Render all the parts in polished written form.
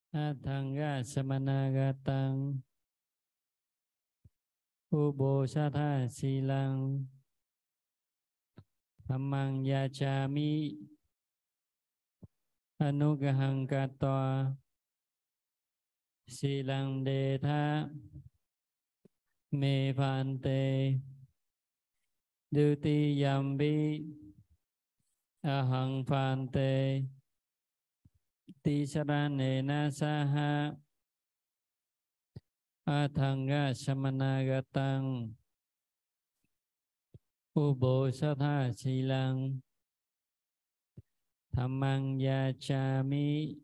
อัฏฐังกะสมณากตังอุโบสถาสีลังธัมมังยาจามิอนุกหังกัตตวาสีลังเดทะเมพันเตดุติยัมปิอหังพันเตติสรณเนนะสหะอัฏฐังกะสมณากตังอุโบสถาสีลังธัมมังยาจามิ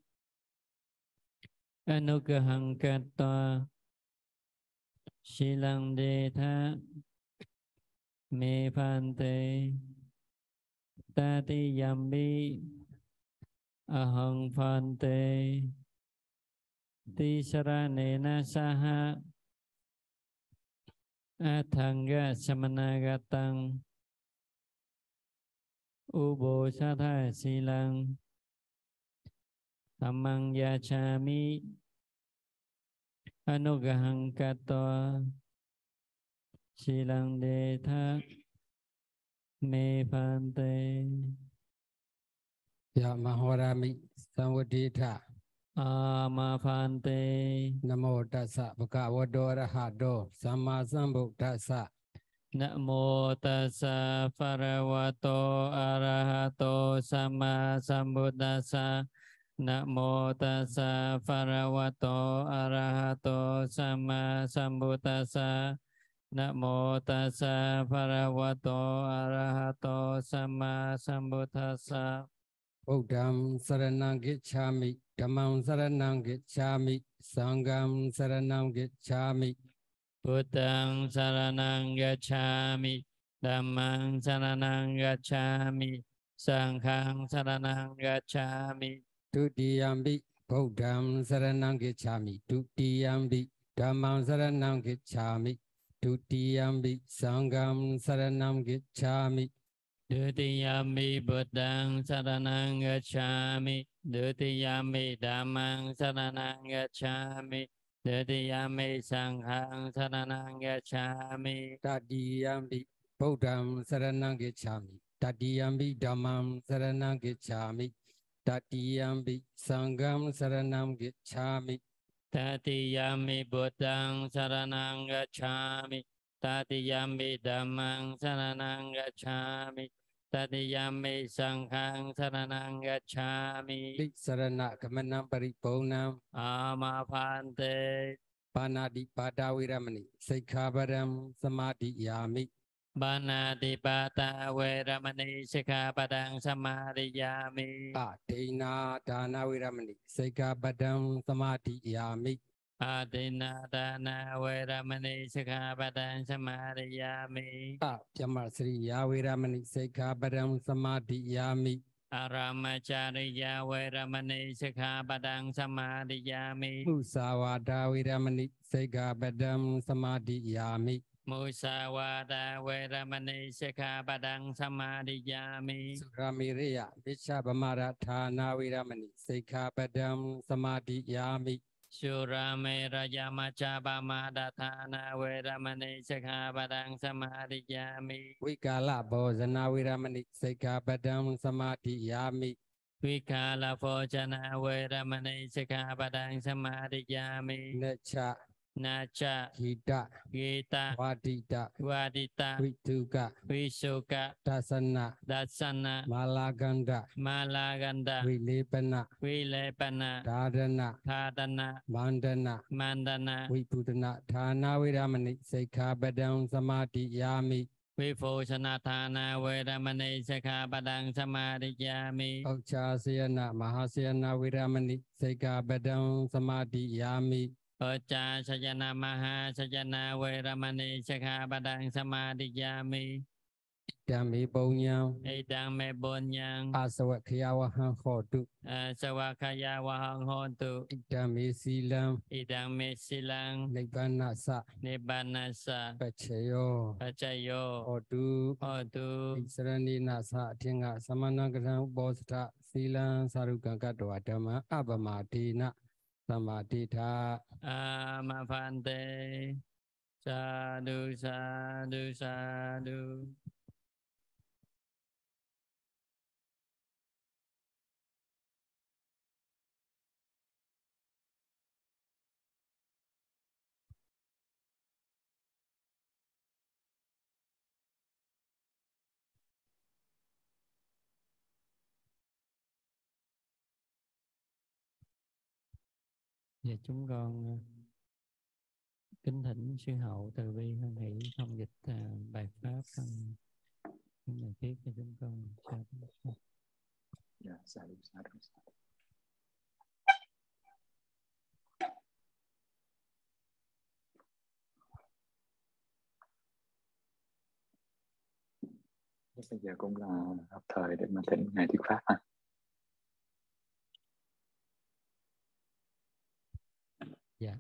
อนุกหังกัตตวาสีลังเดทะเมพันเตตติยัมปิอหังพันเตติสรณเนนะสหะอัฏฐังกะสมณากตังอุโบสถาสีลังธัมมังยาจามิอนุกหังกัตตวาสีลังเดทะเมพันเตยะมโหรามิสังวติทะอามาพันเตนะโมตัสสะภะคะวะโตอะระหะโตสัมมาสัมพุทธัสสะนะโมตัสสะภะคะวะโตอะระหะโตสัมมาสัมพุทธัสสะนะโมตัสสะภะคะวะโตอะระหะโตสัมมาสัมพุทธัสสะนะโมตัสสะภะคะวะโตอะระหะโตสัมมาสัมพุทธัสสะဗုဒ္ဓံสรณังกิจฉามิธัมมังสรณังกิจฉามิสังฆังสรณังกิจฉามิพุทธังสรณังกัจฉามิธัมมังสรณังกัจฉามิสังฆังสรณังกัจฉามิဒုတိယံပိဗုဒ္ဓံสรณังกิจฉามิဒုတိယံပိဓမ္မံสรณังกิจฉามิဒုတိယံပိသံဃံสรณังกิจฉามิดุติยามปิพุทธังสรณังกัจฉามิดุติยามปิธัมมังสรณังกัจฉามิดุติยามปิสังฆังสรณังกัจฉามิတတိယံပိဗုဒ္ဓံสรณังกิจฉามิတတိယံပိဓမ္မံสรณังกิจฉามิတတိယံပိသံဃံสรณังกิจฉามิตติยามปิพุทธังสรณังกัจฉามิตติยามปิธัมมังสรณังกัจฉามิตติยามปิสังฆังสรณังกัจฉามิติสรณะกมนังปริปูณังอามาพันเตปานาติปาดาวิรมณีสิกขาปดังสมาธิยามิบานาติปาตาเวรมณีสิกขาปดังสมาธิยามิอะเทนาดานาวิรมณีสิกขาปดังสมาธิยามิอาตินาดานาเวรมณีสิกขาปดังสมาธิยามิอะยมสริยาวิรมณีสิกขาปดังสมาธิยามิอารามจาริยาเวรมณีสิกขาปดังสมาธิยามิมุสาวาดาวิรมณีสิกขาปดังสมาธิยามิมุสาวาดาเวรมณีสิกขาปดังสมาธิยามิสุรามิริยมิชฌาปมาราธานาวิรมณีสิกขาปดังสมาธิยามิสุราเมรยามัจจาปมาดาธานาเวรมณีสิกขาปดังสมาธิยามิวิกาลโภชนาวิรมณีสิกขาปดังสมาธิยามิวิกาลโภชนะเวรมณีสิกขาปดังสมาธิยามิเนชะนาจาหิตะกีตาวาดิตะวาดิตาวิทุกะวิสุกะทัสนะดัสสนะมาลากันดะมาลากันดาวิเลปนะวิเลปนะดาดนะทาตนะมันดนะมันดนะวิปุตนะฐานาวิรามณิสิกขาปดังสมาธิยามิวิโภชนาทานาเวรมณีสิกขาปดังสมาธิยามิอุชาเสยนะมหาเสยนาวิรามณิสิกขาปดังสมาธิยามิโอจาชยนามหาชยนาเวรมณีสิกขาปดังสมาธิยามิဓမ္မေပုံညာเอตังเมบุญญังอาสวัคยาวหังโหตุสวากขยาวหังโหตุဓမ္မေสีลังอิดังเมสิลังนิพพานัสสะนิบานัสสะปัจเชโยปัจจโยโหตุโหตุอิสรณีนาสะเทียงะสมณกรังโบสถะสีลังสารุกังกัตวะธรรมะอัปปมาทีนะ Samaditha Amapante Sadhu Sadhu Sadhu. Và chúng con kính thỉnh sư hậu từ bi hoan hỷ thông dịch bài pháp những bài viết cho chúng con. Bây giờ cũng là hợp thời để mà thỉnh ngài thuyết pháp ha. Dạ.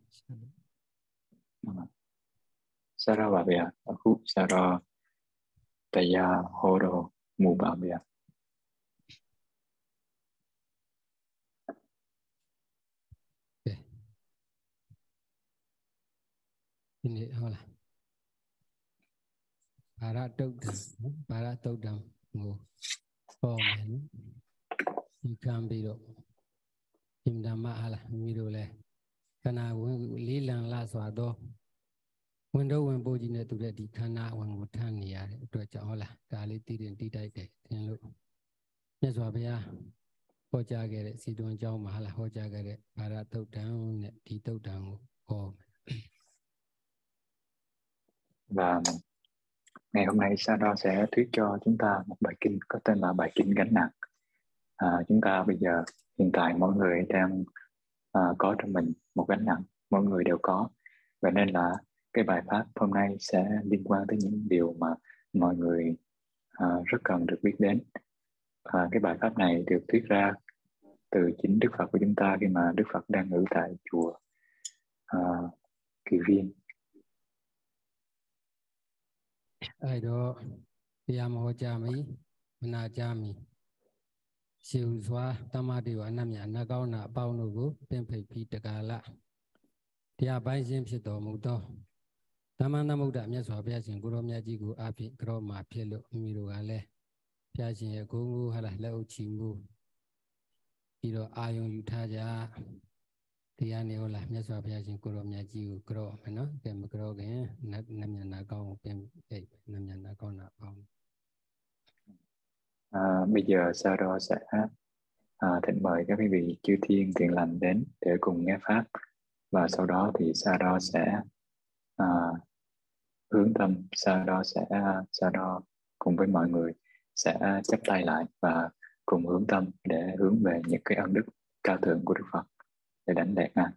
Sara Babia, Ahu Sara Taya Horo Mubabia. Ini hola. Para tâu đầm ngủ phò mến đi cam bị độ im đam ma hala mi độ le khana win lý lăng la xóa đô win đâu win bố gì nè tụi đi khana win một thang này à đôi cho hola cả lý tì điện tì đại để thiên lộ nhất xóa bây giờ hỗ trợ cái đấy si tuần châu mà hala hỗ trợ cái đấy para tâu đầm nè đi tâu đầm phò. Và ngày hôm nay Sara sẽ thuyết cho chúng ta một bài kinh có tên là bài kinh gánh nặng. Chúng ta bây giờ hiện tại mỗi người đang có trong mình một gánh nặng, mỗi người đều có. Vậy nên là cái bài pháp hôm nay sẽ liên quan tới những điều mà mọi người rất cần được biết đến. Cái bài pháp này được thuyết ra từ chính Đức Phật của chúng ta khi mà Đức Phật đang ngự tại chùa Kỳ Viên. Ai đó tiam ho chami mana chami siêu xóa tamadi wa nam nhà na cao na bao nô gu bên phải phi tất cả la tia bay xin phi tổ mục to Taman nam mục đãမြတ်စွာဘုရားရှင်ကိုရောမြတ်ကြီးကိုအဖြစ်ကြောမှာဖြစ်လို့မိတို့ကလည်းဘုရားရှင်ရဲ့ကိုယ်ကိုဟာလက်အုပ်ချီမှုပြီးတော့အာယုံယူထားကြတရားနေဟုတ်လားမြတ်စွာဘုရားရှင်ကိုရောမြတ်ကြီးကိုကြောမယ်နော်ကဲမကြောခင်နတ်မျက်နှာကောင်းပြင်အိတ်နတ်မျက်နှာကောင်းတာပေါင်း Bây giờ Saro sẽ thỉnh mời các quý vị chư thiên thiện lành đến để cùng nghe pháp, và sau đó thì Saro sẽ hướng tâm. Saro cùng với mọi người sẽ chắp tay lại và cùng hướng tâm để hướng về những cái ân đức cao thượng của Đức Phật để đánh lễ ngài.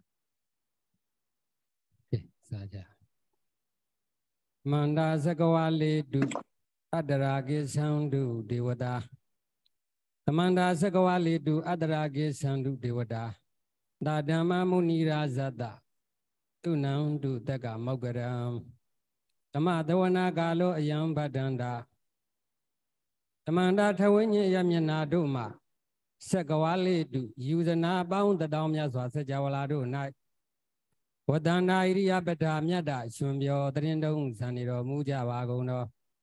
Manda Sakawali du Adarage Sandu Devada. Manda Sakawali du Adarage Sandu Devada. Dadama Munira Zada. Tunam du Daga Mogaram. Tamadavana Galo Ayam Badanda. Tamanda Tawini Yamina Duma. Sakawali du Usana bound the Damya Swasa Jawalado night. Wadana iria beta myada shumbyo trindong saniro muja wagono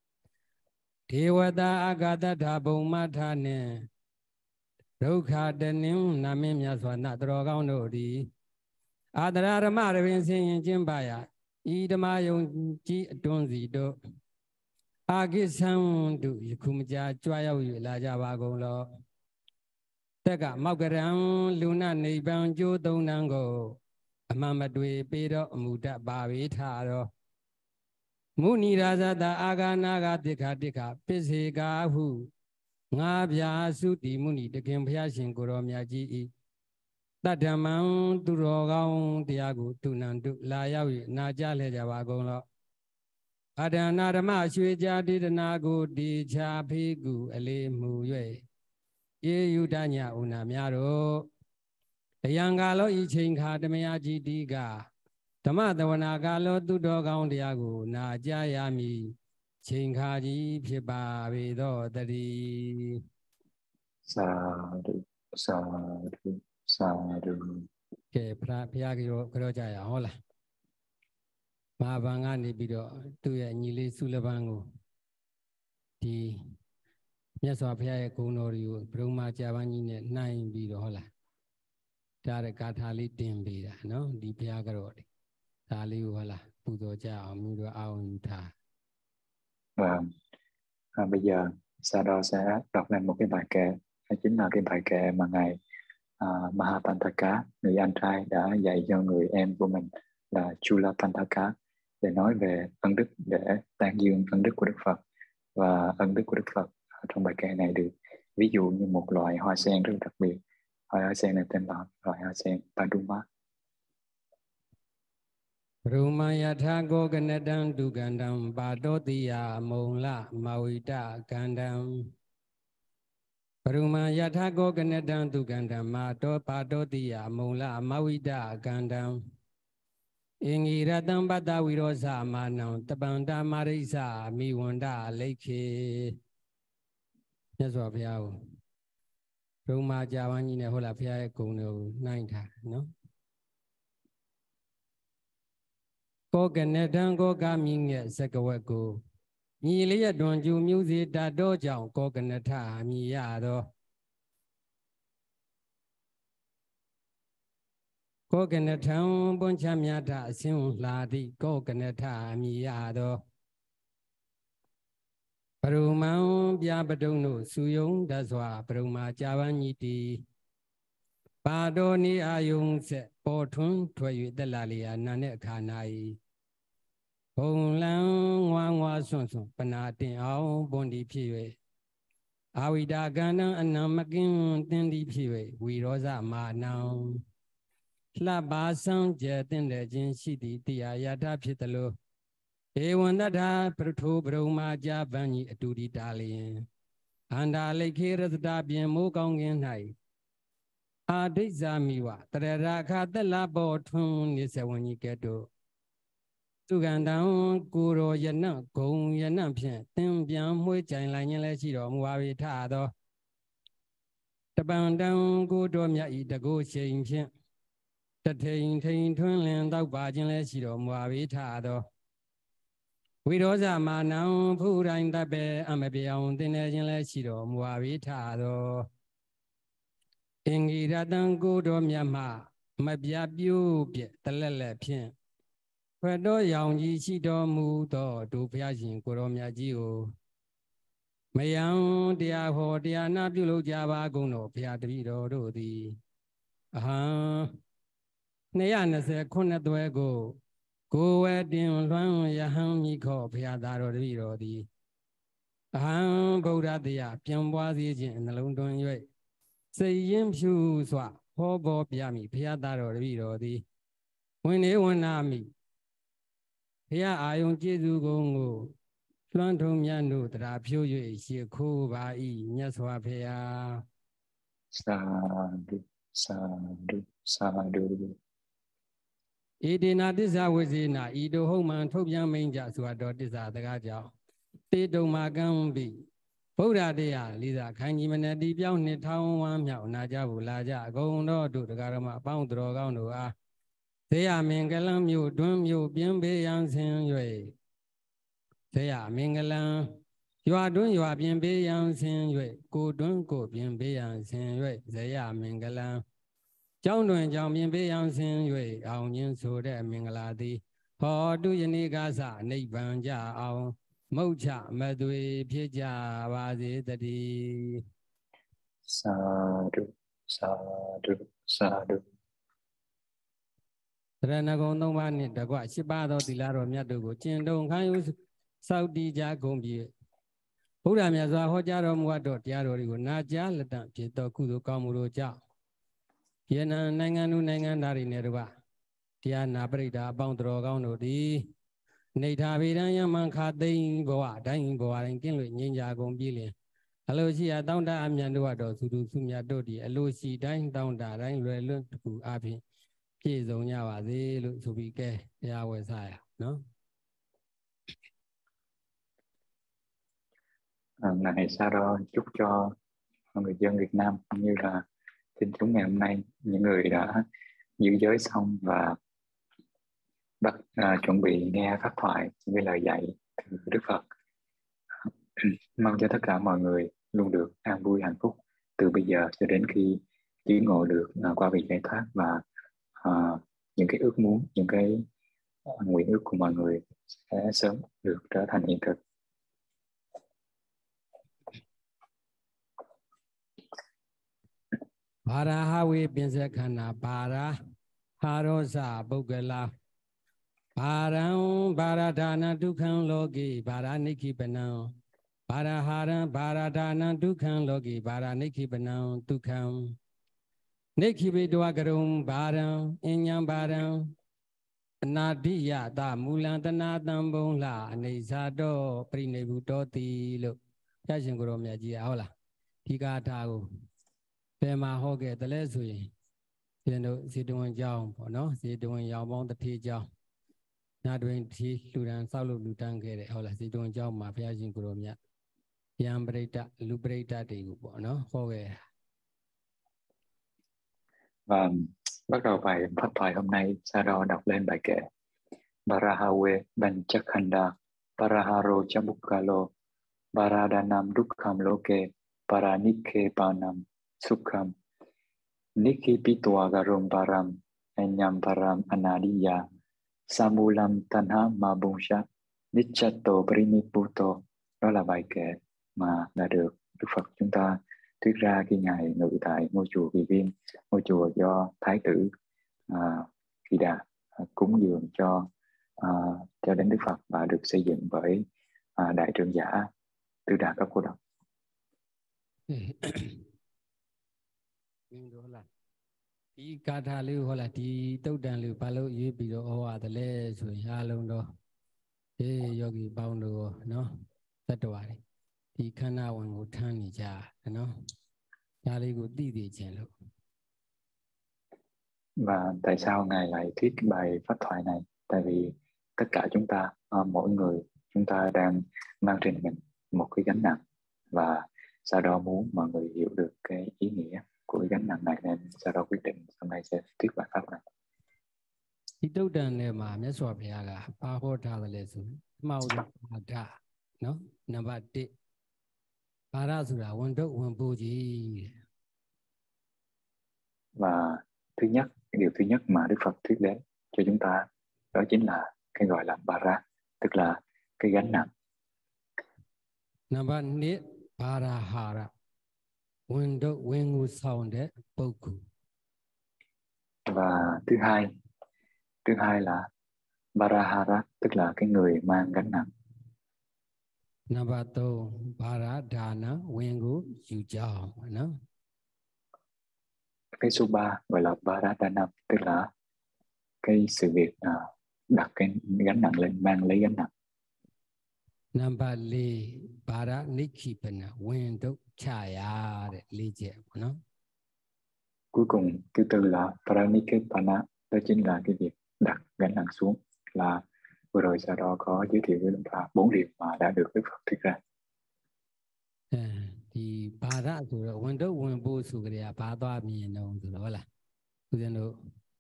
Dewada agata daboma thane Dukha denim namin myaswa nadrogano di Adara Ramarain singing Jimbaya Idama yung ji donzi do Agisam do Yukumja Joya Laja wagono Tega Magaram Luna Nibanjo Donango Amamadwe Pero Muda Bavi Taro Muni Razada Aganaga Dika Pisiga Hu Ngabia Suti Muni the Kimpia Singoromia G. Tadaman Durogaun Diago Tunandu Layawi Najale Javagono Adanarama Shuja did Nago di Chapigu Ale Muyue Ye Udanya Unamiaro Yangalo Ichin Kadamia Diga Tamadavana Galo Dudogan Diago Na Jayami Chinkaji Piba Vido Dari Sadhu. Kể Phia cái chả ya hả là mà bằng anh đi bị đó tôi là nhị lý Sulabango thì nhớ sao Phia cũng nói rồi Brahma Chavan nhị này nai bị đó hả là ta là cả thali tiền bị đó nó đi Phia cái rồi thali hả là phụ đồ cha ông như đó ao thà. Vâng. Bây giờ Sado sẽ đọc lên một cái bài kệ, đó chính là cái bài kệ mà ngài Mahapantaka, người anh trai đã dạy cho người em của mình là Chulapantaka để nói về ân đức, để tán dương ân đức của Đức Phật. Và ân đức của Đức Phật trong bài kệ này được ví dụ như một loại hoa sen rất đặc biệt. Hoa sen này tên là loại hoa sen Paduma. Rumaya thago ganadam dugandam badotiya mongla mawita gandam Rumaya thago ganadam dugandam badotiya mongla mawita gandam Ingiratam bata virosa manam tapanta marisa miwanda lekhe. Nhớ rõ phía Roma Chavan nhị này hồi là phía cùng đều nine thà nó. Có cái này đang có cả mình nghe sẽ có vợ cô. Nhị lý đoàn chú music đã đo chọn có cái này thà mi ya đó. Có cái này thằng bọn cha mẹ đã xin là đi có cái này thà mi ya đó. Parumang bia badung nu suyung daswa paruma Chavan nhị đi. Bado ni ayung se po thun thuy dalalia nane khanai. Hồng lăng ngoa ngoa xuân xuân pana tin áo bon đi phi Avida gana anamakin tin đi phi vi rosa ma nao. La ba sang je tin de jin si di tia yata phi talo. Ewandata pratho brahma Chavan nhị atu di dalien. Anda lekhe rasata bien mo kaung ngin nai. Aditza miwa tarara kha tala bo thun ni sewan nhị ke do. Tu gandang guru yana gong yana phian tin pian mui chai lai nyin le chi ro mwa wi tha do. Tapan dang gu do mya yi ta go shin phian. Ta thein thein thun lin tau ba chin le chi ro mwa wi tha do. Vi rosa ma nang phu rain ta pe ama piang tin le chin le chi ro mwa wi tha do. Ingiratam gu do mya ma ma pya pyu pye ta le le phian. Phật đó dòng gì chỉ đó mu đó đủ phải xin của ông nhà chỉ ô mấy ông dia hồ dia na biểu lộ gia ba công nó phải đi đó đó đi này anh sẽ không nói đôi cô về điện loan ya ham mi khó phải đã đó đi đó đi bồ đà địa biến hóa gì chứ nó luôn luôn vậy xây dựng phiêu xoa hồ bồ bia mi phải đã đó đi đó đi when they want me Phía ayong Giêsu công ngô loan thông nhân nụ tra phiêu duy sĩ khu bà y nhớ xoa phía Sadhu, sadhu, sadhu. Ý đi na tisa vô gì na ý đồ hông mang thúc giang mình giả xoa đó tisa tất cả cháu Tê đông mà găng bị Bố ra đi lý giả khánh chí mà đi béo nít thao hoa mẹo na cha vụ la cha công đó đủ tất cả mà bóng trò gạo nụ Thế mình cái lăng miêu tuân miêu biến bế yang sinh yuệ Thế mình cái lăng Yòa tuân yòa biến bế yang sinh yuệ Cô tuân cô biến bế yang sinh yuệ Thế mình cái lăng Cháu tuân cháu biến bế yang sinh yuệ Ông nhiên số đệ mình là đi Họ tu yên đi gà xa nịch bằng cha ông Mâu cha mẹ tuổi phía cha bà dì tà đi Sadhu, sadhu, sadhu. Thế là con đông ba nít đã quả Sĩ ba đó thì là rồi mẹ đồ của chiến đông kháng ưu Sau đi cha công bì Bố ra mẹ doa hô cha rồi mua đột cha rồi của na cha là tạm chế tỏ cụ đồ cao mù đồ cha Hiện nay ngàn đà rì nè đồ bà Tia na bari đà bóng trò cao nổ đi Này thà bì đăng yam mang khá tinh bố à đánh bố à đánh kinh luyện nhìn cha công bì liền Alo si à tông đà am nhàn đồ đồ su đồ su mẹ đồ đi Alo si đánh tông đà đánh luyện luyện cụ áp hình Khi giống nhau à dê luyện su bì kê Ya quay sai à nó Ngài Sado chúc cho người dân Việt Nam cũng như là xin chúng ngày hôm nay những người đã giữ giới xong và chuẩn bị nghe pháp thoại, những cái lời dạy từ Đức Phật. Mong cho tất cả mọi người luôn được an vui hạnh phúc từ bây giờ cho đến khi chứng ngộ được qua vị giải thoát, và những cái ước muốn, những cái nguyện ước của mọi người sẽ sớm được trở thành hiện thực. Bharahawe Pinsakhana Bhara Harosa Bogala Bharam Bharadana Dukham Logi Bharaniki Banam Bharaharam Bharadana Dukham Logi Bharaniki Banam Dukham Niki Vidwagarum Bharam Inyam Bharam Nadiya Da Mulantana Tambongla Anisado Prinebutoti Look Yashin Guromya Ji Aula Tika Tago Pema Hoge the Lesui Sidun Jong no Sidun Yamon the Tea Jong Not doing tea Ludan Salo Lutan get it Hola Sidun Jong Mafia Jin Guromya Yambreta Lubreta de no Hoge. Và bắt đầu bài pháp thoại hôm nay, Saro đọc lên bài kệ Barahawe Banchakhanda Baraharo Chabukalo Baradanam Dukham Loke Paranike Panam Sukham Niki Pitwagarum Param Enyam Param Anadiya Samulam Tanha Mabungsha Nichato Priniputo. Đó là bài kệ mà đã được Đức Phật chúng ta thuyết ra khi Ngài ngự tại ngôi chùa Kỳ Viên, ngôi chùa do Thái tử Kỳ Đà cúng dường cho đến Đức Phật, và được xây dựng bởi đại trưởng giả Tư Đà Cấp Cô Độc. Đi ca tha lưu hoặc là đi tâu đàn lưu ba lâu dưới bị đồ hoa thật lệ rồi ha luôn đó thế yogi bao đồ nó tất cả đấy thì khả năng hoàng ngũ thang này cha nó cha lấy của đi chèn luôn. Và tại sao Ngài lại thuyết bài pháp thoại này? Tại vì tất cả chúng ta, mỗi người chúng ta đang mang trên mình một cái gánh nặng, và sau đó muốn mọi người hiểu được cái ý nghĩa của cái gánh nặng này, nên sau đó quyết định hôm nay sẽ thuyết bài pháp này. Thì đâu đàn này mà nhớ sọp ya là ba hồ thà là lệ xuống mau được thà nó number 1 ba ra sura quân đốc quân bố gì. Và điều thứ nhất mà Đức Phật thuyết đến cho chúng ta đó chính là cái gọi là bara, tức là cái gánh nặng. Number 2 barahara quân đốc quân ngu sound đấy boku. Và thứ hai là barahara, tức là cái người mang gánh nặng. Number 3 baradana quân ngu yu chao nó. Cái số 3 gọi là baradana, tức là cái sự việc đặt cái gánh nặng lên, mang lấy gánh nặng. Number 4 baranikipana quân đốc chaya đấy lý giải nó. Cuối cùng thứ tư là Paranikepana, đó chính là cái việc đặt gánh nặng xuống, là vừa rồi sau đó có giới thiệu với chúng ta 4 điều mà đã được Đức Phật thuyết ra. Thì Bara rồi quân đốc quân bố số cái ba toa miền đông rồi là bây giờ nó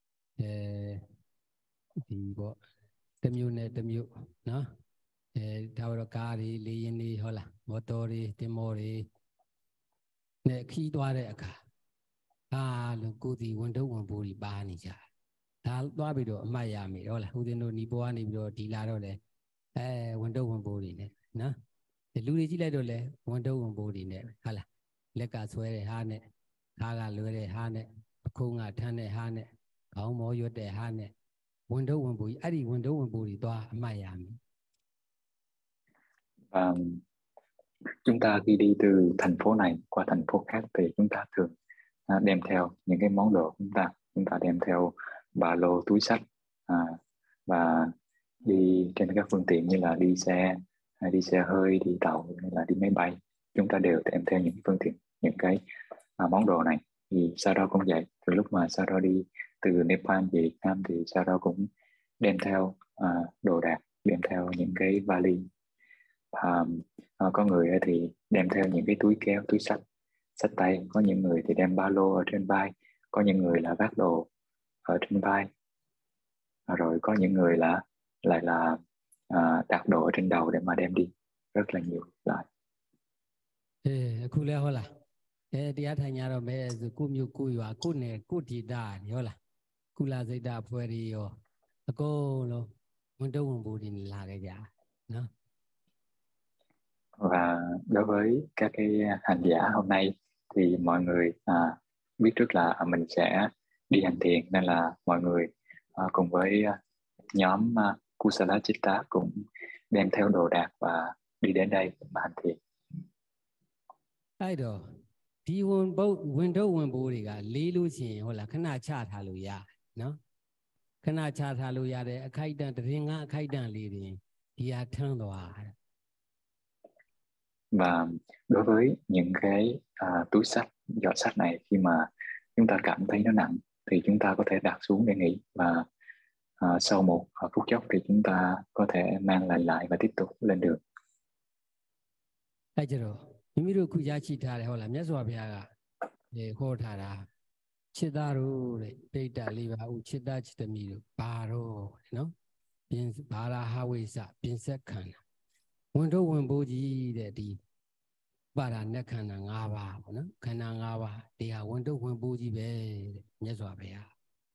thì có tầm nhiêu nó đào được cá đi liên đi hoặc là motor đi temo đi này khi toa đấy cả lúc cô thì quân đốc quân bố đi ba này chả ta toa bị đồ mai à mi đó là bây giờ nó đi bộ đi đồ đi la đó đấy quân đốc quân bố đi này nó lưu đi chỉ lại rồi lẽ quân đốc quân bố đi này hay là lẽ cả xuôi này ha này ha cả lưỡi này ha này khung à thân này ha này khẩu mỏ yuột này ha này quân đốc quân bố ấy đi quân đốc quân bố đi toa mai à mi. Và chúng ta khi đi từ thành phố này qua thành phố khác thì chúng ta thường đem theo những cái món đồ của chúng ta đem theo ba lô, túi xách, và đi trên các phương tiện như là đi xe hơi, đi tàu hay là đi máy bay, chúng ta đều đem theo những phương tiện, những cái món đồ này. Thì sau đó cũng vậy, từ lúc mà sau đó đi từ Nepal về Việt Nam thì sau đó cũng đem theo đồ đạc, đem theo những cái vali. Có người thì đem theo những cái túi kéo, túi xách tay, có những người thì đem ba lô ở trên vai, có những người là vác đồ ở trên vai, rồi có những người lại là đặt đồ ở trên đầu để mà đem đi, rất là nhiều loại. Khu lẽ hả làတရားထိုင်ကြတော့မဲဆိုကိုမျိုးကိုရွာကိုနယ်ကိုဒေတာညောလားကုလာစိတ်တာဖွဲ့ရီရောအကုန်လုံးဝန်တုံးဝန်ပိုးတွေလာခဲ့ကြနော်. Và đối với các cái hành giả hôm nay thì mọi người biết trước là mình sẽ đi hành thiền, nên là mọi người cùng với nhóm Kusala Chitta cũng đem theo đồ đạc và đi đến đây mà hành thiền. အဲ့တော့ဒီဝန်တုံးဝန်ပိုးတွေကလေးလို့ရှိရင်ဟုတ်လားခဏချထားလို့ရနော်ခဏချထားလို့ရတဲ့အခိုက်အတန့်တရင်ကအခိုက်အတန့်လေးတွေဒီဟာထမ်းသွား Và đối với những cái túi sách, giỏ sách này, khi mà chúng ta cảm thấy nó nặng thì chúng ta có thể đặt xuống để nghỉ, và sau một phút chốc thì chúng ta có thể mang lại và tiếp tục lên đường. အဲ့ကြတော့မိမိတို့ခုရရှိထားတယ်ဟုတ်လားမြတ်စွာဘုရားကဟောထားတာချစ်သားတို့တဲ့ပိဋကလေးပါဦးချစ်သားချစ်သမီးတို့ဘာတော့နော်ပြင်ဘာလာဟာဝိစပြင်ဆက်ခန္ဓာဝန်ထုတ်ဝန်ပိုးကြီးတဲ့ဒီပါရဏက်ခန္ဓာ၅ပါးပေါ့နော်ခန္ဓာ၅ပါးဒီဟာဝန်ထုတ်ဝန်ပိုးကြီးပဲတဲ့မြတ်စွာဘုရား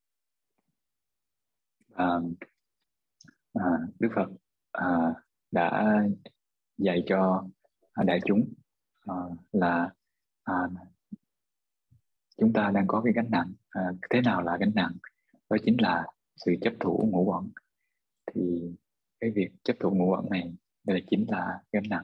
Đức Phật đã dạy cho đại chúng là chúng ta đang có cái gánh nặng. Thế nào là gánh nặng? Đó chính là sự chấp thủ ngũ uẩn. Thì cái việc chấp thủ ngũ uẩn này chính là gánh nặng.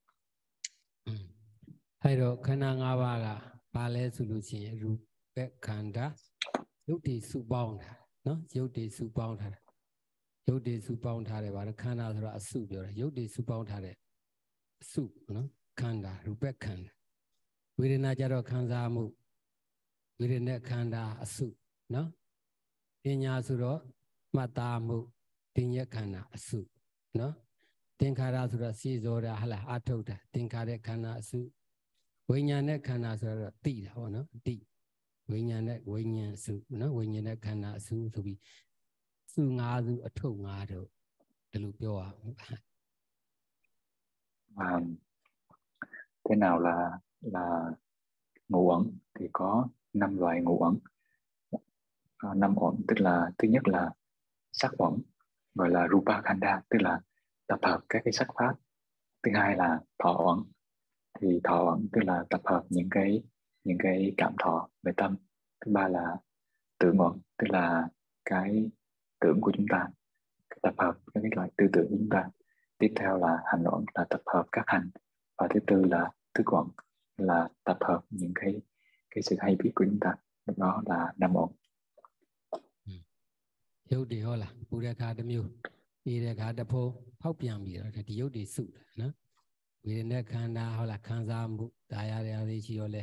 အဲ့တော့ခန္ဓာ၅ပါးကဘာလဲဆိုလို့ရှိရင်ရူပခန္ဓာရုပ်တည်စုပေါင်းတာနော်ရုပ်တည်စုပေါင်းထားတာရုပ်တည်စုပေါင်းထားတယ်ဗါခန္ဓာဆိုတာအစုပြောတာရုပ်တည်စုပေါင်းထားတဲ့အစုနော်ခန္ဓာရူပခန္ဓာဝေဒနာကြတော့ခံစားမှုဝေဒနာခန္ဓာအစုနော်ပညာဆိုတော့မှတ်သားမှုတင်ညက်ခန္ဓာအစုနော်သင်္ခါရဆိုတော့စေစောတာဟလာအထုတ်တာသင်္ခါရခန္ဓာအစုဝိညာဉ်နဲ့ခန္ဓာဆိုတော့တိတာဟောနော်တိဝိညာဉ်နဲ့ဝိညာဉ်စုနော်ဝိညာဉ်နဲ့ခန္ဓာအစုဆိုပြီးစု၅စုအထုတ်၅တို့ဒီလိုပြောရအောင် Thế nào là ngũ uẩn? Thì có 5 loại ngũ uẩn. 5 uẩn tức là thứ nhất là sắc uẩn, gọi là Rupa Khanda, tức là tập hợp các cái sắc pháp. Thứ hai là thọ uẩn, thì thọ uẩn tức là tập hợp những cái cảm thọ về tâm. Thứ ba là tưởng uẩn, tức là cái tưởng của chúng ta, tập hợp các cái loại tư tưởng của chúng ta. Tiếp theo là hành uẩn, là tập hợp các hành. Và thứ tư là thức uẩn, là tập hợp những cái sự hay biết của chúng ta. Lúc đó là 5 uẩn. ရုပ်တွေဟောလားပူတဲ့ခါတစ်မျိုးအေးတဲ့ခါတစ်ဖိုးဖောက်ပြန်ပြီးတော့ဒီရုပ်တွေစုတာနော်ဝေဒနာခန္ဓာဟောလားခံစားမှုဒါရရသေးရှိရောလဲ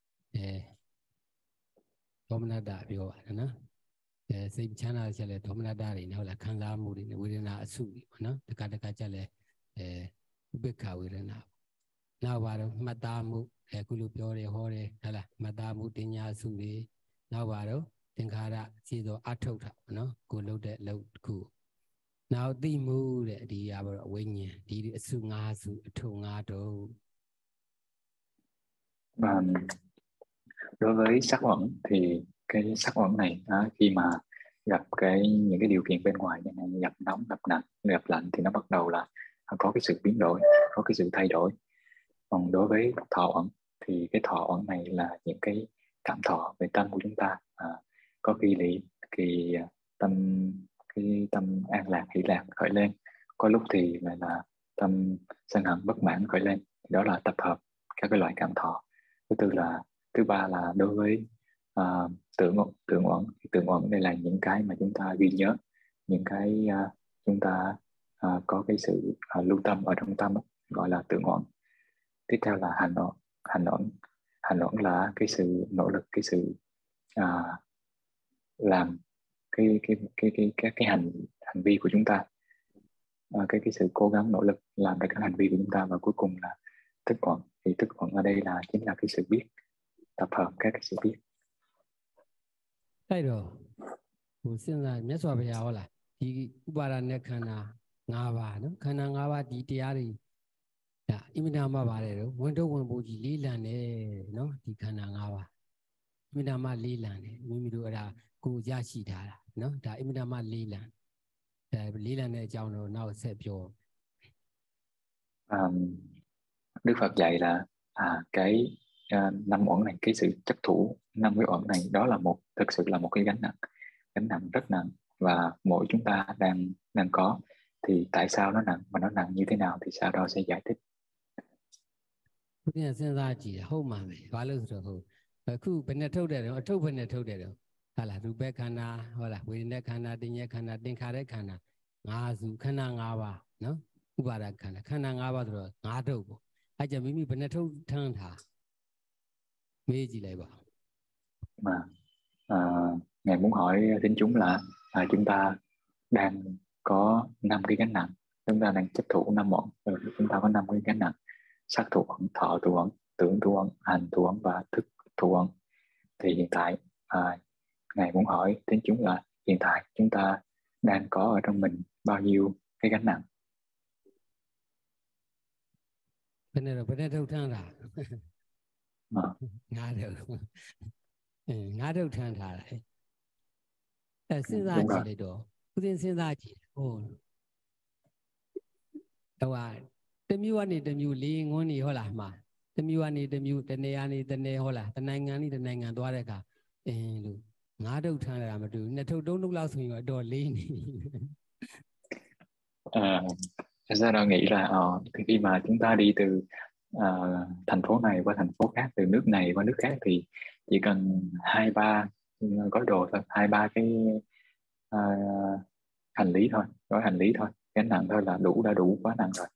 ဒေါမနတပြောပါတယ်နော်စိတ်ချမ်းသာချက်လဲဒေါမနတတွေနဲ့ဟောလားခံစားမှုတွေနဲ့ဝေဒနာအစုတွေပေါ့နော်တခါချက်လဲဥပိ္ပခဝေဒနာနောက်ပါတော့မှတ်သားမှုအခုလိုပြောတယ်ဟောတယ်ဟဲ့လားမှတ်သားမှုတင်ညာစုတွေနောက်ပါတော့သင်္ခါရစီသောအထုတ်တာနော်ကိုလှုပ်တဲ့လှုပ်တစ်ခုနောက်သိမှုတဲ့ဒီရပါတော့ဝိညာဉ်ဒီအစု၅စုအထုတ်၅တို့ Đối với sắc uẩn thì cái sắc uẩn này khi mà gặp những cái điều kiện bên ngoài như này, gặp nóng, gặp nặng, gặp lạnh thì nó bắt đầu là có cái sự biến đổi, có cái sự thay đổi. Còn đối với thọ uẩn thì cái thọ uẩn này là những cái cảm thọ về tâm của chúng ta. Có khi tâm an lạc, hỷ lạc khởi lên, có lúc thì lại là tâm sân hận, bất mãn khởi lên. Đó là tập hợp các cái loại cảm thọ. Thứ ba là đối với tưởng uẩn. Tưởng uẩn đây là những cái mà chúng ta ghi nhớ, những cái chúng ta có cái sự lưu tâm ở trong tâm, gọi là tưởng uẩn. Tiếp theo là hành uẩn. Hành uẩn là cái sự nỗ lực, cái sự làm cái hành vi của chúng ta, cái sự cố gắng nỗ lực làm ra các hành vi của chúng ta. Và cuối cùng là thức uẩn. Thì thức uẩn ở đây chính là cái sự biết, tập hợp các cái sự biết. အဲ့တော့ Hữu sinh ra nhất so với nhau là thì bara này khăn na ngã ba nó khăn na ngã ba thì tiệt đi đã im nam mà bà đấy rồi vẫn đâu vẫn bố gì lý lan này nó thì khăn na ngã ba im nam mà lý lan này mình đâu là cô gia sĩ thà nó đã im nam mà lý lan để lý lan này cháu nó sẽ biểu Đức Phật dạy là cái năm uẩn này, cái sự chấp thủ năm cái uẩn này, đó là thực sự là một cái gánh nặng rất nặng, và mỗi chúng ta đang có. Thì tại sao nó nặng, mà nó nặng như thế nào thì sau đó sẽ giải thích. Phật nhân sinh ra chỉ hậu mà vậy, hóa lực rồi hậu. Cứ bên này thâu đấy rồi, thâu bên này thâu đấy rồi. Hay là rùa khăn na, hoặc là quên đấy khăn na, tiền nhẹ khăn na, tiền khá đấy khăn na, ngã dù khăn na ngã ba, nó, ubara khăn na ngã ba rồi, ngã đâu bộ. Ai chả mình bên này thâu thang thà, mấy gì lại bảo. Mà Ngài muốn hỏi đến chúng là chúng ta đang có 5 cái gánh nặng, chúng ta đang chấp thủ 5 uẩn, chúng ta có 5 cái gánh nặng: sắc thủ uẩn, thọ thủ uẩn, tưởng thủ uẩn, hành thủ uẩn và thức thủ uẩn. Thì hiện tại Ngài muốn hỏi đến chúng là hiện tại chúng ta đang có ở trong mình bao nhiêu cái gánh nặng? Bên này thâu thang thà, ngã đâu thang thà đấy. Sinh ra chỉ đấy đó, Phật nhân sinh ra chỉ, đâu à, tầm yêu anh tầm yêu lý ngôn đi hoa là mà, tầm yêu anh tầm yêu tận này anh tận này hoa là tận này ngàn toa đấy cả, luôn ngã đâu thang là mà được, nên thâu đông lúc lao xuống rồi đổ lý này. Thật ra tôi nghĩ là thì khi mà chúng ta đi từ thành phố này qua thành phố khác, từ nước này qua nước khác, thì chỉ cần 2-3 gói đồ thôi, 2-3 cái hành lý thôi, gói hành lý thôi, gánh nặng thôi là đã đủ quá nặng rồi.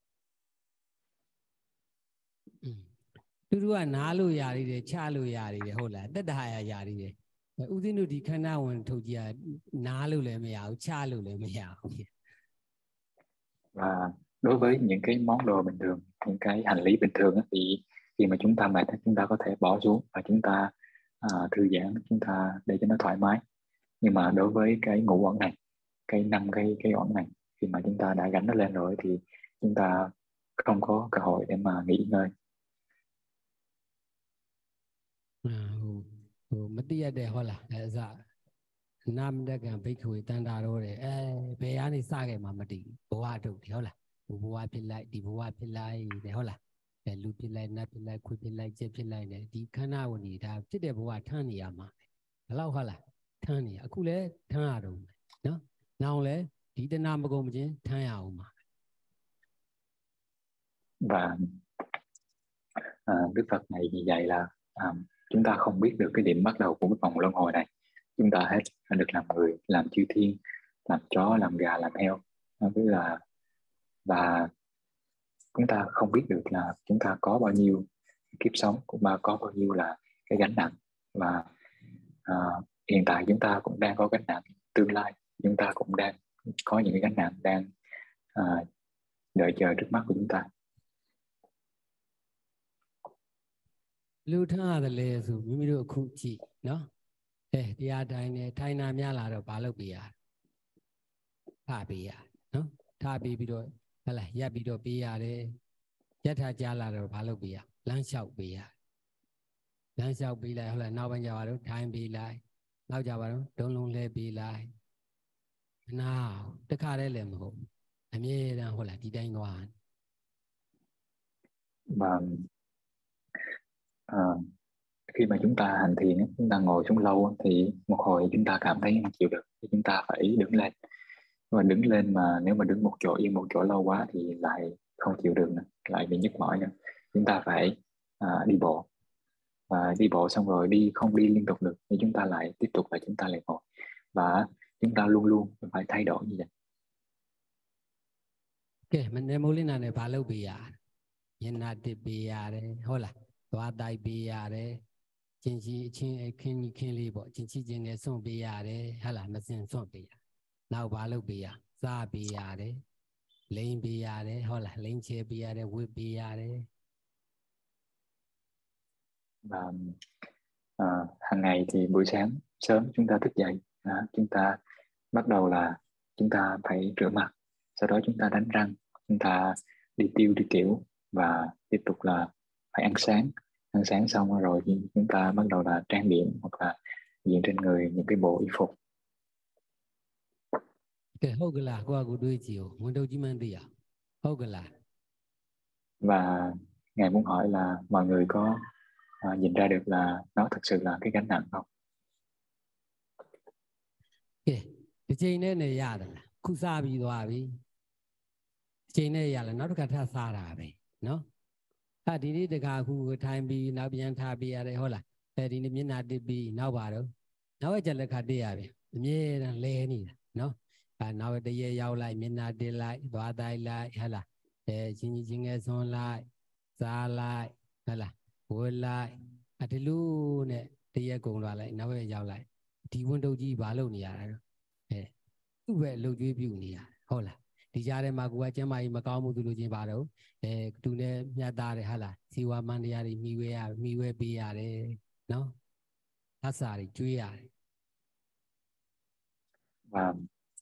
Tôi là ná lôi à đi đấy, cha lôi à đi đấy, hổ là tất đại à đi đấy. Ưu tiên nó đi khăn nào mình thôi chỉ ná lôi lại mới áo, cha lôi lại mới áo. Và đối với những cái món đồ bình thường, những cái hành lý bình thường á, thì khi mà chúng ta mệt, chúng ta có thể bỏ xuống và chúng ta thư giãn, chúng ta để cho nó thoải mái. Nhưng mà đối với cái ngũ uẩn này, cái 5 cái uẩn này, khi mà chúng ta đã gánh nó lên rồi thì chúng ta không có cơ hội để mà nghỉ ngơi. Mất đi đấy hổ là dạ nam đã càng bị khối tan đà rồi đấy, bé anh ấy xa cái mà mất đi, bố à đâu thì hổ là bố à phải lại, đi bố à phải lại đấy hổ là, để lúc phải lại, nát phải lại, khui phải lại, chết phải lại đấy, đi khăn nào đi đã, chết để bố à thang đi à mà, lâu hổ là thang đi,အခုလည်းထမ်းရတော့နော်နောင်လည်းဒီတနာမကုန်မချင်းထမ်းရအောင်ပါ Và Đức Phật này như vậy là chúng ta không biết được cái điểm bắt đầu của cái vòng luân hồi này. Chúng ta hết được làm người, làm chư thiên, làm chó, làm gà, làm heo, và chúng ta không biết được là chúng ta có bao nhiêu kiếp sống, cũng có bao nhiêu là cái gánh nặng. Và hiện tại chúng ta cũng đang có gánh nặng, tương lai chúng ta cũng đang có những cái gánh nặng đang đợi chờ trước mắt của chúng ta. Lưu thang là lệ số mình được khu chỉ nó đi à Thái Nam nhà là rồi bảo bì à thà bì à nó thà bì rồi hay là ya bì rồi bì à đấy ya thà cha là rồi bảo bì à lăng sọc bì à lăng sọc bì lại hay là nào bây giờ rồi Thái bì lại nào giờ rồi đông lông lệ bì lại nào tất cả đấy là một anh ấy đang hồi là đi đánh ngoài. Và khi mà chúng ta hành thiền, chúng ta ngồi xuống lâu thì một hồi chúng ta cảm thấy không chịu được thì chúng ta phải đứng lên. Và đứng lên mà nếu mà đứng một chỗ yên một chỗ lâu quá thì lại không chịu được nữa, lại bị nhức mỏi nữa. Chúng ta phải đi bộ, và đi bộ xong rồi không đi liên tục được thì chúng ta lại tiếp tục, và chúng ta lại ngồi, và chúng ta luôn luôn phải thay đổi như vậy. Ok, mình đem lên này bảo lâu bì à, hiện nay thì bì à đấy, hồi là toa đại bì à đấy, chính trị kinh lý bộ, chính trị chính này xong bì à đấy, hay là mình xin xong bì à, nào bảo lâu bì à, sa bì à đấy, lên bì à đấy, hồi là lên chế bì à đấy, whip bì à đấy. Và hàng ngày thì buổi sáng sớm chúng ta thức dậy, Chúng ta bắt đầu là chúng ta phải rửa mặt, sau đó chúng ta đánh răng, chúng ta đi tiêu đi tiểu và tiếp tục là phải ăn sáng. Ăn sáng xong rồi thì chúng ta bắt đầu là trang điểm hoặc là diện trên người những cái bộ y phục. Cái hậu cái là qua của đuôi chiều muốn đâu chỉ mang đi à? Hậu cái là. Và Ngài muốn hỏi là mọi người có nhìn ra được là nó thực sự là cái gánh nặng không? cái chuyện này ya đó là khu sa bị đoa bị. Chuyện này ya là nó có thể sa ra vậy, nó. Đi đi cái khu time bị nào bị ăn thà bị ở đây, hola. Đi đi miền Nam đi bị nào vào đâu. Nào cái là cái đi à vậy. Miền Nam lẻ nè, nó. Nào đây giàu lại miền Nam đi lại, đoa đại lại, hola. Chính cái son lại, sa lại, hola. Quay lại, đi luôn nè, đi cùng lại, nào cái giàu lại. Đi quân đâu chỉ vào lâu nè à. Tu về lâu duy biểu nè, hola. Đi ra đây mà qua chơi mai mà cao một tuổi trên vào đâu. Tu này nhà ta đấy hola. Siwa mandia đi mi về bia đấy, nó. Thắt sa đi chui à. Và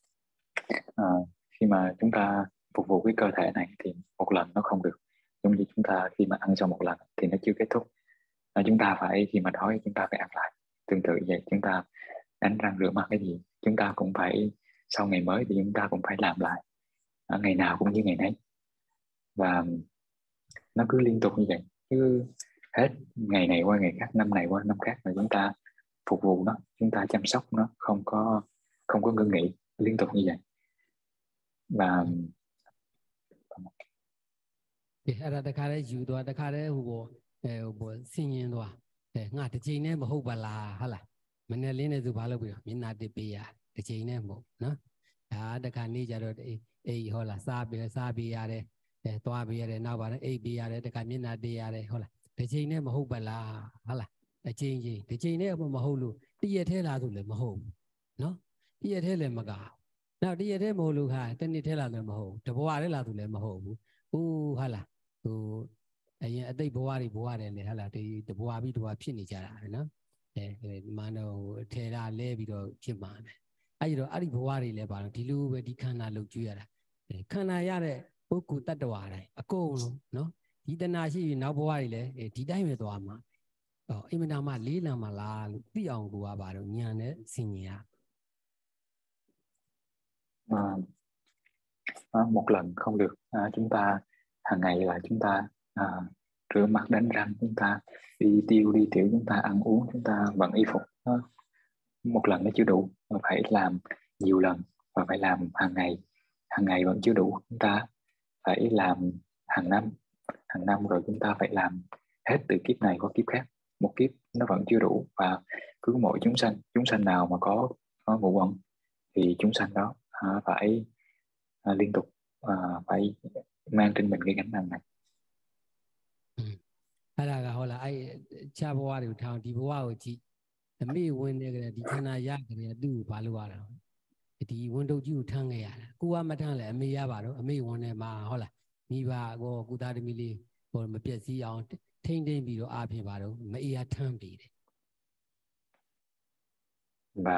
khi mà chúng ta phục vụ cái cơ thể này thì một lần nó không được. Giống như chúng ta khi mà ăn xong một lần thì nó chưa kết thúc. Chúng ta phải, khi mà đói chúng ta phải ăn lại. Tương tự vậy, chúng ta đánh răng rửa mặt cái gì chúng ta cũng phải, sau ngày mới thì chúng ta cũng phải làm lại, ngày nào cũng như ngày nấy. Và nó cứ liên tục như vậy, cứ hết ngày này qua ngày khác, năm này qua năm khác mà chúng ta phục vụ nó, chúng ta chăm sóc nó, không có ngưng nghỉ, liên tục như vậy. Và thì ra cái này dù đó cái này hồ sinh nhiên đó, ngã cái chuyện này mà hậu bà là hola. Mình lên này dù bảo là bây giờ mình nãy đi bia cái chuyện này mà, nó. Cái này giờ rồi hola sa bia đấy. Toa bia đấy nào bảo bia đấy, cái miền Nam bia đấy, hola. Cái chuyện này mà hậu bà là hola. Cái chuyện gì? Cái chuyện này mà hậu luôn. Đi thế là thôi mà hậu, nó. Đi thế là mà cả. Nào đi thế mà hậu luôn ha, tên đi thế là mà hậu. Cái bữa đấy là thôi mà hậu. Hola. Đây bố này này hay là thì bố bị đùaဖြစ်နေကြတာနော်မန်တော့ထဲတာလဲပြီးတော့ဖြစ်မှာအဲ့ဒီဘဝတွေလည်းပါတော့ဒီလိုပဲဒီခန္ဓာလုတ်ကျွေးရတာခန္ဓာရတဲ့ပုဂ္ဂိုလ်တ attva တိုင်းအကုန်လုံးနော်ဒီတဏှာရှိရင်နောက်ဘဝတွေလည်းဒီတိုင်းပဲသွားမှာအိမ်မနာမှလေးလံမလားလို့သိအောင်ကိုကပါတော့ဉာဏ်နဲ့ဆင်ញင်ရ một lần không được. Chúng ta hàng ngày là chúng ta rửa mặt đánh răng, chúng ta đi tiêu đi tiểu, chúng ta ăn uống, chúng ta bận y phục. Một lần nó chưa đủ, mà phải làm nhiều lần và phải làm hàng ngày vẫn chưa đủ. Chúng ta phải làm hàng năm rồi chúng ta phải làm hết từ kiếp này qua kiếp khác. Một kiếp nó vẫn chưa đủ, và cứ mỗi chúng sanh nào mà có ngũ uẩn thì chúng sanh đó phải liên tục phải mang trên mình cái gánh nặng này. အဲ့ဒါကဟောလားအဲ့ခြားဘဝတွေကိုထောင်ဒီဘဝကိုကြည့်အမေဝင်နေကြတယ်ဒီခန္ဓာရကြတယ်သူ့ကိုဘာလို့ရတာဒီဝန်တုပ်ကြီးကိုထမ်းခဲ့ရတာကိုကမထမ်းလဲအမေရပါတော့အမေဝင်နေမှာဟုတ်လားမိဘကိုကုသားသမီးလေးဟိုမပြည့်စည်အောင်ထိမ့်သိမ့်ပြီးတော့အားဖြင့်ပါတော့မအေးရထမ်းပြီးတယ် Và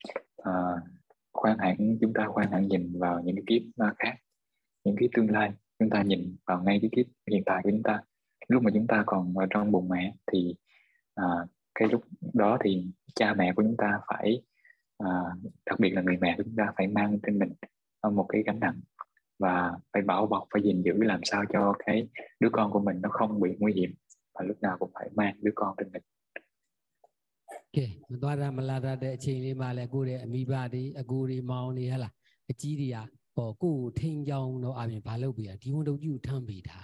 chúng ta khoan hẳn nhìn vào những cái kiếp khác, những kiếp tương lai. Chúng ta nhìn vào ngay cái kiếp hiện tại của chúng ta. Lúc mà chúng ta còn ở trong bụng mẹ thì cái lúc đó thì cha mẹ của chúng ta phải đặc biệt là người mẹ của chúng ta phải mang trên mình một cái gánh nặng và phải bảo bọc, phải gìn giữ làm sao cho cái đứa con của mình nó không bị nguy hiểm, và lúc nào cũng phải mang đứa con trên mình. မသွားရမလာတဲ့အချိန်လေးမှာလဲကိုယ့်ရဲ့အမိဘတွေအကိုတွေမောင်တွေဟဲ့လားအကြီးတွေကဟောကိုယ့်ကိုထိန်းချောင်းတော့အပြင်ဘာလုပ်ပြီးဒီဝန်တုပ်ကြီးကိုထမ်းပြီးတာ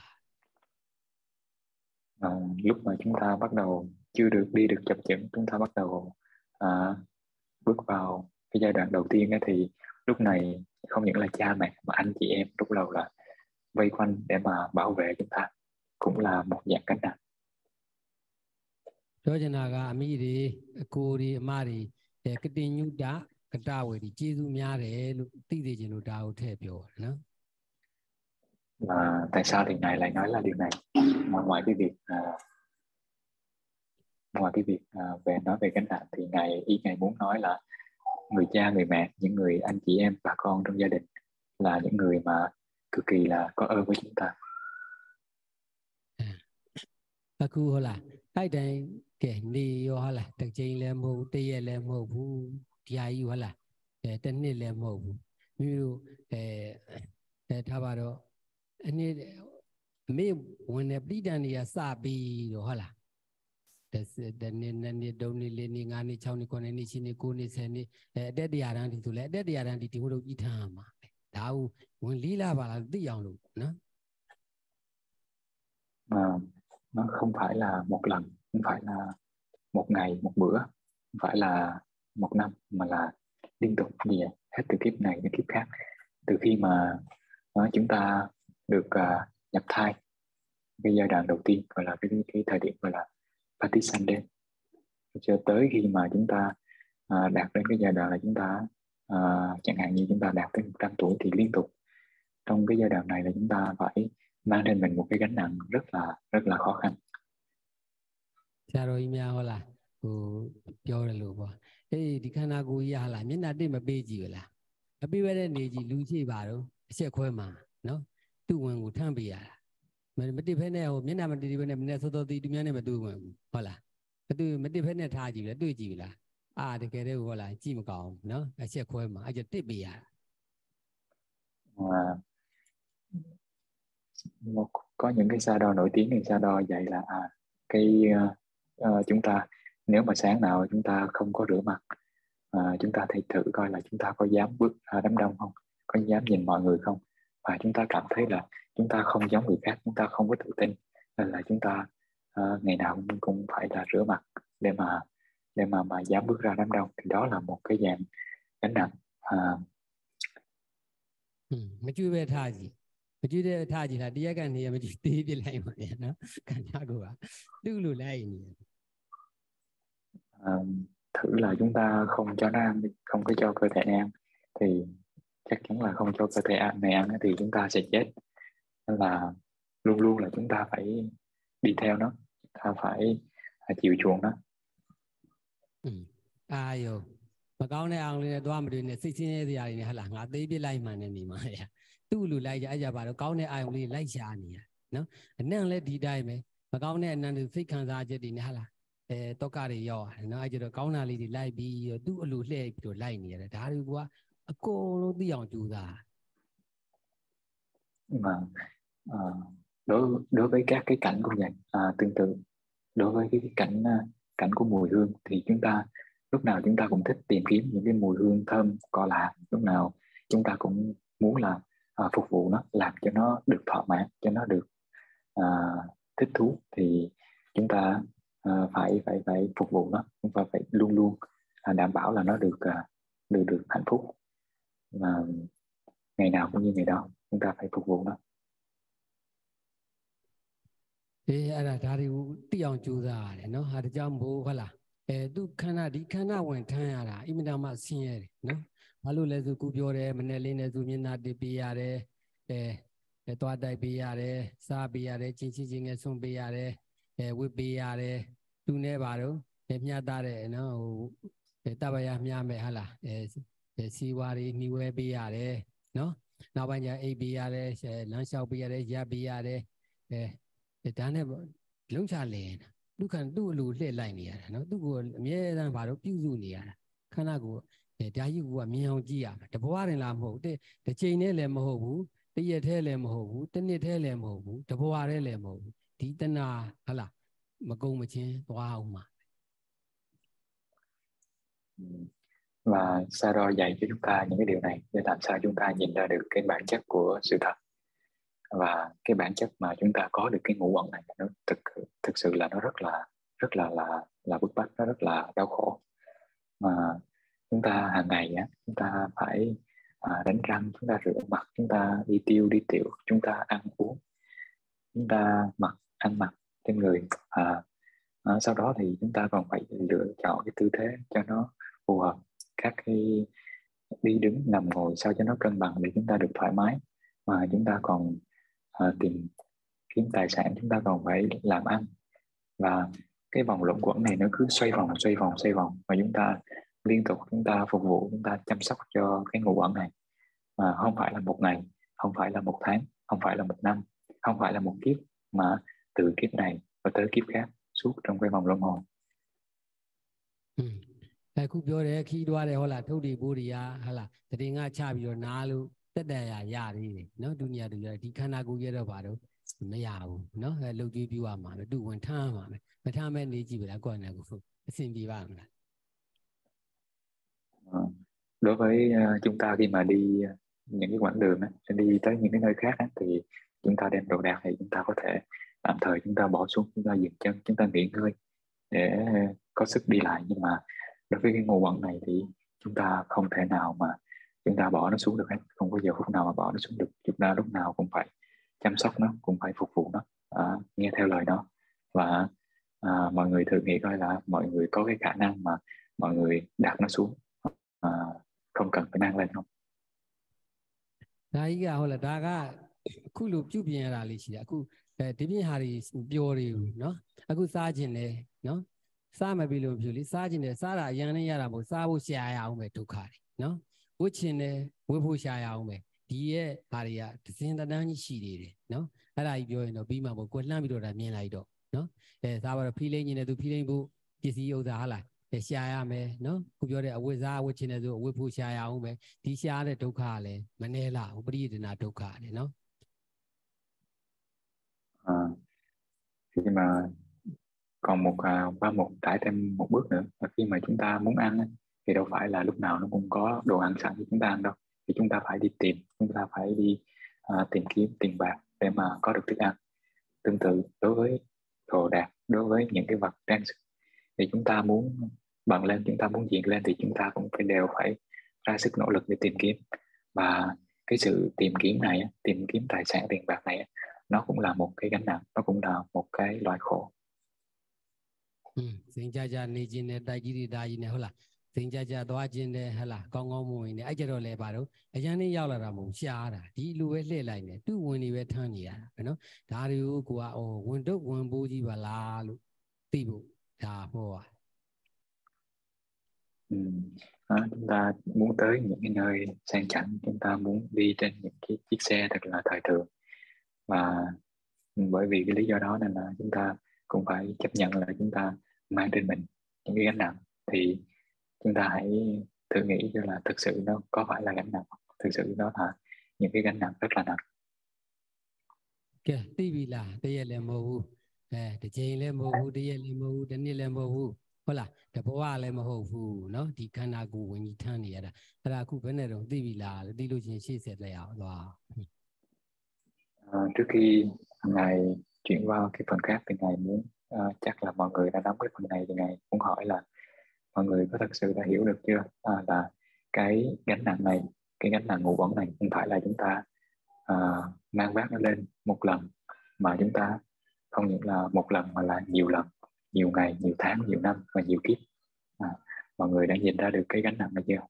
Lúc mà chúng ta bắt đầu chưa được đi được chập chững, chúng ta bắt đầu bước vào cái giai đoạn đầu tiên ấy, thì lúc này không những là cha mẹ mà anh chị em lúc đầu là vây quanh để mà bảo vệ chúng ta, cũng là một dạng gánh nặng. ပြောချင်တာကအမိတွေအကိုတွေအမတွေကတင်ညုတကတဝေဒီကျေးဇူးများတယ်လို့သိသိချင်လို့ဒါကိုထည့်ပြောတယ်နော် Và tại sao thì ngài lại nói là điều này? Ngoài cái việc về nói về gánh nặng thì ngài muốn nói là người cha, người mẹ, những người anh chị em, bà con trong gia đình là những người mà cực kỳ là có ơn với chúng ta. Aku hola, ai đây kể đi hola, thực trình là một tây là một vụ dài hola, tên này là một vụ, như thà bà đó, anh ấy mấyวันนี้đi đàn sa bi hola, nên đâu này lên này ngàn này chào này con này xin này cô này xem này, để đi ăn thì thôi, để đi ăn thì chúng tôi ít tham mà, đào, muốn lý là bà là đi ăn luôn, nó. Nó không phải là một lần, không phải là một ngày, một bữa, không phải là một năm, mà là liên tục như vậy, hết từ kiếp này đến kiếp khác. Từ khi mà chúng ta được nhập thai, cái giai đoạn đầu tiên gọi là cái thời điểm gọi là Patisande, cho tới khi mà chúng ta đạt đến cái giai đoạn là chúng ta chẳng hạn như chúng ta đạt tới 100 tuổi thì liên tục trong cái giai đoạn này là chúng ta phải mang lên mình một cái gánh nặng rất là khó khăn. Cha rồi mẹ hola, côပြောတယ်လို့ပေါ့။ဒီခန္ဓာကိုယ်ကြီးဟာလားမျက်နှာတစ်မပေးကြည့်လား။မပေးဘဲနဲ့နေကြည့်လူရှိပါတော့အချက်ခွဲမှာနော်။သူ့ဝင်ကိုထမ်းပေးရတာ။မတစ်ဖက်နဲ့မျက်နှာမတစ်ဖက်နဲ့မနဲ့စောစောတီသူများနဲ့မတူဝင်ဘူး။ဟုတ်လား။မတစ်ဖက်နဲ့ထားကြည့်လဲတွေ့ကြည့်လား။တကယ်တည်းဟုတ်လားကြည့်မကောင်းဘူးနော်။အချက်ခွဲမှာအဲ့ကျတစ်ပေးရတာ။có những cái sa đo nổi tiếng thì sa đo vậy là chúng ta nếu mà sáng nào chúng ta không có rửa mặt, chúng ta hãy thử coi là chúng ta có dám bước ra đám đông không, có dám nhìn mọi người không, và chúng ta cảm thấy là chúng ta không giống người khác, chúng ta không có tự tin, nên là chúng ta ngày nào cũng phải là rửa mặt để mà dám bước ra đám đông, thì đó là một cái dạng gánh nặng. မကျွေးပဲထားကြည့်မကျွေးတဲ့ထားကြည့်လားတရားကနေရမကြည့်သေးပြလိုက်ပါနဲ့နော်ခန္ဓာကိုယ်ကသူ့လိုလိုက်နေ thử là chúng ta không cho nó ăn, không có cho cơ thể ăn thì chắc chắn là không cho cơ thể này ăn thì chúng ta sẽ chết, nên là luôn luôn là chúng ta phải đi theo nó, ta phải chịu chuộng nó. ယောမကောင်းတဲ့အောင်လေးနဲ့သွားမတွေ့နဲ့စိတ်ဆင်းရဲစရာတွေနဲ့ဟလာငါသေးပြလိုက်မှန်းနေနေမှာရသူ့လူလိုက်ကြအဲ့ကြပါတော့ကောင်းတဲ့အာယုံလေးလိုက်ရှာနေရနော်အနံ့လည်းဒီတိုင်းပဲမကောင်းတဲ့အနံ့တွေစိတ်ခံစားချက်တွေနဲ့ဟလာတောကတွေရောက်ရတယ်နော်အဲ့ကျတော့ကောင်းတာလေးတွေလိုက်ပြီးသူ့အလိုလှည့်ပြီးတော့လိုက်နေရတယ်ဒါတွေကအကုန်လုံးသိအောင်ကြိုးစား mà đối với các cái cảnh cũng vậy, tương tự đối với cái cảnh của mùi hương thì chúng ta lúc nào chúng ta cũng thích tìm kiếm những cái mùi hương thơm cỏ lạ, lúc nào chúng ta cũng muốn là phục vụ nó, làm cho nó được thỏa mãn, cho nó được thích thú, thì chúng ta phải phục vụ nó, chúng ta phải luôn luôn đảm bảo là nó được hạnh phúc, và ngày nào cũng như ngày đó chúng ta phải phục vụ nó. အဲ့ဒါဒါတွေကိုသိအောင်ကြိုးစားရတယ်နော်ဟာဒါကြောင့်မို့ဟုတ်လားသူခန္ဓာဒီခန္ဓာဝင်ထမ်းရတာအင်မတန်မှဆင်းရဲတယ်နော်ဘာလို့လဲဆိုကိုပြောတယ်မနေ့လေးနဲ့သူမျက်နှာတစ်ပေးရတယ်သွားတိုက်ပေးရတယ်စားပေးရတယ်ချင်းချင်းငယ်ဆွန့်ပေးရတယ်ဝတ်ပေးရတယ်သူနဲ့ပါတော့မျှသားတယ်နော်ဟိုတပ္ပယမျှမယ်ဟာလားစီဝါတွေနှီးဝဲပေးရတယ်နော်နောက်ပိုင်းကျအိပ်ပေးရတယ်လမ်းလျှောက်ပေးရတယ်ရပ်ပေးရတယ်ဒါနဲ့လုံးချလဲသူ့အလိုလှည့်လိုက်နေရတာနော်သူ့ကိုအမြဲတမ်းဘာလို့ပြုစုနေရတာခန္ဓာကိုဒါကြီးကမြင်အောင်ကြည့်ရမှာတဘွားရင်လားမဟုတ်တစ်ချိန်နဲ့လည်းမဟုတ်ဘူးတရက်ထဲလည်းမဟုတ်ဘူးတစ်နှစ်ထဲလည်းမဟုတ်ဘူးတဘွားထဲလည်းမဟုတ်ဘူးဒီတဏှာဟလာမကုံမချင်းသွားအောင်မှာ và sa đo dạy cho chúng ta những cái điều này để làm sao chúng ta nhìn ra được cái bản chất của sự thật, và cái bản chất mà chúng ta có được cái ngũ uẩn này nó thực sự là nó rất là bức bách, nó rất là đau khổ, mà chúng ta hàng ngày chúng ta phải đánh răng, chúng ta rửa mặt, chúng ta đi tiêu đi tiểu, chúng ta ăn uống, chúng ta ăn mặc trên người, sau đó thì chúng ta còn phải lựa chọn cái tư thế cho nó phù hợp, các cái đi đứng nằm ngồi sao cho nó cân bằng để chúng ta được thoải mái, mà chúng ta còn tìm kiếm tài sản, chúng ta còn phải làm ăn, và cái vòng luẩn quẩn này nó cứ xoay vòng, và chúng ta liên tục chúng ta phục vụ, chúng ta chăm sóc cho cái ngũ uẩn này, mà không phải là một ngày, không phải là một tháng, không phải là một năm, không phải là một kiếp, mà từ kiếp này và tới kiếp khác, suốt trong cái vòng luân hồi. Khuပြောတယ်ခီးသွားတယ်ဟုတ်လားထုတ်ဒီပိုးတွေကဟာလားတည်ငါချပြီးတော့နားလို့တက်တယ်ရသေးတယ်နော်ဒုညတူရဒီခန္ဓာကိုယ်ရတော့ပါတော့မရဘူးနော်လှုပ်ကြွေးပြရမှာပဲသူဝင်ထမ်းမှာပဲမထမ်းမဲ့နေကြည့်ပြီလားကိုယ့်အနေကိုအဆင်ပြေပါမလား Đối với chúng ta khi mà đi những cái quãng đường đi tới những cái nơi khác thì chúng ta đem đồ đạc thì chúng ta có thể tạm thời chúng ta bỏ xuống, chúng ta dừng chân, chúng ta nghỉ ngơi để có sức đi lại. Nhưng mà đối với cái ngũ uẩn này thì chúng ta không thể nào mà chúng ta bỏ nó xuống được hết, không có giờ phút nào mà bỏ nó xuống được. Chúng ta lúc nào cũng phải chăm sóc nó, cũng phải phục vụ nó, nghe theo lời nó. Và mọi người thử nghĩ coi là mọi người có cái khả năng mà mọi người đặt nó xuống, không cần phải nâng lên không? ဒါကြီးကဟုတ်လားဒါကအခုလိုပြုပြင်ရတာလေးရှိတယ်အခုဒီပြင်ဟာတွေပြောတွေနော်အခုစားခြင်းတယ်နော်စားမပြီးလို့ဖြစ်လေစားခြင်းတယ်စားတာအရန်နဲ့ရတာမဟုတ်စားဖို့ရှာရအောင်ပဲဒုက္ခတွေနော်ဝှခြင်းတယ်ဝှဖို့ရှာရအောင်ပဲဒီရဲ့ဟာတွေကဒဇင်တန်းကြီးရှိသေးတယ်နော်အဲ့ဒါကြီးပြောရင်တော့ပြီးမှပေါ့ကိုလှမ်းပြီးတော့ဒါမြင်လိုက်တော့နော်စားပါတော့ဖီလိမ့်ခြင်းတယ်သူဖီလိမ့်ဖို့ပစ္စည်းဥစ္စာဟာလားရှာရမယ်နော်ခုပြောတဲ့အဝိဇ္ဇာဝှခြင်းတယ်ဆိုအဝှဖို့ရှာရအောင်ပဲဒီရှာတဲ့ဒုက္ခကလည်းမနှဲလားပရိဒေနာဒုက္ခတယ်နော် Khi mà còn một trải thêm một bước nữa là khi mà chúng ta muốn ăn thì đâu phải là lúc nào nó cũng có đồ ăn sẵn cho chúng ta ăn đâu, thì chúng ta phải đi tìm, chúng ta phải đi tìm kiếm tiền bạc để mà có được thức ăn. Tương tự đối với đồ đạc, đối với những cái vật trang sức thì chúng ta muốn bận lên, chúng ta muốn diện lên thì chúng ta cũng đều phải ra sức nỗ lực để tìm kiếm. Và cái sự tìm kiếm này, tìm kiếm tài sản tiền bạc này, nó cũng là một cái gánh nặng, nó cũng là một cái loại khổ. စိန်ကြကြနေခြင်းနဲ့တိုက်ကြီးတွေဒါကြီးနဲ့ဟုတ်လားစိန်ကြကြသွားခြင်းနဲ့ဟလားကောင်းကောင်းမွန်နေအဲ့ကြတော့လဲပါတော့အရန်လေးရောက်လာတာမဟုတ်ရှားတာဒီလူပဲလှည့်လိုက်နေသူ့ဝင်နေပဲထမ်းနေရတာပဲနော်ဒါတွေကိုကိုကဝင်တော့ဝင်ပိုးကြီးပါလားလို့သိဖို့ဒါဟောပါ Chúng ta muốn tới những cái nơi sang chảnh, chúng ta muốn đi trên những cái chiếc xe thật là thời thượng, và bởi vì cái lý do đó nên là chúng ta cũng phải chấp nhận là chúng ta mang trên mình những cái gánh nặng. Thì chúng ta hãy thử nghĩ cho là thực sự nó có phải là gánh nặng, thực sự nó là những cái gánh nặng rất là nặng. Kìa, tí vì là tí là mô hù, tí chênh là mô hù, tí là mô hù, tí là mô hù,ဟုတ်လားတဘဝလည်းမဟုတ်ဘူးเนาะဒီခန္ဓာကိုယ်ဝင်ကြီးထမ်းနေရတာအဲ့ဒါအခုဘယ်နဲ့တော့သိပြီလားသိလို့ချင်းရှေ့ဆက်လိုက်အောင်သွား Trước khi ngài chuyển vào cái phần khác thì ngài muốn chắc là mọi người đã nắm cái phần này thì ngài muốn hỏi là mọi người có thật sự đã hiểu được chưa, là cái gánh nặng này, cái gánh nặng ngũ uẩn này không phải là chúng ta mang vác nó lên một lần, mà chúng ta không những là một lần mà là nhiều lần, nhiều ngày, nhiều tháng, nhiều năm và nhiều kiếp. Mọi người đã nhìn ra được cái gánh nặng này chưa?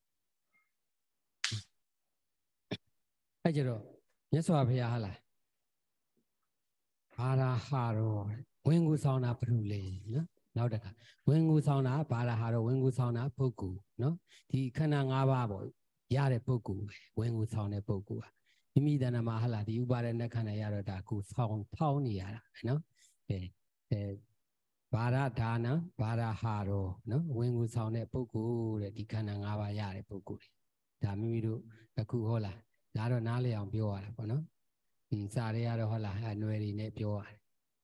အဲ့ကြတော့မြတ်စွာဘုရားဟာလားဘာရာဟာရောဝင်ကူဆောင်တာဘုလေနော်နောက်တစ်ခါဝင်ကူဆောင်တာဘာရာဟာရောဝင်ကူဆောင်တာပုဂ္ဂိုလ်နော်ဒီခန္ဓာ၅ပါးပေါ့ရတဲ့ပုဂ္ဂိုလ်ပဲဝင်ကူဆောင်တဲ့ပုဂ္ဂိုလ်ဟာမိမိတဏ္ဍမှာဟာလားဒီဥပါဒณะခန္ဓာရတော့ဒါကိုဆောင်ဖောင်းနေရတာပဲနော်ဘာရဒါနဘာရဟာရောနော်ဝင်ကူဆောင်တဲ့ပုဂ္ဂိုလ်တဲ့ဒီခန္ဓာ၅ပါးရတဲ့ပုဂ္ဂိုလ်တွေဒါမိမိတို့အခုဟောလားဒါတော့နားလည်အောင်ပြောရတာပေါ့နော်စာတွေကတော့ဟုတ်လားအနွယ်တွေနဲ့ပြောရတယ်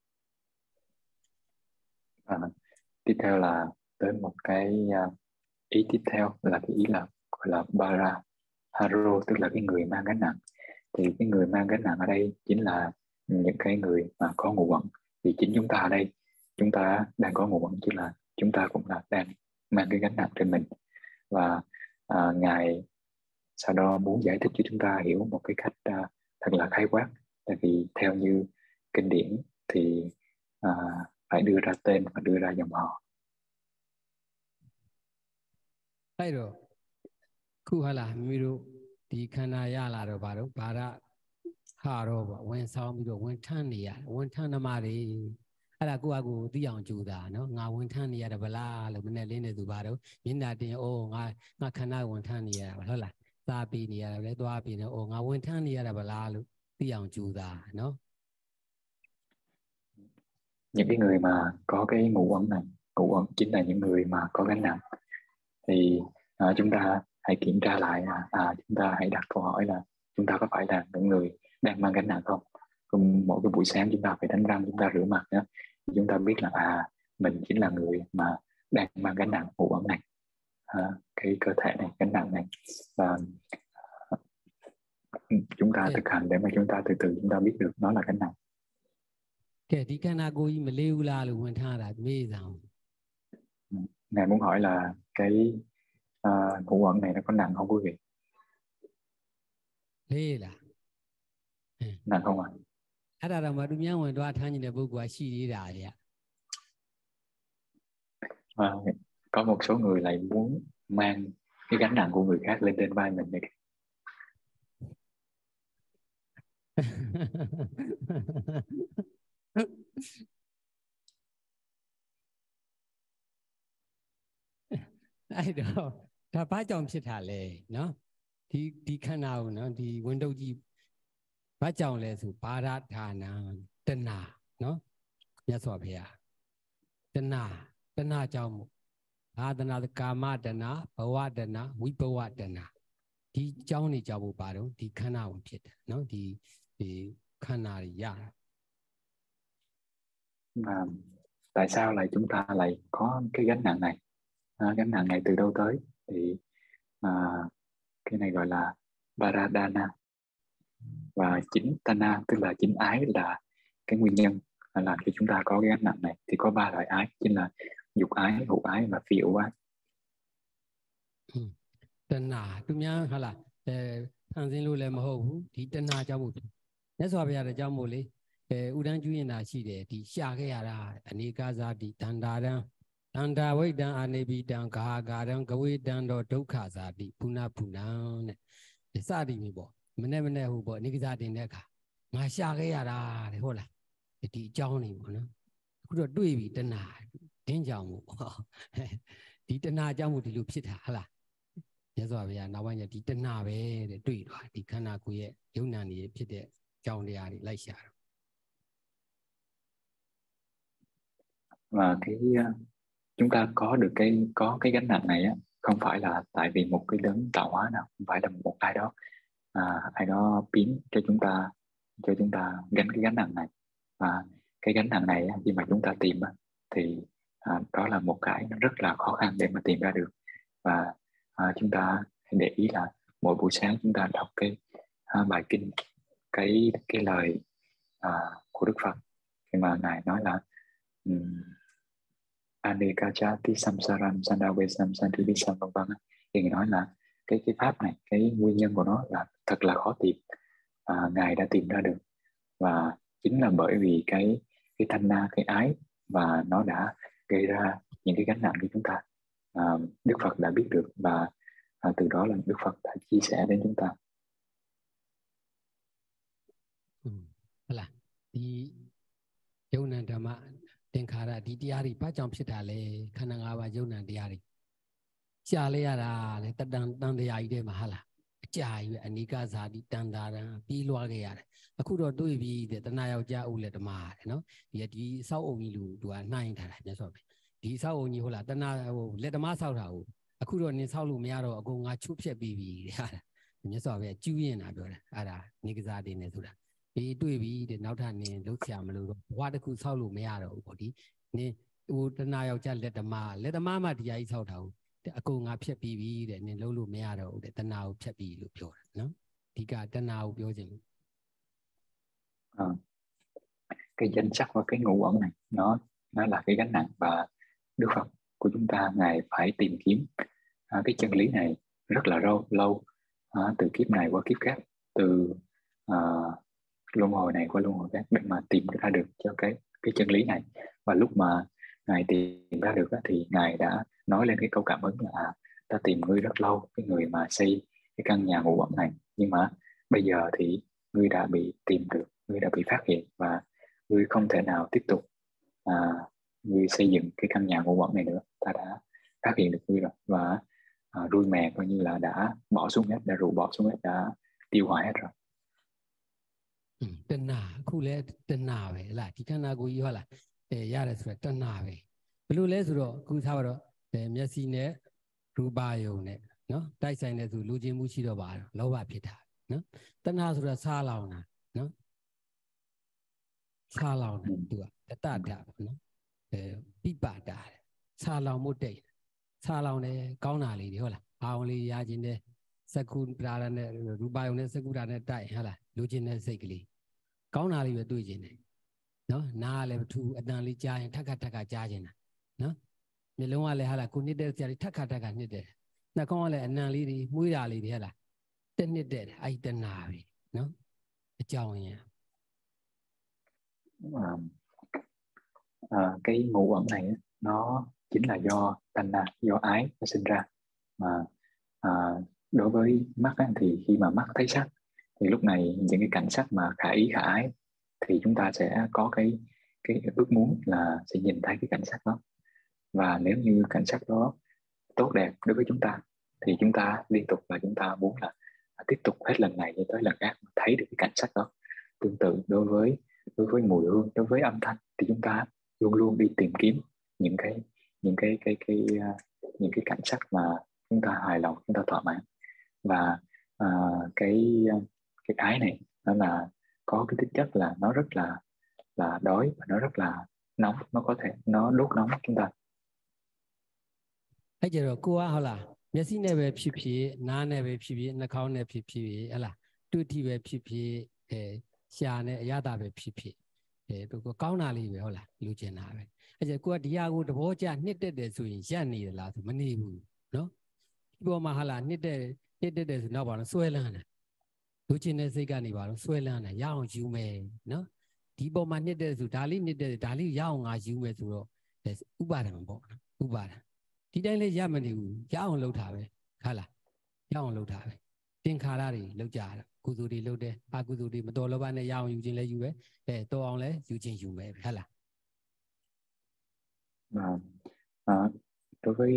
Tiếp theo là tới một cái ý tiếp theo là cái ý là gọi là bara haro, tức là cái người mang gánh nặng. Thì cái người mang gánh nặng ở đây chính là những cái người mà có ngũ uẩn. Thì chính chúng ta ở đây, chúng ta đang có ngũ uẩn, chứ là chúng ta cũng là đang mang cái gánh nặng trên mình. Và ngài sau đó muốn giải thích cho chúng ta hiểu một cái cách thật là khái quát. Tại vì theo như kinh điển thì phải đưa ra tên và đưa ra dòng họ. အဲ့တော့ခုဟာလားမိမိတို့ဒီခန္ဓာရလာတော့ဘာလို့ဘာရဟာရောပေါ့ဝင်ဆောင်ပြီးတော့ဝင်ထမ်းနေရဝင်ထမ်းသမားတွေ là cô tí dòng chủ ta nó ngà quên thang này là bà la là bên này lên để tụ bà đâu những đại tiền ô ngà khăn nào quên thang này là bà là ta bị này là lấy toa bị nó ô ngà quên thang này là bà la luôn tí dòng chủ ta nó những cái người mà có cái ngũ uẩn này, ngũ uẩn chính là những người mà có gánh nặng, thì chúng ta hãy kiểm tra lại, chúng ta hãy đặt câu hỏi là chúng ta có phải là những người đang mang gánh nặng không. Mỗi cái buổi sáng chúng ta phải đánh răng, chúng ta rửa mặt nữa, chúng ta biết là mình chính là người mà đang mang gánh nặng ngũ uẩn này, cái cơ thể này, gánh nặng này, và chúng ta thực hành để mà chúng ta từ từ chúng ta biết được nó là gánh nặng. Kể đi cái nào cô ý mà lưu la luôn quên thang là mê rằng Ngài muốn hỏi là cái ngũ uẩn này nó có nặng không quý vị? thế là Nặng không ạ? Ada là mà đúng nhau mình đoán thang như là bố của chị đi ra vậy. Có một số người lại muốn mang cái gánh nặng của người khác lên trên vai mình này. Ai đó ta ba chồngဖြစ်တာလေနော်ဒီခန္ဓာကိုနော်ဒီဝန်တုပ်ကြီးဘာကြောင့်လဲဆိုပါရဌာနတဏနော်မြတ်စွာဘုရားတဏကြောင့်မို့အာတဏကာမတဏဘဝတဏဝိဘဝတဏဒီကြောင့်နေကြောင့်ပါတော့ဒီခန္ဓာဝင်ဖြစ်တယ်နော်ဒီခန္ဓာတွေရတာ Tại sao lại chúng ta lại có cái gánh nặng này? Gánh nặng này từ đâu tới? Thì cái này gọi là Paradana, và chính Tana tức là chính ái là cái nguyên nhân làm cho chúng ta có cái gánh nặng này. Thì có 3 loại ái, chính là dục ái, hữu ái và phi hữu ái. Tana đúng nhá, hay là thằng sinh lưu lên mà hậu thì Tana cho một nhất so bây giờ cho một lý u đang chú ý là chỉ để thì xa cái ra anh ấy cả ra thì đàn đa với đàn anh ấy bị đàn cả đàn cái với đàn đó đâu cả ra thì puna này để xa đi mình bỏ mình này hụt bỏ những cái gia đình này cả mà xa cái ra thì thôi là thì cháu này mà nó cứ rồi đuổi bị tên nào đến cháu một thì tên nào cháu một thì lúc xịt hả là nhất so bây giờ nào bây giờ thì tên nào về để đuổi rồi thì khả năng của ye yếu năng này xịt để cháu này thì lại xa. Và chúng ta có được cái gánh nặng này không phải là tại vì một cái đấng tạo hóa nào, không phải là một ai đó ai đó biến cho chúng ta gánh cái gánh nặng này. Và cái gánh nặng này khi mà chúng ta tìm thì đó là một cái rất là khó khăn để mà tìm ra được. Và chúng ta hãy để ý là mỗi buổi sáng chúng ta đọc cái bài kinh, cái lời của Đức Phật khi mà Ngài nói là Anekachati samsaram sandavesam santivisam vân vân, thì Ngài nói là cái pháp này, cái nguyên nhân của nó là thật là khó tìm, Ngài đã tìm ra được. Và chính là bởi vì cái thanh na, cái ái, và nó đã gây ra những cái gánh nặng của chúng ta. Đức Phật đã biết được, và từ đó là Đức Phật đã chia sẻ đến chúng ta. Là đi châu nan Dhamma thင်္ခါရဒီတရားတွေဘာကြောင့်ဖြစ်တာလဲခန္ဓာ၅ပါးယုံနာတရားတွေရှားလဲရတာလဲတန်တရားကြီးတွေမှာဟာလားအကြာကြီးပဲအနိကဇာတိတန်တာရံပြီးလွှားခဲ့ရတယ်အခုတော့တွေ့ပြီတဲ့တဏှာယောက်ျားဦးလက်ဓမ္မတဲ့နော်ဒီစောက်အုံကြီးလူသူကနှိုင်းထားတာမြတ်စွာဘုရားဒီစောက်အုံကြီးဟုတ်လားတဏှာလက်ဓမ္မဆောက်တာကိုအခုတော့နင်ဆောက်လို့မရတော့အကုန်ငါချုပ်ဖြတ်ပြီးပြီတဲ့ဟာမြတ်စွာဘုရားကျူးရင်တာပြောတာအဲ့ဒါနိကဇာတိနဲ့ဆိုတာဒီတွေ့ပြီတဲ့နောက်ထပ်နင်လုံးဆရာမလို့တော့ဘဝတစ်ခုဆောက်လို့မရတော့ဘူးပေါ့ဒီနင်ဟိုတဏှာယောက်ျားလက်ဓမ္မမှတရားကြီးဆောက်တာကိုအကုန်ငါဖြတ်ပြီးပြီတဲ့နင်လုံးလို့မရတော့ဘူးတဲ့တဏှာကိုဖြတ်ပြီးလို့ပြောတာနော်ဒီကတဏှာကိုပြောခြင်း cái danh sắc và cái ngũ uẩn này nó là cái gánh nặng, và Đức Phật của chúng ta Ngài phải tìm kiếm cái chân lý này rất là lâu, từ kiếp này qua kiếp khác, từ luân hồi này qua luân hồi khác, để mà tìm ra được cho cái chân lý này. Và lúc mà Ngài tìm ra được thì Ngài đã nói lên cái câu cảm ứng là ta tìm ngươi rất lâu, cái người mà xây cái căn nhà ngũ uẩn này, nhưng mà bây giờ thì ngươi đã bị tìm được, ngươi đã bị phát hiện, và ngươi không thể nào tiếp tục Ngươi xây dựng cái căn nhà ngũ uẩn này nữa. Ta đã phát hiện được ngươi rồi, và đuôi mè coi như là đã bỏ xuống hết, đã rũ bỏ xuống hết, đã tiêu hóa hết rồi. တဏှာအခုလဲတဏှာပဲဟလားဒီခန္ဓာကိုယ်ကြီးဟုတ်လားရတယ်ဆိုတော့တဏှာပဲဘယ်လိုလဲဆိုတော့အခုထားပါတော့မျက်စိနဲ့ရူပယုံနဲ့နော်တိုက်ဆိုင်တဲ့သူလူချင်းမှုရှိတော့ပါတော့လောဘဖြစ်တာနော်တဏှာဆိုတော့စားလောင်တာနော်စားလောင်တာသူကတတ္တပေါ့နော်ပိပါတာစားလောင်မှုတိတ်စားလောင်တယ်ကောင်းတာလေးတွေဟုတ်လားအာရုံလေးရခြင်းတဲ့စက္ခုပရာနဲ့ရူပယုံနဲ့စက္ခုရာနဲ့တိုက်ဟုတ်လားလူချင်းတဲ့စိတ်ကလေးကောင်းတာလေးပဲတွေ့ခြင်းတယ်နော်နားလည်းထူအတန်လေးကြားရင်ထက်ခါထက်ခါကြားခြင်းတာနော်မျက်လုံးကလည်းဟာလားကိုနှစ်တဲ့ဆရာကြီးထက်ခါထက်ခါနှစ်တဲ့နှာခေါင်းကလည်းအနံလေးတွေမွေးတာလေးတွေဟာလားတက်နှစ်တဲ့အဲ့တဏှာပဲနော်အကြောင်းရင်း cái ngũ uẩn này nó chính là do tanha, do ái nó sinh ra. Mà đối với mắt thì khi mà mắt thấy sắc thì lúc này những cái cảnh sắc mà khả ý khả ái thì chúng ta sẽ có cái ước muốn là sẽ nhìn thấy cái cảnh sắc đó, và nếu như cảnh sắc đó tốt đẹp đối với chúng ta thì chúng ta liên tục và chúng ta muốn là tiếp tục hết lần này cho tới lần khác thấy được cái cảnh sắc đó. Tương tự đối với mùi hương, đối với âm thanh thì chúng ta luôn luôn đi tìm kiếm những cái cảnh sắc mà chúng ta hài lòng, chúng ta thỏa mãn. Và cái ái này nó là có cái tính chất là nó rất là đói và nó rất là nóng, nó có thể nó đốt nóng chúng ta. အဲ့ကြတော့ကိုကဟုတ်လားမျက်စိနဲ့ပဲဖြစ်ဖြစ်နားနဲ့ပဲဖြစ်ဖြစ်နှာခေါင်းနဲ့ဖြစ်ဖြစ်ဟုတ်လားတွေ့ထိပဲဖြစ်ဖြစ်ရှာနဲ့အရသာပဲဖြစ်ဖြစ်သူကကောင်းတာလေးပဲဟုတ်လားလူကျင်တာပဲအဲ့ကြကိုကဒီဟာကိုသဘောကျနှစ်တက်တယ်ဆိုရင်ရက်နေရလားဆိုမနေဘူးနော်ဒီပေါ်မှာဟုတ်လားနှစ်တက်တယ်ဆိုတော့ဘာလို့ဆွဲလန်းတယ်လူကျင်တဲ့စိတ်ကနေဘာလို့ဆွဲလန်းတယ်ရအောင်ယူမယ်နော်ဒီပေါ်မှာနှစ်တက်ဆိုဒါလေးနှစ်တက်ဒါလေးရအောင်ငါယူမယ်ဆိုတော့ဥပါဒံပေါ့နော်ဥပါဒံဒီတိုင်းလေးရမနေဘူးရအောင်လုပ်တာပဲခါလားရအောင်လုပ်တာပဲသင်္ခါရတွေလောက်ကြတာကုသိုလ်တွေလုပ်တယ်အကုသိုလ်တွေမတော်လောဘနဲ့ရအောင်ယူခြင်းလဲယူပဲတော်အောင်လဲယူခြင်းယူမယ်ဟုတ်လား Đối với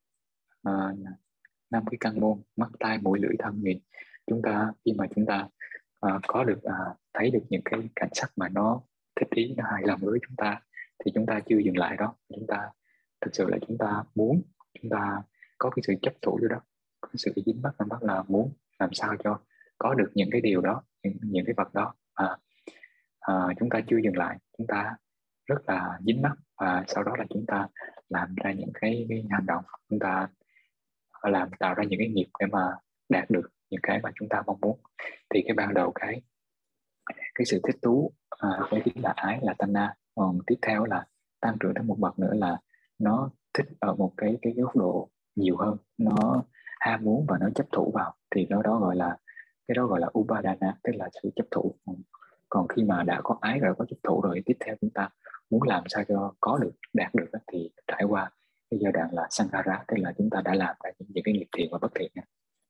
5 cái căn môn mắt, tai, mũi, lưỡi, thân, miệng, chúng ta khi mà chúng ta có được thấy được những cái cảnh sắc mà nó thích ý, nó hài lòng với chúng ta thì chúng ta chưa dừng lại đó. Chúng ta thực sự là chúng ta muốn, chúng ta có cái sự chấp thủ vô đó, có sự dính mắc là muốn làm sao cho có được những cái điều đó, những cái vật đó. Chúng ta chưa dừng lại, chúng ta rất là dính mắc, và sau đó là chúng ta làm ra những cái hành động, chúng ta tạo ra những cái nghiệp để mà đạt được những cái mà chúng ta mong muốn. Thì cái ban đầu cái sự thích thú với chính là ái, là tanha. Còn tiếp theo là tăng trưởng đến một bậc nữa là nó thích ở một cái góc độ nhiều hơn, nó ham muốn và nó chấp thủ vào, thì cái đó gọi là upadana, tức là sự chấp thủ. Còn khi mà đã có ái rồi, có chấp thủ rồi, tiếp theo chúng ta muốn làm sao cho có được, đạt được thì trải qua cái giai đoạn là sankhara, tức là chúng ta đã làm ra những cái nghiệp thiện và bất thiện.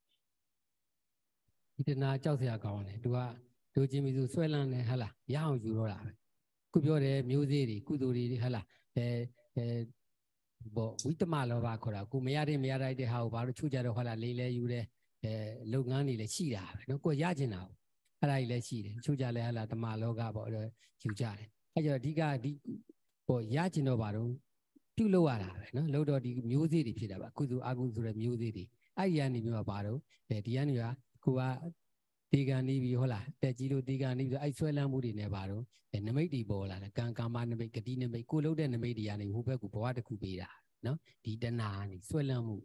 ဒီတနာကြောက်စရာကောင်းတယ်သူကလူချင်းမိစုဆွဲလန်းနေဟလားရအောင်ယူတော့တာပဲခုပြောတယ်မျိုးစေ့တွေကုသိုလ်တွေဟလားဘောဝိတမလောဘခေါ်တာကိုမရတဲ့ဟာကိုဘာလို့ချို့ကြတော့ဟလားလေးလဲယူတယ်လုပ်ငန်းတွေလည်းရှိတာပဲနော်ကိုရကျင်တာအဲ့ဒါကြီးလည်းရှိတယ်ချို့ကြလဲဟလားတမလောကပေါ့ယူကြတယ်အဲ့ကျတော့အဓိကဒီဘောရကျင်တော့ဘာတော့ပြုတ်လောက်ရတာပဲနော်လို့တော့ဒီမျိုးစေ့တွေဖြစ်တာပါကုသိုလ်အကုသိုလ်ဆိုတဲ့မျိုးစေ့တွေအဲ့ဒီကနေပြီးတော့ဘာတော့ဒီကနေကကိုကဒီကနေ့ပြီးဟုတ်လားတက်ကြီးလို့ဒီကနေ့ပြီးအဲ့ဆွဲလန်းမှုတွေနဲ့ပါတော့နမိတ်တွေပေါ်လာတယ်ကံကာမနမိတ်ဂတိနမိတ်ကိုလုံးတဲ့နမိတ်တွေကနေဟိုဘက်ကိုဘဝတစ်ခုပေးတာနော်ဒီတဏှာနေဆွဲလန်းမှု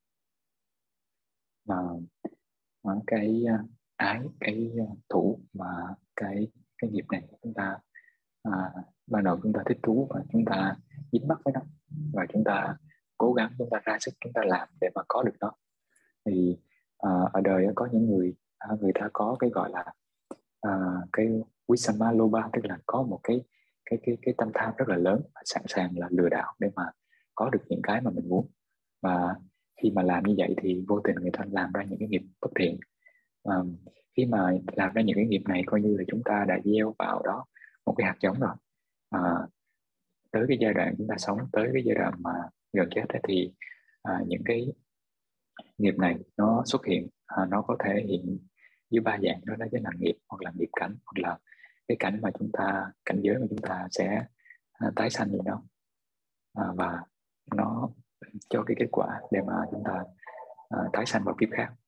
cái ái, cái thủ và cái nghiệp này chúng ta ban đầu chúng ta thích thú và chúng ta dính mắc với nó, và chúng ta cố gắng, chúng ta ra sức, chúng ta làm để mà có được nó. Thì ở đời có những người ta có cái gọi là cái Visama Loba, tức là có một cái tâm tham rất là lớn, sẵn sàng là lừa đảo để mà có được những cái mà mình muốn. Và khi mà làm như vậy thì vô tình người ta làm ra những cái nghiệp bất thiện. Khi mà làm ra những cái nghiệp này coi như là chúng ta đã gieo vào đó một cái hạt giống rồi. tới cái giai đoạn chúng ta sống tới cái giai đoạn mà gần chết ấy, thì những cái nghiệp này nó xuất hiện, nó có thể hiện dưới ba dạng, đó là nghiệp hoặc là nghiệp cảnh, hoặc là cái cảnh mà chúng ta, cảnh giới mà chúng ta sẽ tái sanh gì đó, và nó cho cái kết quả để mà chúng ta tái sanh vào kiếp khác.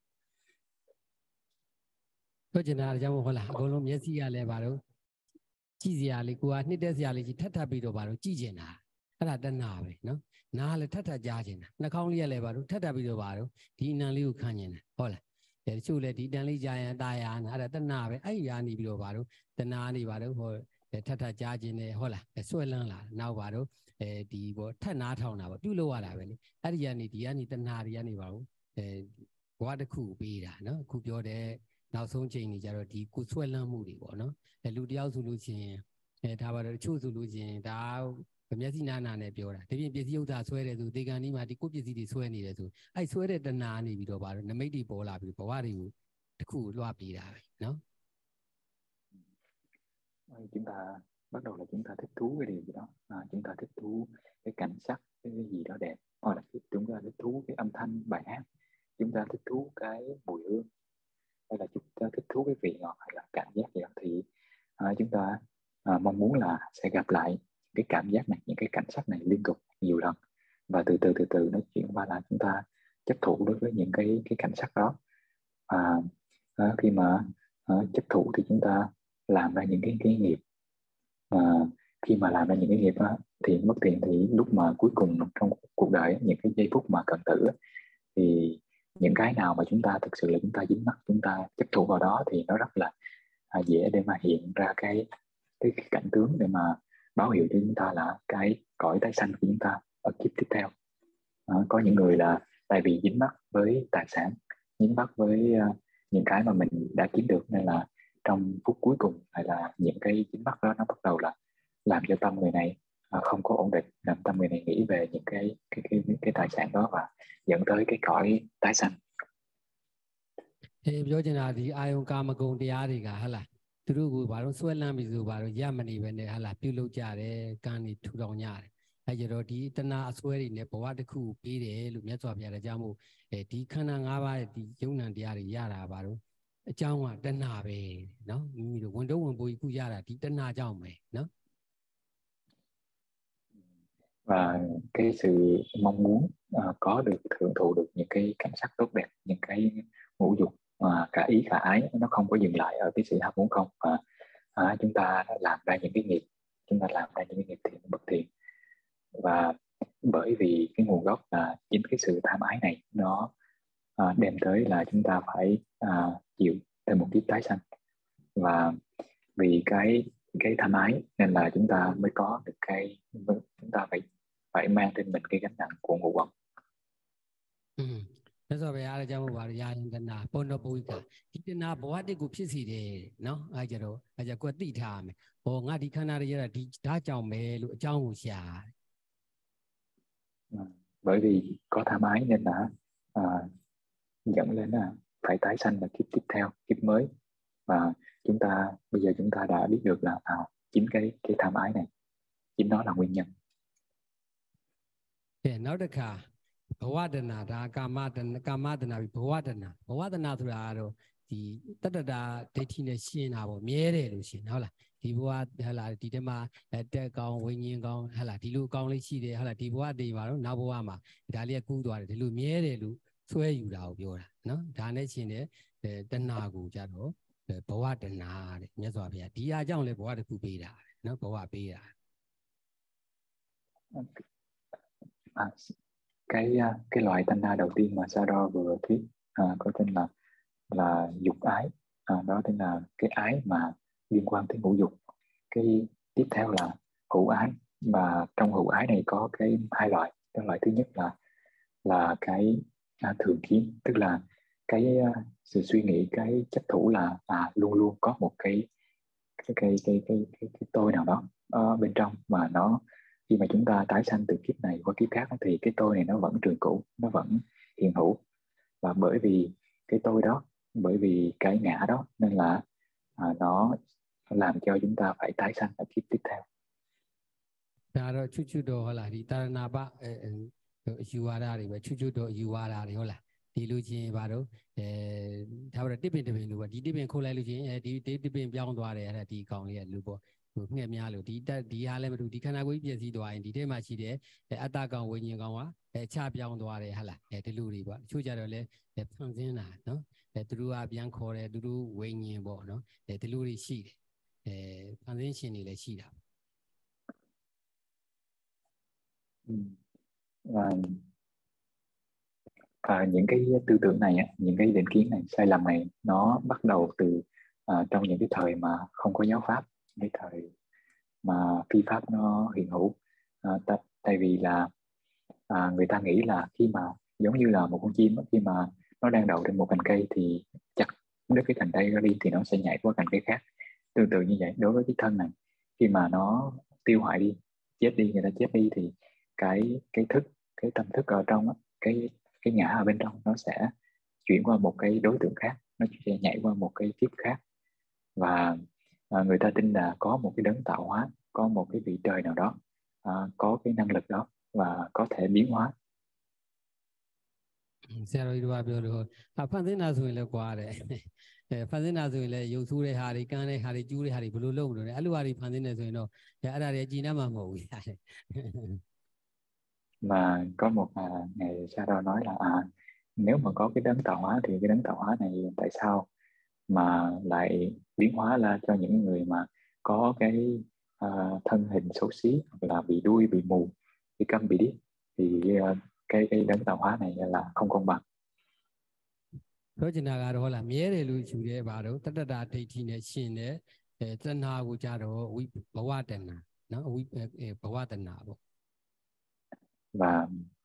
Tôi chỉ là trong một là còn lúc nhất gì là bảo đâu chi gì là của nít đấy gì là chỉ thắt thắt bị đồ bảo đâu chi gì na, cái là đơn nào vậy, nó na là thắt thắt giá gì na, nó không liên là bảo đâu thắt thắt bị đồ bảo đâu, đi năng liu khăn gì na, hỏi là để chú là đi năng liu giá ya đại ya na, là đơn nào vậy, ai ya đi bị đồ bảo đâu, đơn nào đi bảo đâu, hỏi để thắt thắt giá gì này, hỏi là cái số lượng là nào bảo đâu, đi bộ thắt nào thao nào, chú lâu à vậy, ai ya đi đơn nào đi ya đi bảo, quá được khu bị ra, nó khu biểu để nào sống trên này giờ thì cú xuôi lăng mù đi bỏ nó, lưu điệu du lưu trên, thà bảo chú du lưu trên, đã bây giờ na này biểu ra, thế bây giờ yêu ta xuôi rồi, thì cái này mà đi cú bây giờ đi xuôi này rồi, ai xuôi rồi tên na này bị đồ bảo, nó mấy đi bỏ lại bị bỏ đi, khu loa bị ra, nó. Chúng ta bắt đầu là chúng ta thích thú cái điều gì đó, chúng ta thích thú cái cảnh sắc, cái gì đó đẹp, hoặc là chúng ta thích thú cái âm thanh bài hát, chúng ta thích thú cái mùi hương, hay là chúng ta thích thú cái vị ngọt, hay là cảm giác gì đó, thì chúng ta mong muốn là sẽ gặp lại cái cảm giác này, những cái cảnh sắc này liên tục nhiều lần, và từ từ nó chuyển qua là chúng ta chấp thủ đối với những cái cảnh sắc đó. Khi mà chấp thủ thì chúng ta làm ra những cái nghiệp. Khi mà làm ra những cái nghiệp đó, thiện bất thiện, thì lúc mà cuối cùng trong cuộc đời, những cái giây phút mà cận tử, thì những cái nào mà chúng ta thực sự là chúng ta dính mắc, chúng ta chấp thủ vào đó, thì nó rất là dễ để mà hiện ra cái cảnh tướng để mà báo hiệu cho chúng ta là cái cõi tái sanh của chúng ta ở kiếp tiếp theo. Có những người là tại vì dính mắc với tài sản, dính mắc với những cái mà mình đã kiếm được, nên là trong phút cuối cùng, hay là những cái dính mắc đó nó bắt đầu là làm cho tâm người này không có ổn định, làm tâm người này nghĩ về những cái tài sản đó, và dẫn tới cái cõi tái sanh. Biểu trên là thì ai ông cam côngတရားတွေက hả là သူတို့ကဘာလို့ဆွဲလန်းပြီးဆိုဘာလို့ရမနေပဲနဲ့ hả là ပြုလုပ်ကြတယ်ကံတွေထူထောင်ကြတယ်အဲကြတော့ဒီတဏှာအစွဲတွေနဲ့ဘဝတစ်ခုပေးတယ်လို့မြတ်စွာဘုရားကြောင့်မို့ဒီခန္ဓာ၅ပါးရဲ့ဒီယုံ nant တရားတွေရတာဘာလို့အကြောင်းကတဏှာပဲเนาะမိမိတို့ဝန်တော့ဝန်ပိုးကြီးခုရတာဒီတဏှာကြောင့်ပဲเนาะ Và cái sự mong muốn có được, hưởng thụ được những cái cảnh sắc tốt đẹp, những cái ngũ dục cả ý cả ái, nó không có dừng lại ở cái sự ham muốn không, và chúng ta làm ra những cái nghiệp, chúng ta làm ra những cái nghiệp thiện bất thiện. Và bởi vì cái nguồn gốc là chính cái sự tham ái này, nó đem tới là chúng ta phải chịu thêm một kiếp tái sanh. Và vì cái tham ái nên là chúng ta mới có được chúng ta phải mang trên mình cái gánh nặng của ngũ uẩn. မြတ်စွာဘုရားအားကြောင့်ဘာလို့ရာရင်တဏပေါ်တော့ပုဂ္ဂိကဒီတဏဘဝတစ်ကိုဖြစ်စီတယ်เนาะအဲကြတော့ကိုယ်သိထားမယ်ဟောငါဒီခန္ဓာတွေရတာဒီဒါကြောင့်ပဲလို့အကြောင်းကိုရှာ Bởi vì có tham ái nên là dẫn lên là phải tái sanh là kiếp tiếp theo, kiếp mới. Và bây giờ chúng ta đã biết được là chính cái tham ái này, chính nó là nguyên nhân. နောက်တစ်ခါ ဘဝတဏဒါကာမတဏပြီးဘဝတဏဆိုတာကတော့ဒီတတ္တတာဒိဋ္ဌိနဲ့ရှင်းတာပေါ့မြဲတယ်လို့ရှင်းဟုတ်လားဒီဘဝဟဲ့လားဒီတည်းမှာတက်ကောင်းဝိညာဉ်ကောင်းဟဲ့လားဒီလိုအကောင်းလေးရှိတယ်ဟဲ့လားဒီဘဝတည်ပါတော့နောက်ဘဝမှာဒါလေးကကူးသွားတယ်ဒီလိုမြဲတယ်လို့ဆွဲယူတာကိုပြောတာနော်ဒါနဲ့ရှင်းတယ်တဏကိုကြတော့ဘဝတဏတဲ့မြတ်စွာဘုရားဒီအားကြောင့်လဲဘဝတစ်ခုပေးတာနော်ဘဝပေးတာ Cái loại tanha đầu tiên mà Sa-đo vừa thuyết có tên là dục ái, đó tên là cái ái mà liên quan tới ngũ dục. Cái tiếp theo là hữu ái, và trong hữu ái này có cái hai loại. Cái loại thứ nhất là cái thường kiến, tức là cái sự suy nghĩ, cái chấp thủ là luôn luôn có một cái tôi nào đó bên trong, mà nó khi mà chúng ta tái sanh từ kiếp này qua kiếp khác thì cái tôi này nó vẫn trường cửu, nó vẫn hiện hữu. Và bởi vì cái tôi đó, bởi vì cái ngã đó, nên là nó làm cho chúng ta phải tái sanh ở kiếp tiếp theo. Đó rồi chút đồ hay là đi ta na ba yuara đi vậy chút đồ yuara đi hay là đi lưu trình vào đó thao ra tiếp bên lưu đi tiếp bên khâu lại lưu trình đi tiếp bên bão đoa đấy là đi con này lưu bộ nghe mía lưu đi hà lên mà đi khán giả quý biệt gì đoa đi thế mà chỉ để ta con với nhiều con quá cha bão đoa đấy hay là đi lưu đi vậy chút giờ rồi lấy phong sinh là nó từ lưu à biển khơi đấy từ lưu với nhiều bộ nó từ lưu đi xí phong sinh sinh này là xí đó. Và những cái tư tưởng này, những cái định kiến này, sai lầm này nó bắt đầu từ trong những cái thời mà không có giáo pháp, cái thời mà phi pháp nó hiện hữu. Tại vì là người ta nghĩ là khi mà giống như là một con chim khi mà nó đang đậu trên một cành cây thì chặt đứt cái cành cây ra đi thì nó sẽ nhảy qua cành cây khác. Tương tự như vậy đối với cái thân này, khi mà nó tiêu hoại đi, chết đi, người ta chết đi thì cái thức, cái tâm thức ở trong cái ngã ở bên trong nó sẽ chuyển qua một cái đối tượng khác, nó sẽ nhảy qua một cái kiếp khác. Và người ta tin là có một cái đấng tạo hóa, có một cái vị trời nào đó có cái năng lực đó và có thể biến hóa. Xe rồi đua biểu rồi, phát sinh nào rồi là quá đấy, phát sinh nào rồi là yêu thương đấy, hari can đấy, hari chú đấy, hari bulu lâu rồi, alu hari phát sinh này rồi nó, cái ở đây chỉ nằm mà ngủ. Mà có một ngày sau đó nói là nếu mà có cái đấng tạo hóa thì cái đấng tạo hóa này tại sao mà lại biến hóa ra cho những người mà có cái thân hình xấu xí, hoặc là bị đuôi, bị mù, bị câm, bị điếc, thì cái đấng tạo hóa này là không công bằng. Rồi chỉ là đó là mía để lui chui đấy vào đó, tất cả đã thấy thì này xin đấy, chân hà của cha đó, uy bảo hoa tên nào, nó uy bảo hoa tên nào. Và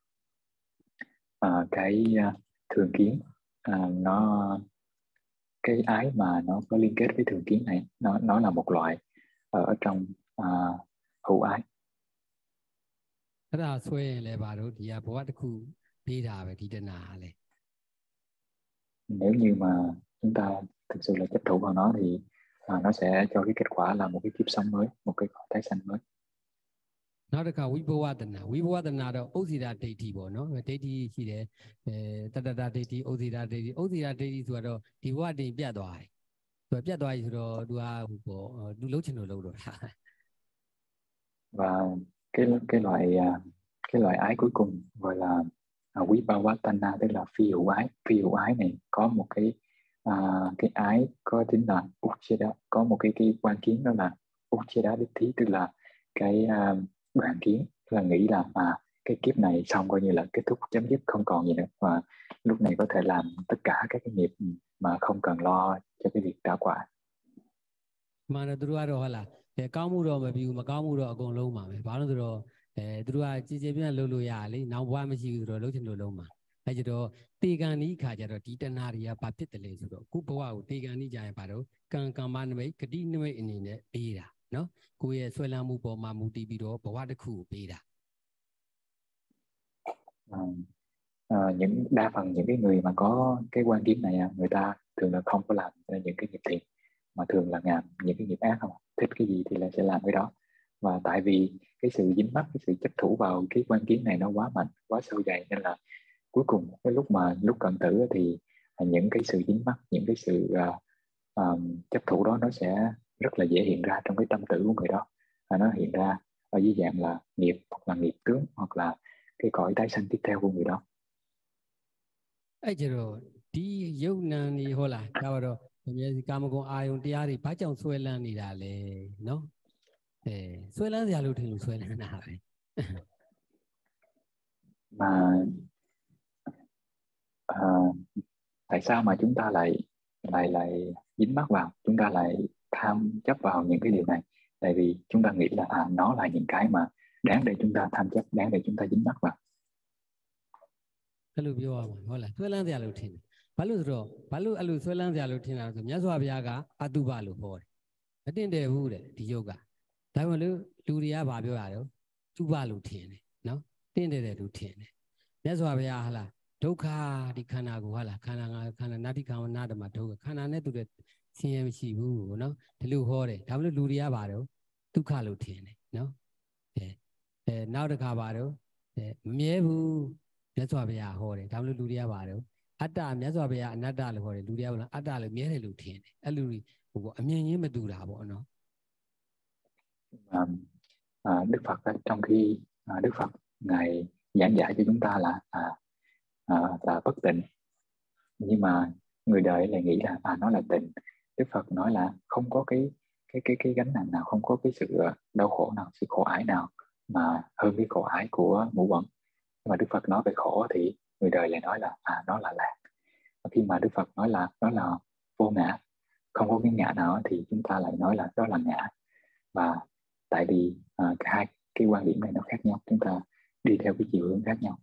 cái thường kiến, nó cái ái mà nó có liên kết với thường kiến này, nó là một loại ở trong hữu ái. Thế là xuôi lại vào đó thì bảo hoa được khu đi ra về đi đến nào này. Nếu như mà chúng ta thực sự là chấp thủ vào nó thì nó sẽ cho cái kết quả là một cái kiếp sống mới, một cái cõi tái sanh mới. Nó được cả Vibhavatana đó Osira Deity bộ nó Deity chỉ để Tadada Deity Osira Deityဆိုတော့ဒီဘဝတင်ပြတ်သွားတယ်သူပြတ်သွားပြီဆိုတော့သူကဟိုပေါ့သူလှုပ်ချင်လို့လှုပ်တော့တာ Và cái loại ái cuối cùng gọi là Vibhavatana, tức là phi hữu ái. Phi hữu ái này có một cái ái có tính là Ucheda, có một cái quan kiến đó là Ucheda Ditti, tức là cái đoạn kiến, là nghĩ là cái kiếp này xong coi như là kết thúc, chấm dứt, không còn gì nữa, và lúc này có thể làm tất cả các cái nghiệp mà không cần lo cho cái việc trả quả. mà nó tôi đó là cao mu đó mà bị mà cao mu đó ở con lâu mà bảo nó rồi tôi chỉ biết là lâu lâu ya lấy nào qua mới chịu rồi lâu chân lâu mà bây giờ đó tê gan ní khá giờ đó tí tên nào ya bắt chết lấy rồi cú bảo tê gan ní dài bảo đó càng mà nó mấy cái đi nó mấy anh này bì ra nó cú ye xoay làm mu bỏ mà mu tì bị đó bảo được khu bì ra. Đa phần những cái người mà có cái quan kiến này, người ta thường là không có làm những cái nghiệp thiện, mà thường là làm những cái nghiệp ác, không thích cái gì thì là sẽ làm cái đó. Và tại vì cái sự dính mắc, cái sự chấp thủ vào cái quan kiến này nó quá mạnh, quá sâu dày, nên là cuối cùng cái lúc cận tử thì những cái sự dính mắc, những cái sự chấp thủ đó nó sẽ rất là dễ hiện ra trong cái tâm tử của người đó, và nó hiện ra ở dưới dạng là nghiệp, hoặc là nghiệp tướng, hoặc là cái cõi tái sanh tiếp theo của người đó. Ấy chứ rồi đi yêu nàng đi hồ là sao đó bây giờ cảm con ai ông tia đi bắt chồng xuôi lan đi raเลยเนาะxuôi lan ra lúc thì lúc xuôi lan nào vậy. Mà tại sao mà chúng ta lại dính mắc vào, chúng ta lại tham chấp vào những cái điều này? Tại vì chúng ta nghĩ là nó là những cái mà đáng để chúng ta tham chấp, đáng để chúng ta dính mắc vào. Cái lúc biểu mà hồ là xuôi lan ra lúc thì bao lúc rồi bao lúc alu xuôi lan ra lúc thì nào rồi nhớ xoa bia cả atuba lúc hồ ở trên đề hú đấy đi yoga đại mà lúc lưu đi bảo biểu à đâu tuba lúc thì này nó trên đề lúc thì này nhớ xoa bia hà là đâu cả đi khana của hà là khana nát đi khana nát mà đâu khana này tụi đấy xin em chỉ bu nó thì lưu hồ đấy đại mà lúc lưu đi bảo đâu tu khá lúc thì này nó nào được cả bà đâu mía bu nhớ xóa bây giờ hồi đấy tham lưu lúa đi bà đâu Atta nhớ xóa bây giờ Atta là hồi đấy lúa đi bà Atta là mía này lúa thiền lúa của anh nhớ mà đủ là bọn nó Đức Phật trong khi Đức Phật ngài giảng giải cho chúng ta là bất tịnh, nhưng mà người đời lại nghĩ là nó là tịnh. Đức Phật nói là không có cái gánh nặng nào, không có cái sự đau khổ nào, sự khổ ải nào mà hơn cái khổ ải của ngũ uẩn. Nhưng mà Đức Phật nói về khổ thì người đời lại nói là nó là lạc. Và khi mà Đức Phật nói là nó là vô ngã, không có cái ngã nào, thì chúng ta lại nói là đó là ngã. Và tại vì cả hai cái quan điểm này nó khác nhau, chúng ta đi theo cái chiều hướng khác nhau.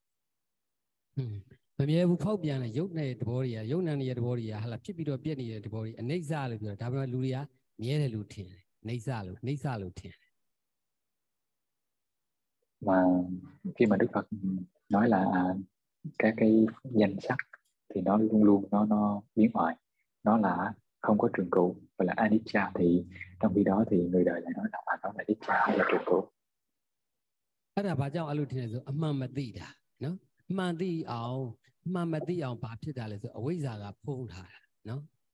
mía bu phao biển này dốc này đôi à dốc này đôi à hay là chip video biển này đôi à next ra rồi đó mà lúa à mía này lúa thiền next ra lúa thiền. Và khi mà Đức Phật nói là các cái danh sắc thì nó luôn luôn nó biến hoại, nó là không có trường cửu, và là anicca, thì trong khi đó thì người đời lại nói là nó là anicca, hay là trường cửu. Đó là bà cháu alo thiền rồi mà mati đã, nó mati ông bàဖြစ်တာလဲဆိုအဝိဇ္ဇာကဖုံးထားတာနော်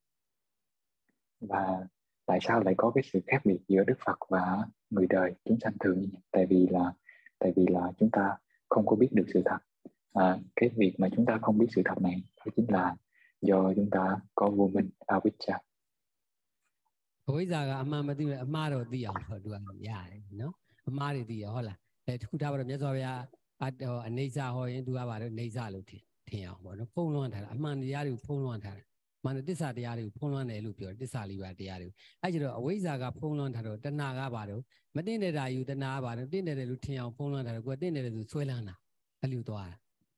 Và tại sao lại có cái sự khác biệt giữa Đức Phật và người đời, chúng sanh thường như vậy? Tại vì là chúng ta không có biết được sự thật. Cái việc mà chúng ta không biết sự thật này đó chính là do chúng ta có vô minh, avijja. အဝိဇ္ဇာကအမှန်မသိဘူးအမှားတော့သိအောင်တော့သူကရတယ်နော်အမှားတွေသိရဟုတ်လားတခုထားပါတော့မြတ်စွာဘုရားအနေစာဟောရင်သူကပါတော့နေစာလို့ထင်အောင်ပေါ့နော်ဖုံးလွှမ်းထားတာအမှန်တရားတွေကိုဖုံးလွှမ်းထားတာမှန်တဲ့တစ္ဆာတရားတွေကိုဖုံးလွှမ်းတယ်လို့ပြောတယ်တစ္ဆာလေးပါတရားတွေကိုအဲ့ကျတော့အဝိဇ္ဇာကဖုံးလွှမ်းထားတော့တဏှာကပါတော့မတင်တဲ့ဓာယူတဏှာကပါတော့တင်တယ်လို့ထင်အောင်ဖုံးလွှမ်းထားတော့ကိုယ်တင်တယ်လို့ဆွဲလန်းတာအဲ့လိုသွားတာ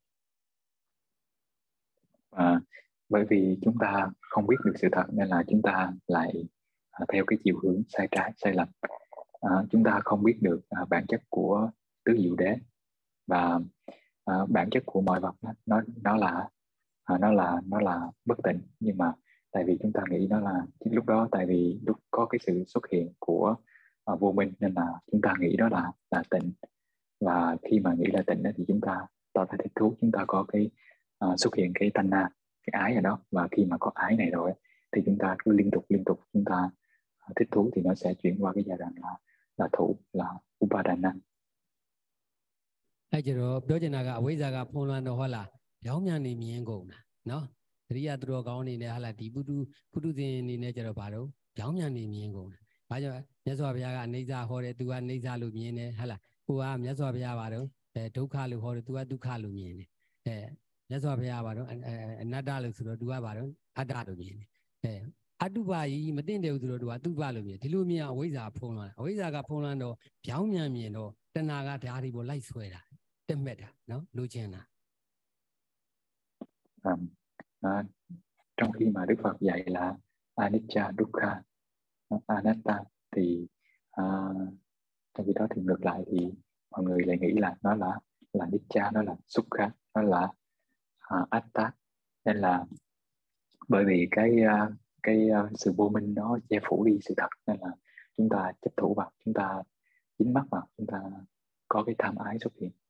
Bởi vì chúng ta không biết được sự thật nên là chúng ta lại theo cái chiều hướng sai trái, sai lầm. Chúng ta không biết được bản chất của tứ diệu đế, và bản chất của mọi vật nó là bất tịnh. Nhưng mà tại vì chúng ta nghĩ nó là, lúc đó tại vì lúc có cái sự xuất hiện của vô minh nên là chúng ta nghĩ đó là tịnh. Và khi mà nghĩ là tịnh thì chúng ta tỏ ra thích thú, chúng ta có cái xuất hiện cái tanna, cái ái ở đó. Và khi mà có ái này rồi thì chúng ta cứ liên tục chúng ta thích thú, thì nó sẽ chuyển qua cái giai đoạn là thủ, là upadana. အဲ့ကျတော့ပြောချင်တာကအဝိဇ္ဇာကဖုံးလွှမ်းတော့ဟုတ်လားကြောင်းမြန်နေမြင်ကုန်တာနော်တတိယသူတော်ကောင်းအနေနဲ့ဟာလားဒီပုထုဇဉ်အနေနဲ့ကျတော့ဘာလို့ကြောင်းမြန်နေမြင်ကုန်တာဘာကြောင့်မြတ်စွာဘုရားကအိဋ္ဌာဟောတယ်သူကအိဋ္ဌာလို့မြင်တယ်ဟာလားကိုကမြတ်စွာဘုရားဘာလို့ဒုက္ခလို့ဟောတယ်သူကဒုက္ခလို့မြင်တယ်မြတ်စွာဘုရားဘာလို့အနတ္တလို့ဆိုတော့သူကဘာလို့အတ္တလို့မြင်တယ်အတုပကြီးမသိတယ်ဆိုတော့သူကတုပလို့မြင်ဒီလိုမြင်အဝိဇ္ဇာဖုံးလွှမ်းအဝိဇ္ဇာကဖုံးလွှမ်းတော့ကြောင်းမြန်မြင်တော့တဏှာကဓာတ်ဒီပေါ်လိုက်ဆွဲတာတက်မဲ့တာနော်လိုချင်တာ Trong khi mà Đức Phật dạy là anicca, dukkha, anatta, thì trong khi đó thì ngược lại thì mọi người lại nghĩ là nó là nicca, nó là sukha, nó là atta. Nên là bởi vì cái sự vô minh nó che phủ đi sự thật, nên là chúng ta chấp thủ vào, chúng ta dính mắc vào, chúng ta có cái tham ái xuất hiện.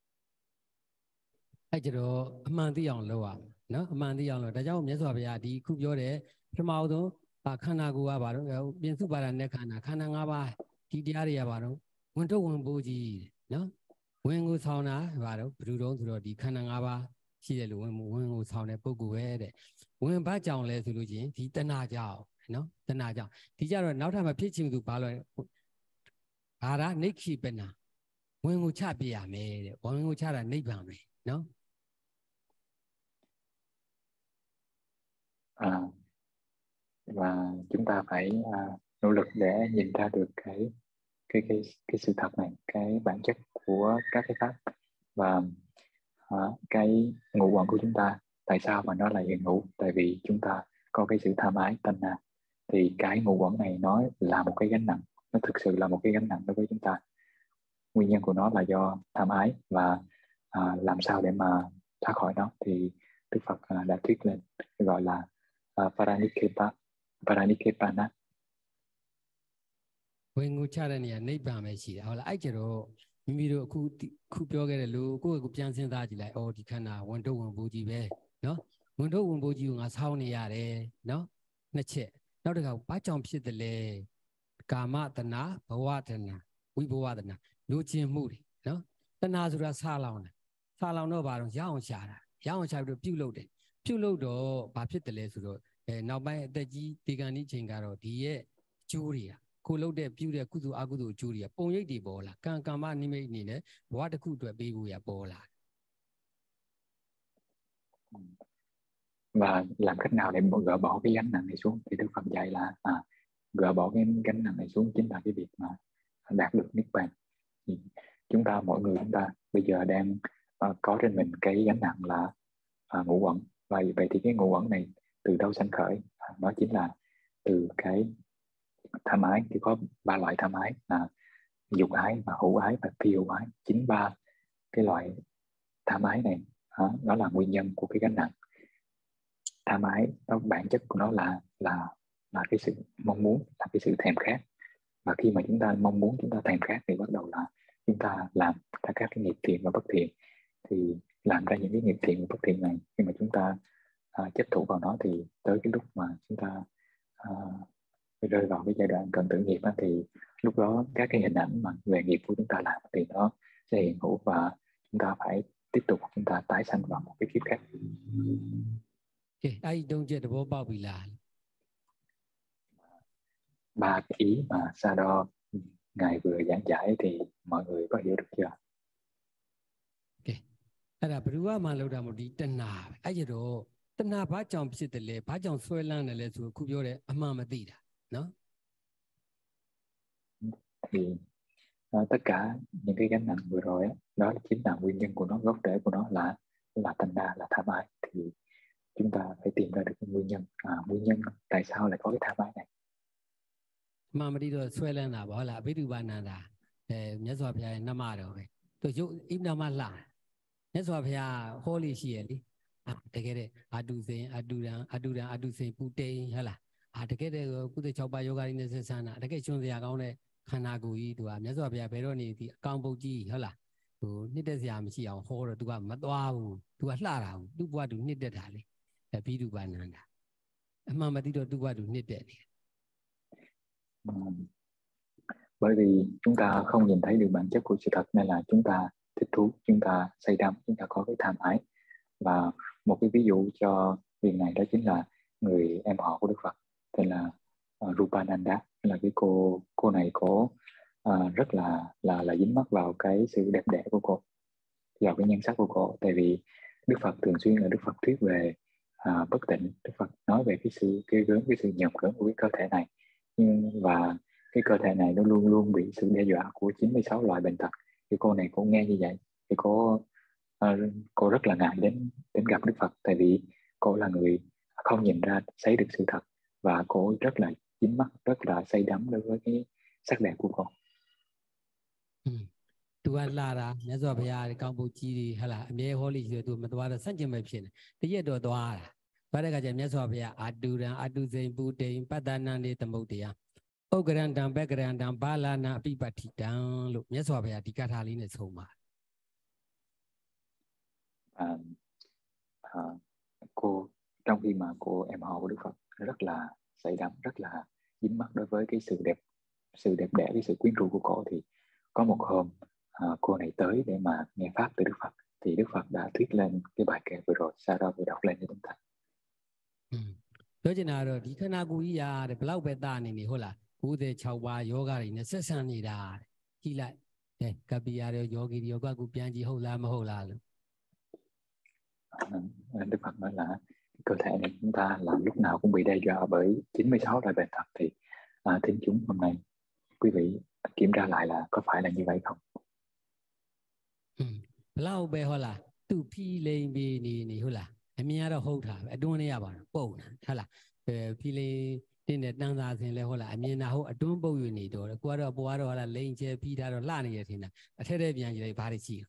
အဲ့ကျတော့အမှန်သိအောင်လုပ်ရမယ်နော်အမှန်သိအောင်လုပ်ဒါကြောင့်မြတ်စွာဘုရားဒီခုပြောတယ်ပထမဆုံးခန္ဓာကိုယ်ကဘာလို့ပြင်စုပါဒနဲ့ခန္ဓာ၅ပါးဒီတရားတွေကဘာလို့ဝင်ထုတ်ဝင်ပိုးကြီးနော်ဝင်ကိုဆောင်တာဘာလို့ဘယ်လိုတုံးဆိုတော့ဒီခန္ဓာ၅ပါးရှိတယ်လို့ဝင်ကိုဆောင်တဲ့ပုဂ္ဂိုလ်ပဲတဲ့ဝင်ဘာကြောင့်လဲဆိုလို့ချင်းဒီတဏှာကြောင့်နော်တဏှာကြောင့်ဒီကြတော့နောက်ထပ်မဖြစ်ချင်သူဘာလို့ဘာရနိခိပနာဝင်ကိုချပြရမယ်တဲ့ဝင်ကိုချတာနိဗ္ဗာန်ပဲနော် Và chúng ta phải nỗ lực để nhìn ra được cái sự thật này, cái bản chất của các cái pháp, và cái ngũ uẩn của chúng ta tại sao mà nó lại hiện hữu. Tại vì chúng ta có cái sự tham ái tanha, thì cái ngũ uẩn này nó là một cái gánh nặng, nó thực sự là một cái gánh nặng đối với chúng ta. Nguyên nhân của nó là do tham ái, và làm sao để mà thoát khỏi nó thì Đức Phật đã thuyết lên gọi là Paranikepana. ဝင်ငူချတဲ့နေရာနိဗ္ဗာန်ပဲရှိတယ်ဟုတ်လားအဲ့ကျတော့မိတို့အခုပြောခဲ့တယ်လို့ကိုယ့်ကိုပြန်စဉ်းစားကြည့်လိုက်။ဒီခန္ဓာဝန်ထုတ်ဝန်ပိုးကြီးပဲနော်။ဝန်ထုတ်ဝန်ပိုးကြီးကိုငါဆောင်းနေရတယ်နော်။နှစ်ချက်။နောက်တစ်ခါဘာကြောင့်ဖြစ်တယ်လဲ။ကာမတဏဘဝတဏဝိဘဝတဏလိုချင်မှုတွေနော်။တဏဆိုတာဆာလောင်တယ်။ဆာလောင်တော့ဘာလို့ရအောင်ရှာတာ။ရအောင်ရှာပြီးတော့ပြုတ်လုပ်တယ်။ပြုတ်လုပ်တော့ဘာဖြစ်တယ်လဲဆိုတော့နောက်ပိုင်းအသက်ကြီးဒီကံဒီချိန်ကတော့ဒီရဲ့အကျိုးတွေကကိုလှုပ်တဲ့ပြုတဲ့ကုသိုလ်အကုသိုလ်အကျိုးတွေကပုံရိပ်တွေပေါ်လာကံမနိမိတ်အနေနဲ့ဘဝတစ်ခုအတွက်ပေးဖို့ရပေါ်လာ và làm cách nào để gỡ bỏ cái gánh nặng này xuống thì Đức Phật dạy là gỡ bỏ cái gánh nặng này xuống chính là cái việc mà đạt được niết bàn. Thì chúng ta mỗi người chúng ta bây giờ đang có trên mình cái gánh nặng là ngũ uẩn, và vậy thì cái ngũ uẩn này từ đâu sanh khởi? Nó chính là từ cái tham ái. Thì có 3 loại tham ái là dục ái và hữu ái và phi hữu ái. Chính 3 cái loại tham ái này nó là nguyên nhân của cái gánh nặng. Tham ái nó bản chất của nó là cái sự mong muốn, là cái sự thèm khát. Và khi mà chúng ta mong muốn, chúng ta thèm khát thì bắt đầu là chúng ta làm các cái nghiệp thiện và bất thiện. Thì làm ra những cái nghiệp thiện và bất thiện này, khi mà chúng ta chấp thủ vào nó thì tới cái lúc mà chúng ta rơi vào cái giai đoạn cần tử nghiệp thì lúc đó các cái hình ảnh mà về nghiệp của chúng ta làm thì nó sẽ hiện hữu, và chúng ta phải tiếp tục chúng ta tái sanh vào một cái kiếp khác. Ai đông chết được bao bì là 3 cái ý mà Sa Đo ngài vừa giảng giải thì mọi người có hiểu được chưa? အဲ့ဒါဘယ်သူမှလောက်တာမဟုတ်ဒီတဏှာအဲ့ကျတော့တဏှာဘာကြောင့်ဖြစ်တယ်လဲဘာကြောင့်ဆွဲလန်းတယ်လဲဆိုခုပြောတယ်အမှန်မသိတာနော် Thì tất cả những cái gánh nặng vừa rồi đó chính là nguyên nhân của nó, gốc rễ của nó là tဏှာ, là tham ái. Thì chúng ta phải tìm ra được cái nguyên nhân tại sao lại có cái tham ái này. မှန်မသိတော့ဆွဲလန်းတာပေါ့ဟုတ်လားအဘိဓုပါဏန္တာမြတ်စွာဘုရားရဲ့နမတော်ပဲသူရုပ်ဣမနာမလှမြတ်စွာဘုရားဟောလေးရှိရလေတကယ်တဲ့အတုစိန်အတုရံအတုစိန်ပူတိန်ဟုတ်လားတကယ်တဲ့ကုသ6ပါးယောဂါရင်းနဲ့ဆက်ဆန်းတာတကယ်ရှင်စရာကောင်းတဲ့ခန္ဓာကိုယ်ကြီးသူကမြတ်စွာဘုရားဘယ်တော့နေဒီအကောင်ပုတ်ကြီးဟုတ်လားဟိုနှစ်သက်စရာမရှိအောင်ဟောတော့သူကမသွားဘူးသူကလှတာဘူးသူ့ဘဝသူနှစ်သက်တာလေဘိဓုပါဏန္တာအမှန်မသိတော့သူ့ဘဝသူနှစ်သက်နေ Bởi vì chúng ta không nhìn thấy được bản chất của sự thật nên là chúng ta thích thú, chúng ta say đắm, chúng ta có cái tham ái. Và một cái ví dụ cho việc này đó chính là người em họ của Đức Phật tên là Rupananda, là cái cô này cô rất là dính mắc vào cái sự đẹp đẽ của cô, vào cái nhan sắc của cô. Tại vì Đức Phật thường xuyên là Đức Phật thuyết về bất tịnh, Đức Phật nói về cái sự ghê gớm, cái sự nhòm gớm của cái cơ thể này. Và cái cơ thể này nó luôn luôn bị sự đe dọa của 96 loại bệnh tật. Thì cô này cũng nghe như vậy thì cô rất là ngại đến gặp Đức Phật, tại vì cô là người không nhìn ra thấy được sự thật và cô rất là dính mắc, rất là say đắm đối với cái sắc đẹp của cô. Tu là ra, nhớ rồi bây giờ công bố chi đi, hay là mấy hồ lý rồi tu mà tu là sáng chế mấy phiền, thì giờ tu là, bây giờ cái nhớ rồi bây giờ aduzen bu de, bắt đầu năn đi tầm bút đi à, ô grand background ba la na bị bắt thị đăng lúc nhớ rồi bây giờ đi cả thà lý này xong mà. Cô trong khi mà cô em họ của Đức Phật rất là say đắm, rất là dính mắc đối với cái sự đẹp đẽ, cái sự quyến rũ của cô, thì có một hôm cô này tới để mà nghe pháp từ Đức Phật, thì Đức Phật đã thuyết lên cái bài kệ vừa rồi, Sa Đo vừa đọc lên cho chúng ta. Đó chính là rồi, đi khả năng của ya để bao bề ta này hôi là cụ thể 6 ba yoga này nó sẽ sang này ra, chỉ lại, cái bây giờ yoga của biên chỉ hôi là mà hôi là. Đức Phật nói là cơ thể này chúng ta là lúc nào cũng bị đe dọa bởi 96 loại bệnh tật, thì thính chúng hôm nay quý vị kiểm tra lại là có phải là như vậy không? Bao bề hôi là tu phi lên bề này hôi là em nghe đó hôi thà, đuôn này à bạn, bầu nè, hôi là phi lên trên để đăng ra thì là hôi là em nghe nào hôi đuôn bầu như này đó, qua đó bầu đó là lên chơi phi ra đó la này thì nè, thế đây biên chỉ là ba chi.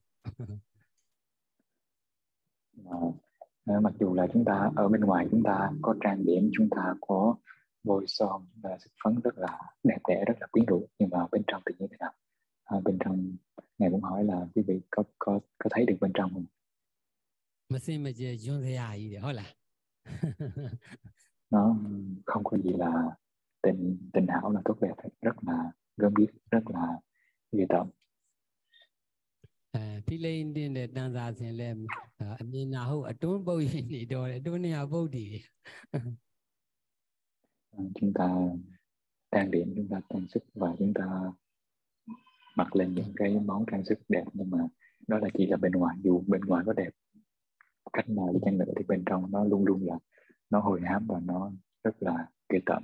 Mặc dù là chúng ta ở bên ngoài chúng ta có trang điểm, chúng ta có bôi son và sức phấn rất là đẹp đẽ, rất là quyến rũ, nhưng mà bên trong thì như thế nào? Bên trong Ngài cũng hỏi là quý vị có thấy được bên trong không? Mà xin mà chơi dương thế gì để hỏi là Nó không có gì là tình hảo là tốt đẹp, rất là gớm ghiếc, rất là ghê tởm. Phi lên đến để đăng ra xem lên anh nào hậu trốn bao nhiêu đi rồi trốn nhà bao đi. Chúng ta trang điểm, chúng ta trang sức và chúng ta mặc lên những cái món trang sức đẹp, nhưng mà đó là chỉ là bên ngoài. Dù bên ngoài có đẹp cách nào đi chăng nữa thì bên trong nó luôn luôn là nó hôi hám và nó rất là ghê tởm.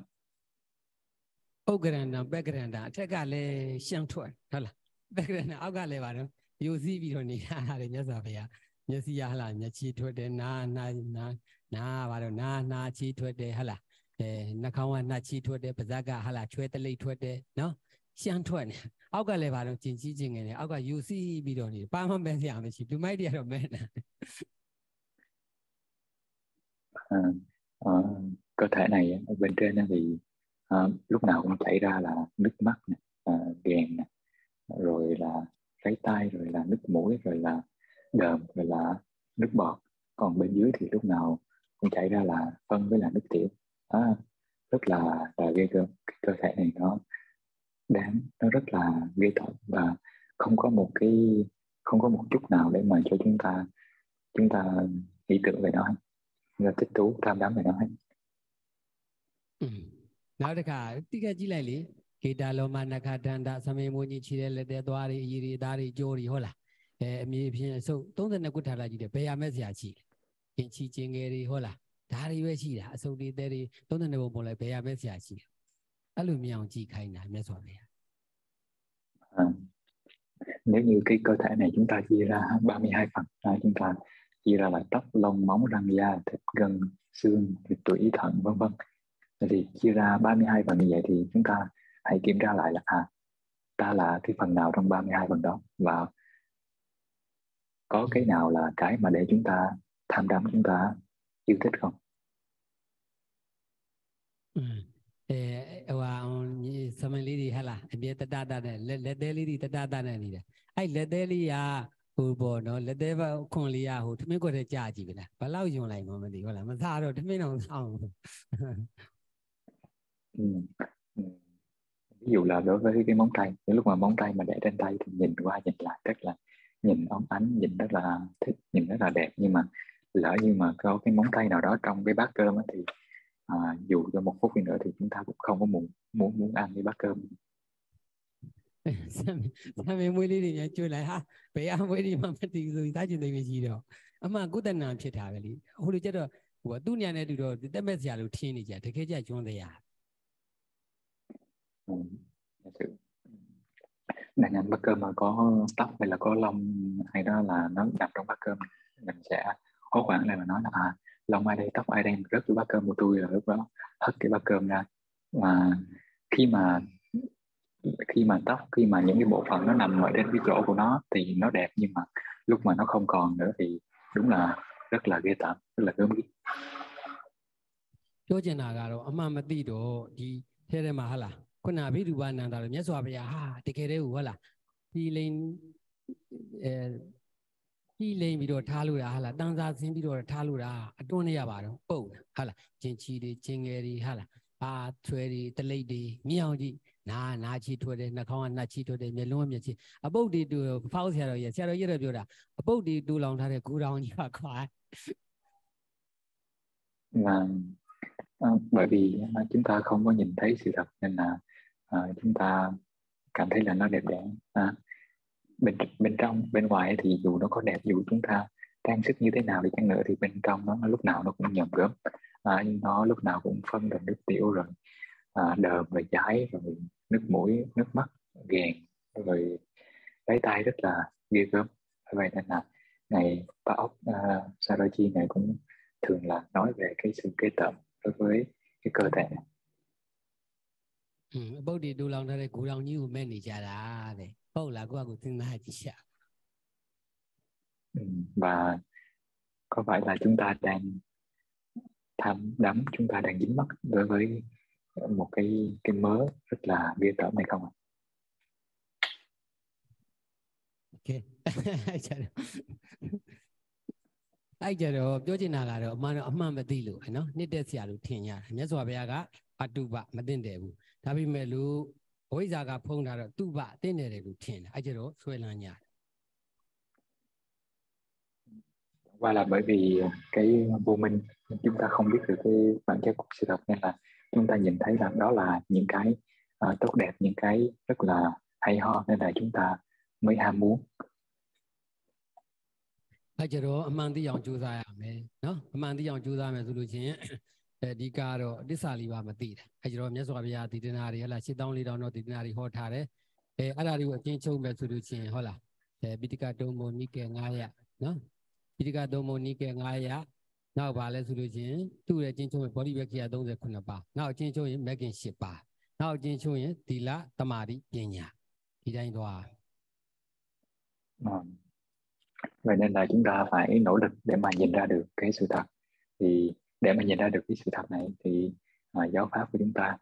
background chắc cả là sang thuận, hả là background áo cả là vậy đó, yêu gì bị rồi nè, hay nhớ sao vậy à, nhớ gì à là nhớ chi thuận đấy na vậy đó na chi thuận đấy hả là, na không na chi thuận đấy, bây giờ cả hả là thuận đấy thuận đấy, nó sang thuận, áo cả là vậy đó, chính trị chính này, áo cả yêu gì bị rồi nè, ba mươi mấy tháng mới chỉ, tụi mấy đi rồi mấy nè. Cơ thể này ở bên trên thì lúc nào cũng chảy ra là nước mắt nè, ghèn nè, rồi là ráy tay, rồi là nước mũi, rồi là đờm, rồi là nước bọt. Còn bên dưới thì lúc nào cũng chảy ra là phân với là nước tiểu. Rất là ghê gớm. Cái cơ thể này nó nó rất là ghê tởm và không có một chút nào để mà cho chúng ta nghĩ tưởng về nó hết, là thích thú tham đắm về nó hết. Nào được cả, tí cái gì lại đi, khi đã lo mà nãy khát đàn sao mấy môn như chỉ là để đoán đi, gì đi, chori hola, mi phiền số, tổng thể nó cũng thay gì đấy, bây giờ mấy giờ chỉ, hiện chỉ chuyện cái đi hola, đã đi về chỉ là, số đi để đi, tổng thể nó bộ lại bây giờ mấy giờ chỉ, alo mi ông chỉ khai nè, mấy số vậy. Nếu như cái cơ thể này chúng ta chia ra 32 phần, chúng ta chia ra là tóc, lông, móng, răng, da, thịt, gân, xương, thịt tủy, thận, vân vân. Thì chia ra 32 phần như vậy thì chúng ta hãy kiểm tra lại là ta là cái phần nào trong 32 phần đó, và có cái nào là cái mà để chúng ta tham đắm, chúng ta yêu thích không? Sao mấy lý hay là em biết tất đa này, lết đê lý tất đa này đi, ai lết đê lý à, hú bò nó lết đê vào con lý à, hú thằng mấy cái đấy trả gì vậy, bao lâu dùng lại mà đi, hoặc là mà sao rồi thằng mấy nó sao? Ví dụ là đối với cái móng tay, những lúc mà móng tay mà để trên tay thì nhìn qua nhìn lại rất là nhìn óng ánh, nhìn rất là thích, nhìn rất là đẹp, nhưng mà lỡ như mà có cái móng tay nào đó trong cái bát cơm ấy, thì dù cho một phút đi nữa thì chúng ta cũng không có muốn ăn cái bát cơm. Sao mấy mùi lý thì chui lại ha, bây giờ mùi lý mà mất thì rồi ta chỉ thấy cái gì đó, mà cũng tên nào chết thà vậy đi, hồi lúc đó, của tu nhà này được rồi, tết mấy giờ lúc thiên đi chả, thế cái gì chung đấy à? Đang ăn bát cơm mà có tóc hay là có lông hay đó là nó nằm trong bát cơm, mình sẽ hốt hoảng lại và nói là lông ai đây, tóc ai đây, rớt cái bát cơm của tôi, rồi lúc đó hất cái bát cơm ra. Và khi mà tóc, khi mà những cái bộ phận nó nằm ở trên cái chỗ của nó thì nó đẹp, nhưng mà lúc mà nó không còn nữa thì đúng là rất là ghê tởm, rất là gớm ghiếc. Cho chuyện nào đó, mà tí đó, đi thế này mà hả là, con nào biết được bạn nào đó, nhớ số bây giờ thì cái đấy hả là, đi lên bị đồ tháo luôn hả là, đang ra xin bị đồ tháo luôn à, tôi này bảo đâu, bầu hả là, chính trị đi, chính nghề đi hả là, thuê đi, tây lấy đi, miêu đi, na chi thuê đi, na không na chi thuê đi, miêu luôn miêu chi, bầu đi đồ phao xe rồi giờ biểu ra, bầu đi đồ lòng thà để cú lòng như vậy quá. Và bởi vì chúng ta không có nhìn thấy sự thật nên là chúng ta cảm thấy là nó đẹp đẽ. Bên trong, bên ngoài thì dù nó có đẹp, dù chúng ta trang sức như thế nào đi chăng nữa thì bên trong nó lúc nào nó cũng nhờn gớm, nó lúc nào cũng phân rồi nước tiểu, rồi đờm, rồi cháy, rồi nước mũi, nước mắt, ghèn, rồi lấy tay, rất là ghê gớm. Vậy nên là ngày Paok Sarachi này cũng thường là nói về cái sự ghê tởm đối với cái cơ thể này. Bầu đi đồ lòng thà để cú lòng như vậy này chả là đấy, bầu là của tiếng Thái chỉ sao? Và có phải là chúng ta đang tham đắm, chúng ta đang dính mắc đối với một cái mớ rất là ghê tởm này không ạ? Okay. Ai giờ đóပြောချင်တာကတော့အမှန်မသိလို့နော်နှစ်သက်ဆရာလို့ထင်ရတယ်မြတ်စွာဘုရားကအတုပမသိတယ်ဘူးဒါပေမဲ့လို့ဝိဇ္ဇာကဖုံးတာတော့တုပသိနေတယ်လို့ထင်တယ်အဲ့ကျတော့ဆွဲလန်းညာ Và là bởi vì cái vô minh chúng ta không biết được cái bản chất của sự thật nên là chúng ta nhìn thấy rằng đó là những cái tốt đẹp, những cái rất là hay ho nên là chúng ta mới ham muốn. အဲ့ကျတော့အမှန်တရားကြိုးစားရမယ်နော်အမှန်တရားကြိုးစားမယ်ဆိုလို့ချင်းဒီကတော့တစ္ဆာလေးပါမသိတာအဲ့ကျတော့မြတ်စွာဘုရားဒီတနာတွေဟလာ8400တော့ဒီတနာတွေဟောထားတယ်အဲ့ဒါတွေကိုအချင်းချုပ်မယ်ဆိုလို့ချင်းဟုတ်လားပိဋကတုံမနိကေ900နော်ပိဋကတုံမနိကေ900နောက်ပါလဲဆိုလို့ချင်းသူ့ရဲ့အချင်းချုပ်ရင်ဘောဓိဝက္ခိယ39ပါးနောက်အချင်းချုပ်ရင်မဂ်ကင်10ပါးနောက်အချင်းချုပ်ရင်သီလသမာဓိပညာဒီတိုင်းသွား Vậy nên là chúng ta phải nỗ lực để mà nhìn ra được cái sự thật. Thì để mà nhìn ra được cái sự thật này thì giáo pháp của chúng ta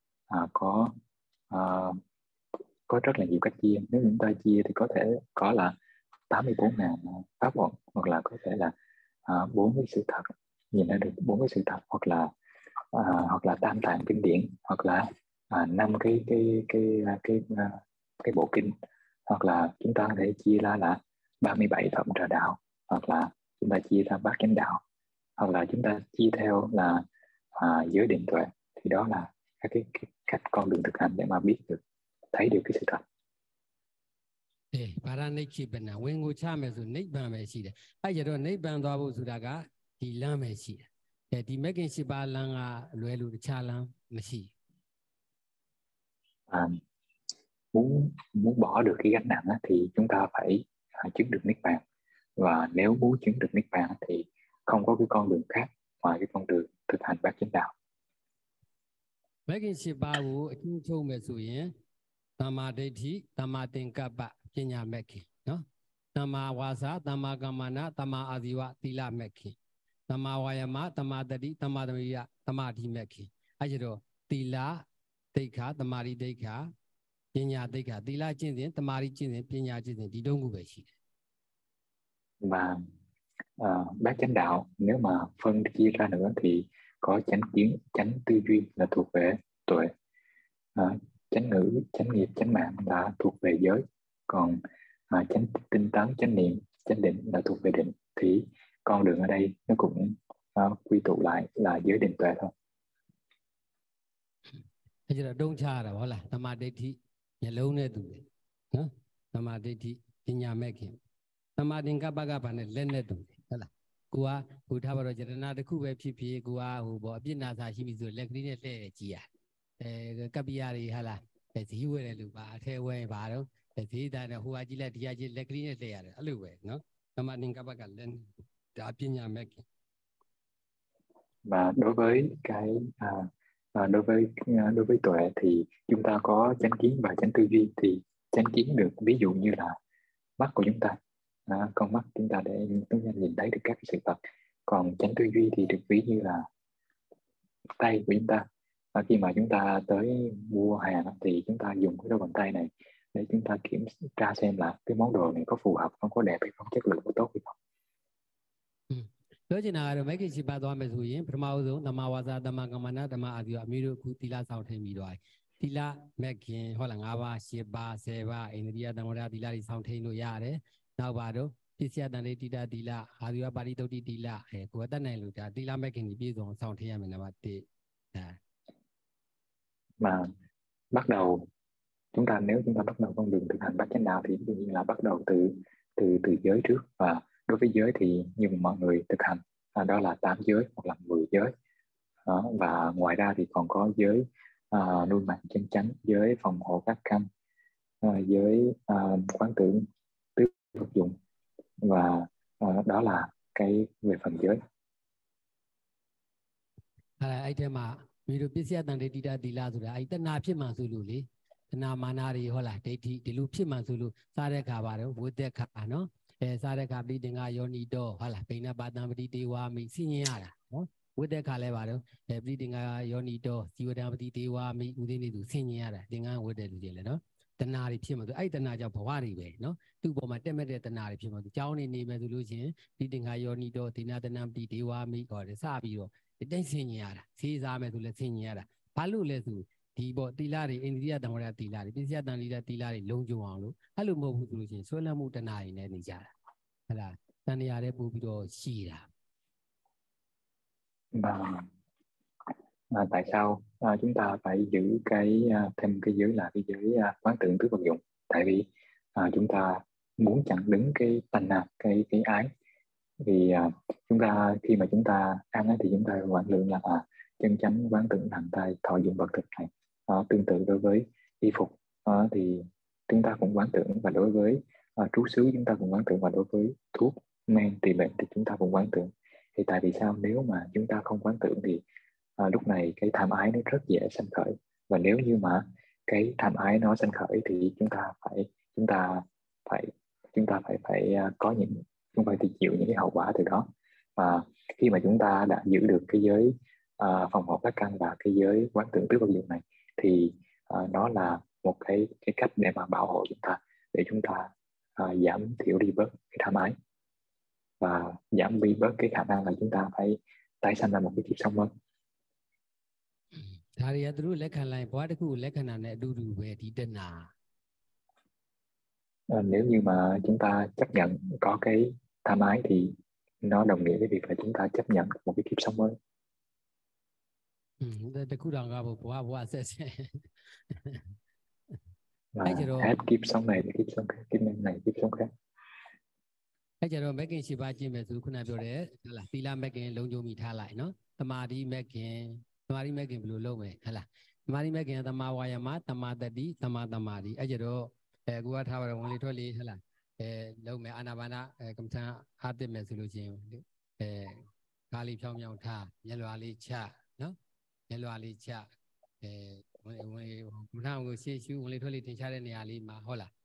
có rất là nhiều cách chia. Nếu chúng ta chia thì có thể có là 84.000 pháp môn, hoặc là có thể là 4 cái sự thật, nhìn ra được 4 cái sự thật, hoặc là tam tạng kinh điển, hoặc là 5 cái bộ kinh, hoặc là chúng ta có thể chia ra là 37 phẩm trợ đạo, hoặc là chúng ta chia ra bát chánh đạo, hoặc là chúng ta chia theo là giới định tuệ. Thì đó là các cái cách con đường thực hành để mà biết được, thấy được cái sự thật. Bà ra nếch chi bên nào, when ngô cha mẹ rồi nếch bàn mẹ chi đấy, ai giờ đó nếch bàn đó bố sura cả, thì làm mẹ chi đấy, thì mấy cái gì bà lang lùi lùi cha lang mẹ chi. Muốn bỏ được cái gánh nặng thì chúng ta phải chứng được niết bàn, và nếu muốn chứng được niết bàn thì không có cái con đường khác ngoài cái con đường thực hành bát chánh đạo. Mấy cái gì bà bố chúng châu mẹ rồi Tama Dethi, Tama Tinkapa, Kenya Meki, no? Tama Wasa, Tama Kamana, Tama Adiwa, Tila Meki, Tama Wayama, Tama Dadi, Tama Damiya, Tama Di Meki. Ajiro, Tila, Deka, Tamari Deka, Kenya Deka, Tila Chin, Tamari Chin, Kenya Chin, đi đâu ngủ vậy chị? Và bát chánh đạo nếu mà phân chia ra nữa thì có chánh kiến, chánh tư duy là thuộc về tuệ, chánh ngữ, chánh nghiệp, chánh mạng là thuộc về giới, còn chánh tinh tấn, chánh niệm, chánh định là thuộc về định. Thì con đường ở đây nó cũng quy tụ lại là giới định tuệ thôi. Bây giờ đông cha rồi, hả? Tamadeti, nhà lâu này tụi, hả? Tamadeti, nhà mẹ kia, Tamadin các bác bạn này lên này tụi, hả? Qua, qua tháp rồi giờ nó được khu về phi qua, bỏ biết nào sao chỉ rồi lấy cái này để chi à? Các bây giờ thì hả là thì huề này lúc bà theo huề bà đâu, thì ta là huề chỉ là đi chỉ lấy cái này để à, lúc vậy, nó, Tamadin các bác lên, đã biết nhà mẹ kia. Và đối với cái đối với tuệ thì chúng ta có chánh kiến và chánh tư duy. Thì chánh kiến được ví dụ như là mắt của chúng ta, con mắt chúng ta để chúng ta nhìn thấy được các cái sự vật. Còn chánh tư duy thì được ví như là tay của chúng ta. Và khi mà chúng ta tới mua hàng thì chúng ta dùng cái đôi bàn tay này để chúng ta kiểm tra xem là cái món đồ này có phù hợp không, có đẹp hay không, chất lượng có tốt hay không. Nói chuyện nào rồi mấy cái gì bà đoán về rồi, phần mau rồi, Namawaza, Dhammakamana, Dhamma Adiwa, Miru, Kutila, Sao Thêm Mi Đoài, Tila, Mekin, hoặc là Ngava, Sheba, Seva, India, Dhamma, Tila đi Sao Thêm Nội Gia đấy, nào bà đó, Pisia, Dhamma, Tila, Tila, Adiwa, Bari, Toti, Tila, của tất này luôn, Tila, Mekin, đi biết rồi, Sao Thêm mình là tệ, mà bắt đầu nếu chúng ta bắt đầu con đường thực hành bát chánh đạo thì ví dụ như là bắt đầu từ giới trước. Và đối với giới thì như mọi người thực hành đó là 8 giới hoặc là 10 giới. Và ngoài ra thì còn có giới nuôi mạng chân chánh, giới phòng hộ các căn, giới quán tưởng tứ vật dụng, và đó là cái về phần giới. Ai thế mà Miru Pisia Dhamma, Tila, Tila rồi, ai ta na phim mà rồi luôn na mana ri hola dethi di lu phit man so lu sa de kha ba do wo de kha no sa de kha pi tin ga yoni do hola peina ba tam pati dewa mi sin yin ya da no wo de kha le ba do pi tin ga yoni do siwa tam pati dewa mi u tin ni tu sin yin ya da tin ga wo de lu je le no tận nào thì phim mà tôi ấy tận nào cho bỏ đi về nó tu bỏ mà đem về tận nào thì phim mà tôi cháu này mà tôi lưu chuyện đi tiếng Ai yo ni đó thì na tận nào đi điều hòa mi gọi là sao bây giờ để đánh sinh nhật à xí ra mà tôi là sinh nhật à bao lâu là tôi đi bộ đi la đi India đang gọi đi la đi bây giờ đang đi la đi long châu hoàng luôn hay là một tôi lưu chuyện số là một tận nào này đi ra là tận nào để bù bị đồ xí ra Và tại sao chúng ta phải giữ thêm cái giới là cái giới quán tưởng tứ vật dụng? Tại vì chúng ta muốn chặn đứng cái tanh cái ái. Vì chúng ta khi mà chúng ta ăn thì chúng ta quán lượng là chân chánh quán tưởng hành tay thọ dụng vật thực này. Tương tự đối với y phục thì chúng ta cũng quán tưởng, và đối với trú xứ chúng ta cũng quán tưởng, và đối với thuốc men trị bệnh thì chúng ta cũng quán tưởng. Thì tại vì sao nếu mà chúng ta không quán tưởng thì lúc này cái tham ái nó rất dễ sanh khởi, và nếu như mà cái tham ái nó sanh khởi thì chúng ta phải có những chúng phải chịu những cái hậu quả từ đó. Và khi mà chúng ta đã giữ được cái giới phòng hộ các căn và cái giới quán tưởng tứ vật dụng này thì nó là một cái cách để mà bảo hộ chúng ta, để chúng ta giảm thiểu đi bớt cái tham ái và giảm đi bớt cái khả năng là chúng ta phải tái sanh ra một cái kiếp sống mới. Thà thì tôi lấy khăn lại, bỏ được cái lấy khăn này đủ về thì tên nào? Nếu như mà chúng ta chấp nhận có cái tham ái thì nó đồng nghĩa với việc là chúng ta chấp nhận một cái kiếp sống mới. Và hết kiếp sống này thì kiếp sống khác, kiếp này kiếp sống khác. Bây giờ mấy cái sự ba chỉ về số kuna biểu đấy là tila mấy cái long châu mi tha lại nó tamari mấy cái blue lâu mấy là tamari mấy cái tamawayama tamadadi tamatamari bây giờ cua thao vào only thôi li là lâu mấy anabana cầm sang hát mấy solution kali phao nhau tha nhớ ali cha nó nhớ ali cha nào người xí xíu only thôi li tiền cha này ali mà hỏi là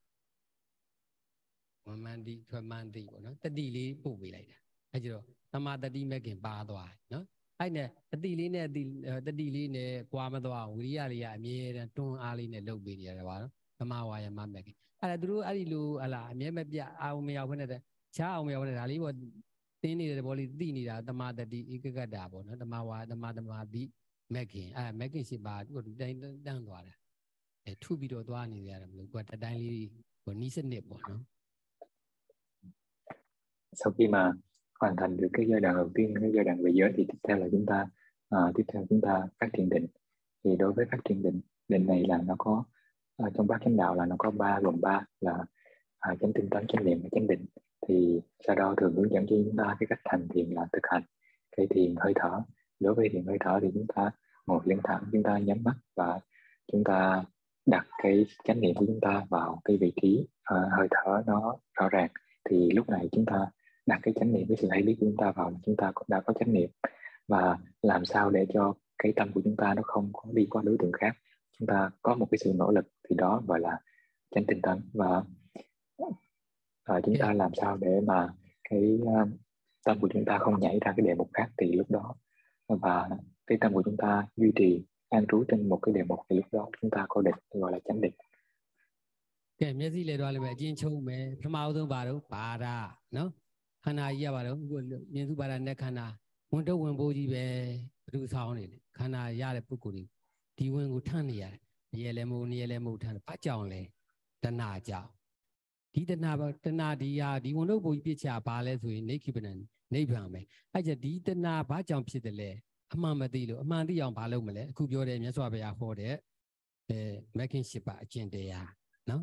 Mandi thua mandi của nó tật đi lý bù về lại hay chưa tam tật đi mấy cái ba đoài nó hay nè tật đi lý nè qua mà đoài 우리 아리야 미에 돈 아리네လုပ်ပေးနေရတယ်ပါနော်သမဝါယမမဲ့အဲ့ဒါသူတို့အဲ့ဒီလိုဟလာအမြဲမပြအောင်မရောက်ခွင့်နဲ့ချားအောင်မရောက်နဲ့ဒါလေးပေါ့တင်းနေတယ်ဘောလေးသိနေတာတမတတိဧကကတ္တာပေါ့နော်တမဝါတမတိမဲ့ခင်အဲ့မဲ့ခင်ရှိပါသူတို့တိုင်းတန်းသွားတယ်ထုပြီးတော့သွားနေရတယ်မလို့ကွာတတိုင်းလေးဟိုနီးစနစ်ပေါ့နော်. Sau khi mà hoàn thành được cái giai đoạn đầu tiên, cái giai đoạn về giới, thì tiếp theo là chúng ta phát triển định. Thì đối với phát triển định này là nó có trong bát chánh đạo là nó có gồm ba là chánh tinh tấn, chánh niệm và chánh định. Thì sau đó thường hướng dẫn cho chúng ta cái cách hành thiền là thực hành cái thiền hơi thở. Đối với thiền hơi thở thì chúng ta ngồi lưng thẳng, chúng ta nhắm mắt và chúng ta đặt cái chánh niệm của chúng ta vào cái vị trí hơi thở nó rõ ràng. Thì lúc này chúng ta đặt cái chánh niệm, cái sự hay biết của chúng ta vào, chúng ta cũng đã có chánh niệm. Và làm sao để cho cái tâm của chúng ta nó không có đi qua đối tượng khác, chúng ta có một cái sự nỗ lực, thì đó gọi là chánh tinh tấn. Và chúng ta làm sao để mà cái tâm của chúng ta không nhảy ra cái đề mục khác, thì lúc đó và cái tâm của chúng ta duy trì an trú trên một cái đề mục, thì lúc đó chúng ta có định, gọi là chánh định. Cái mấy gì đó là về chuyên sâu về tham ao thương bà đâu bà ra nó khana ya bà đâu nhân số bà ra nè khana muốn đâu muốn bố gì về đủ sao này khana ya là bút đi đi muốn của thằng này ya là mù thằng bắt chọn này tân na chào đi tân na đi ya đi muốn đâu bố biết chả bà lấy rồi nấy khi bên nấy bằng mày ai giờ đi tân na bắt chọnဖြစ်တယ်လေအမှန်မသိလို့အမှန်သိအောင်ဘာလုပ်မလဲအခုပြောတယ်မြတ်စွာဘုရားဟောတဲ့မဂ်ကင်၈ပါးအကျင့်တရားနော်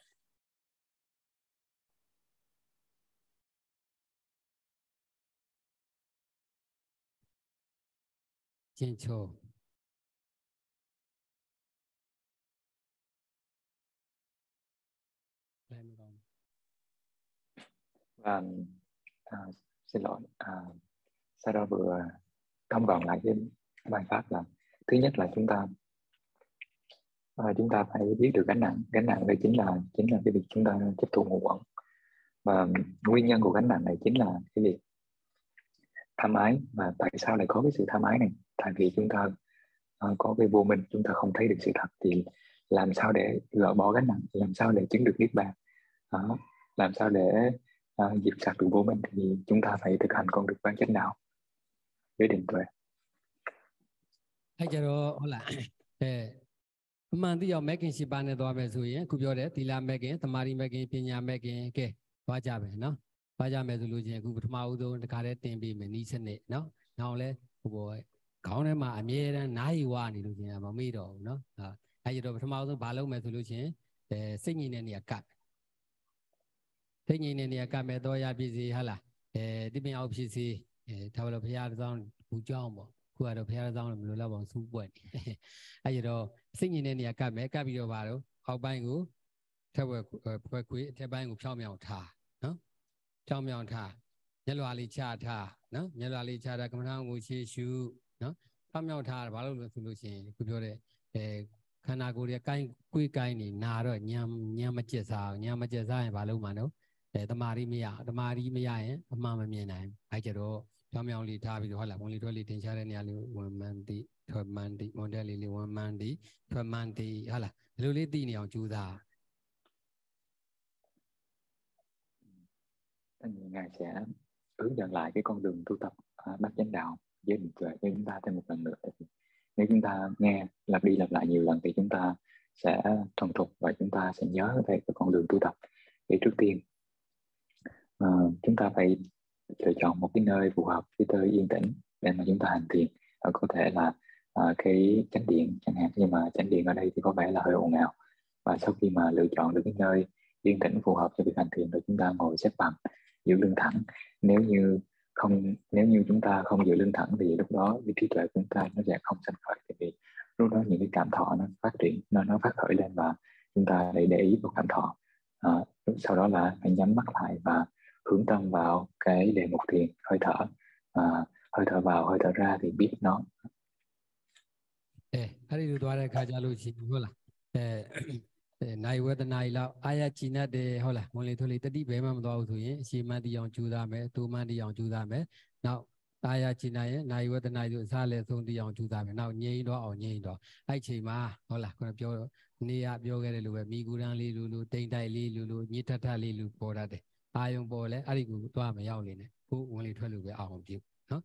ကျင့်ချိုး Và xin lỗi, sau đó vừa tóm gọn lại cái bài pháp là thứ nhất là chúng ta phải biết được gánh nặng đây chính là cái việc chúng ta chấp thủ ngũ uẩn. Và nguyên nhân của gánh nặng này chính là cái việc tham ái. Và tại sao lại có cái sự tham ái này? Tại vì chúng ta có cái vô minh, chúng ta không thấy được sự thật. Thì làm sao để gỡ bỏ gánh nặng, làm sao để chứng được niết bàn, làm sao để diệt sạch được vô minh, thì chúng ta phải thực hành con đường quán chánh đạo với định tuệ. Hay cho đó là mà tí ông mấy cái gì bạn này đó về rồi cứပြောđấy thì làm mấy cái tamari mấy cái pin nhà mấy cái hóa ra về nó hóa ra về rồi thì cứ mau rồi cái đấy tiền bị mình đi xin này nó nào lấy bộเขาเนี่ยมาအမြဲတမ်းနားရီဝနေလို့ချင်းမမေ့တော့ဘူးเนาะအဲ့ဒါတော့ပထမဆုံးဘာလုပ်မယ်ဆိုလို့ချင်းစိတ်ငြိမ်တဲ့နေရာကတ်စိတ်ငြိမ်တဲ့နေရာကတ်မဲ့တော့ရဖြစ်စီဟာလားဒီပင်အောင်ဖြစ်စီထားလို့ဘုရားတော်ဘူကြောင်းပေါ့ခုကတော့ဘုရားတော်လည်းမလိုတော့ပါဘူးစူးပွက်နေအဲ့ဒါတော့စိတ်ငြိမ်တဲ့နေရာကတ်မဲ့ကတ်ပြီးတော့ပါတော့အောက်ပိုင်းကိုထက်ဝက်ခွဲခွေးအထက်ပိုင်းကိုဖြောင်းမြောင်ထားနော်ဖြောင်းမြောင်ထားညလွာလေးချထားနော်ညလွာလေးချထားကမ္မထာကိုရှေ့ရှုနော်ဖြောင်းမြောင်ထားဘာလို့လဲဆိုလို့ရှိရင်ခုပြောတဲ့ခန္ဓာကိုယ်ရဲ့ကိုင်းကွေးကိုင်းနေနာတော့ညံမကျက်စားညံမကျက်စားရင်ဘာလို့မှနော်တမာရီမရရင်အမှန်မမြင်နိုင်အဲ့ကြတော့ဖြောင်းမြောင်လေးထားပြီးတော့ဟုတ်လားဝင်လေထွက်လေတင်ရှားတဲ့နေရာလေးဝင်မှန်တိထွက်မှန်တိမွန်တက်လေးဝင်မှန်တိထွက်မှန်တိဟုတ်လားဒီလိုလေးသိနေအောင်ကြိုးစား Ngài sẽ hướng dẫn lại cái con đường tu tập bát chánh đạo với định tuệ cho chúng ta thêm một lần nữa. Nếu chúng ta nghe lặp đi lặp lại nhiều lần thì chúng ta sẽ thuần thục và chúng ta sẽ nhớ về cái con đường tu tập. Thì trước tiên chúng ta phải lựa chọn một cái nơi phù hợp, cái nơi yên tĩnh để mà chúng ta hành thiền. Có thể là cái chánh điện chẳng hạn, nhưng mà chánh điện ở đây thì có vẻ là hơi ồn ào. Và sau khi mà lựa chọn được cái nơi yên tĩnh phù hợp cho việc hành thiền rồi chúng ta ngồi xếp bằng, giữ lưng thẳng. Nếu như chúng ta không giữ lưng thẳng thì lúc đó cái trí tuệ của chúng ta nó sẽ không sanh khởi, tại vì lúc đó những cái cảm thọ nó phát triển, nó phát khởi lên và chúng ta để ý vào cảm thọ. Sau đó là phải nhắm mắt lại và hướng tâm vào cái đề mục thiền, hơi thở, hơi thở vào hơi thở ra thì biết nó. Cái điều đó là khai ra luôn chị đúng không? Này với tên này là ai chỉ nói để hỏi là muốn lấy thôi lấy tất đi về mà đâu rồi, chỉ mà đi ông chú ra mẹ, tu mà đi ông chú ra mẹ, nào ai chỉ này với tên này rồi sao lại không đi ông chú ra mẹ, nào nhảy đó, ai chỉ mà hỏi là con biểu nia biểu cái này luôn, mi guran li luôn, tên đại li luôn, nhị thắt li luôn, bỏ ra đấy, ai ông bỏ lại, ai cũng toa mẹ ao lên này, cũng muốn lấy thôi luôn về ao biểu, nó.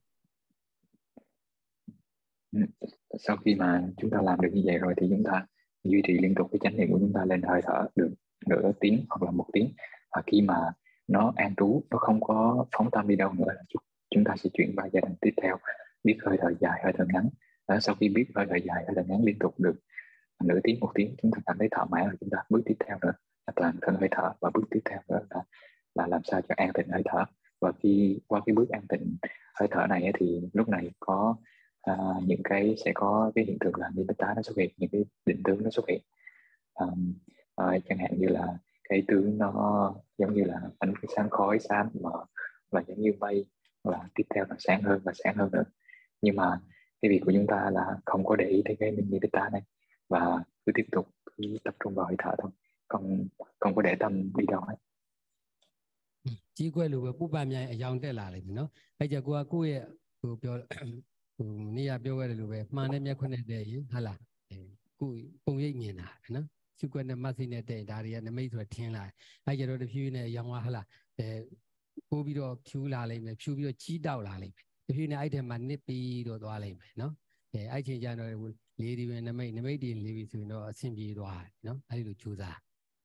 Sau khi mà chúng ta làm được như vậy rồi thì chúng ta duy trì liên tục cái chánh niệm của chúng ta lên hơi thở được nửa tiếng hoặc là 1 tiếng, và khi mà nó an trú, nó không có phóng tâm đi đâu nữa, chúng ta sẽ chuyển vào giai đoạn tiếp theo, biết hơi thở dài hơi thở ngắn. Sau khi biết hơi thở dài hơi thở ngắn liên tục được nửa tiếng 1 tiếng, chúng ta cảm thấy thỏa mãn rồi, chúng ta bước tiếp theo nữa là toàn thân hơi thở, và bước tiếp theo nữa là làm sao cho an tịnh hơi thở. Và khi qua cái bước an tịnh hơi thở này thì lúc này có những cái sẽ có cái hiện tượng là nimitta nó xuất hiện, những cái định tướng nó xuất hiện, chẳng hạn như là cái tướng nó giống như là ánh sáng khói xám mờ và giống như mây, và tiếp theo là sáng hơn nữa. Nhưng mà cái việc của chúng ta là không có để ý tới cái nimitta này và cứ tiếp tục tập trung vào hơi thở thôi, không có để tâm đi đâu hết. Chỉ quay lùi bút ba miếng dòng để lại nó. Bây giờ cô biểu nia biểu cái lùi mà nem miếng con này để hả là cô công việc như nào nó. Chỉ quay nem mà xin để đại diện nem mấy tuổi thiên lại. Bây giờ rồi phiêu này dòng hả là cô bị đó phiêu lại này, phiêu bị đó chỉ đạo lại này. Phiêu này ai thèm mà nếp bị đó đó lại nó. Ai chỉ cho nó lấy đi về nem mấy đi lấy đi rồi nó xin bị đó nó. Ai được chú ra.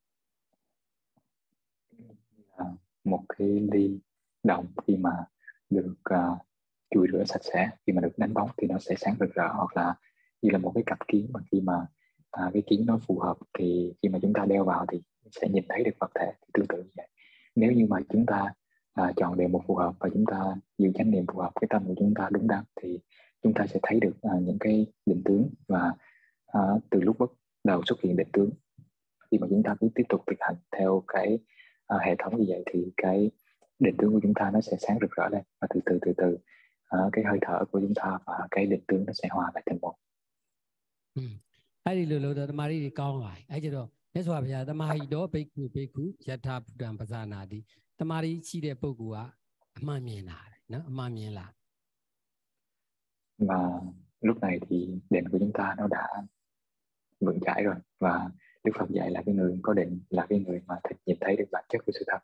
Một cái ly đồng khi mà được chùi rửa sạch sẽ, khi mà được đánh bóng thì nó sẽ sáng rực rỡ, hoặc là như là một cái cặp kiến mà khi mà cái kiến nó phù hợp thì khi mà chúng ta đeo vào thì sẽ nhìn thấy được vật thể, thì tương tự như vậy. Nếu như mà chúng ta chọn đề mục phù hợp và chúng ta giữ chánh niệm phù hợp, cái tâm của chúng ta đúng đắn thì chúng ta sẽ thấy được những cái định tướng, và từ lúc bắt đầu xuất hiện định tướng, khi mà chúng ta cứ tiếp tục thực hành theo cái hệ thống như vậy thì cái định tướng của chúng ta nó sẽ sáng rực rỡ lên, và từ từ cái hơi thở của chúng ta và cái định tướng nó sẽ hòa lại thành một. Ai đi lừa đó mà đi cao lại, ai chứ đó, nếu so bây giờ ta mà đi đó bị khu, yatha Buddham pasana đi, ta mà đi chỉ để bố cua, mà miền là, nó mà miền là. Và lúc này thì định của chúng ta nó đã vững chãi rồi, và Đức Phật dạy là cái người có định là cái người mà nhìn thấy được bản chất của sự thật.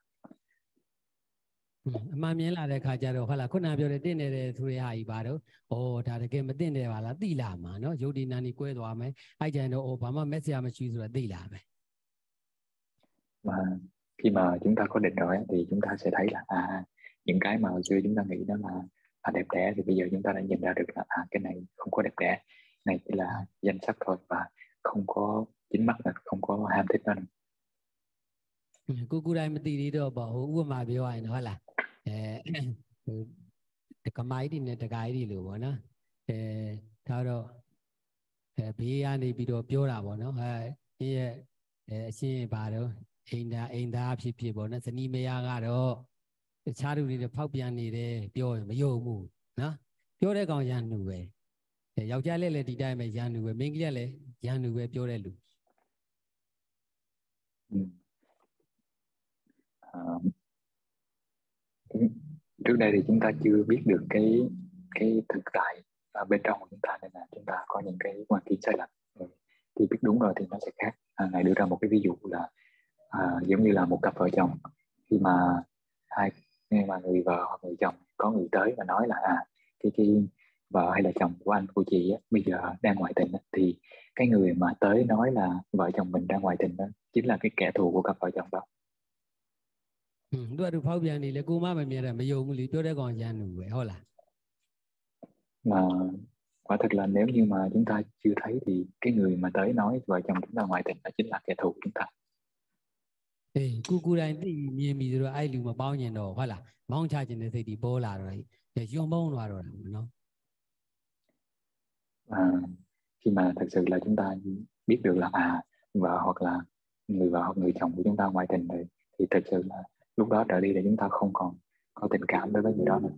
အမှန်မြင်လာတဲ့ခါကျတော့ဟုတ်လားခုနပြောတဲ့တင့်နေတဲ့သူတွေဟာကြီးပါတော့ဩဒါတကယ်မတင့်တယ်ပါလားသိလာမှာနော်ယုတ်ဒီနာနီကွဲသွားမယ်အဲ့ကြရင်တော့ဘာမှမက်ဆရာမရှိဆိုတာသိလာမယ် Mà khi mà chúng ta có định rồi thì chúng ta sẽ thấy là những cái mà hồi xưa chúng ta nghĩ đó là đẹp đẽ thì bây giờ chúng ta đã nhìn ra được là cái này không có đẹp đẽ, này chỉ là danh sắc thôi, và không có dính mắc, không có ham thích nó. ကိုကိုယ်တိုင်မသိသေးတော့ပေါ့ဟိုဥပမာပြောရရင်ဟုတ်လားတကမိုင်းတွေနဲ့တကားကြီးတွေလို့ပေါ့နော်ဒါတော့ဘေးကနေပြီးတော့ပြောတာပေါ့နော်ဒီရဲ့အရှင်းပါတော့အိမ်သားဖြစ်ဖြစ်ပေါ့နော်ဇနီးမယားကတော့တခြားလူတွေဖောက်ပြန်နေတယ်ပြောရင်မယုံဘူးနော်ပြောတဲ့ကောင်ရန်လူပဲယောက်ျားလည်းဒီတိုင်းပဲရန်လူပဲမိန်းကလေးလည်းရန်လူပဲပြောတဲ့လူ Trước đây thì chúng ta chưa biết được cái thực tại ở bên trong của chúng ta, nên là chúng ta có những cái quan kiến sai lầm. Khi biết đúng rồi thì nó sẽ khác. Ngài đưa ra một cái ví dụ là giống như là một cặp vợ chồng, khi mà người vợ hoặc người chồng có người tới và nói là cái vợ hay là chồng của anh của chị bây giờ đang ngoại tình, thì cái người mà tới nói là vợ chồng mình đang ngoại tình đó chính là cái kẻ thù của cặp vợ chồng đó. တို့ကဖောက်ပြန်နေလေကိုမမမြင်တယ်မယုံဘူးလေပြောတဲ့ကောင်ရန်လူပဲဟုတ်လား Mà quả thực là nếu như mà chúng ta chưa thấy thì cái người mà tới nói vợ chồng chúng ta ngoại tình đó chính là kẻ thù của chúng ta. ကိုယ်တိုင်သိမြင်ပြီးတော့အဲ့လူမပေါင်းကျင်တော့ဟုတ်လားမောင်းချခြင်းတဲ့စိတ်ဒီပေါ်လာတော့ယွံပေါင်းသွားတော့တာနော် Khi mà thật sự là chúng ta biết được là vợ hoặc là người vợ hoặc người chồng của chúng ta ngoại tình rồi, thì thật sự là lúc đó trở đi là chúng ta không còn có tình cảm đối với người đó nữa.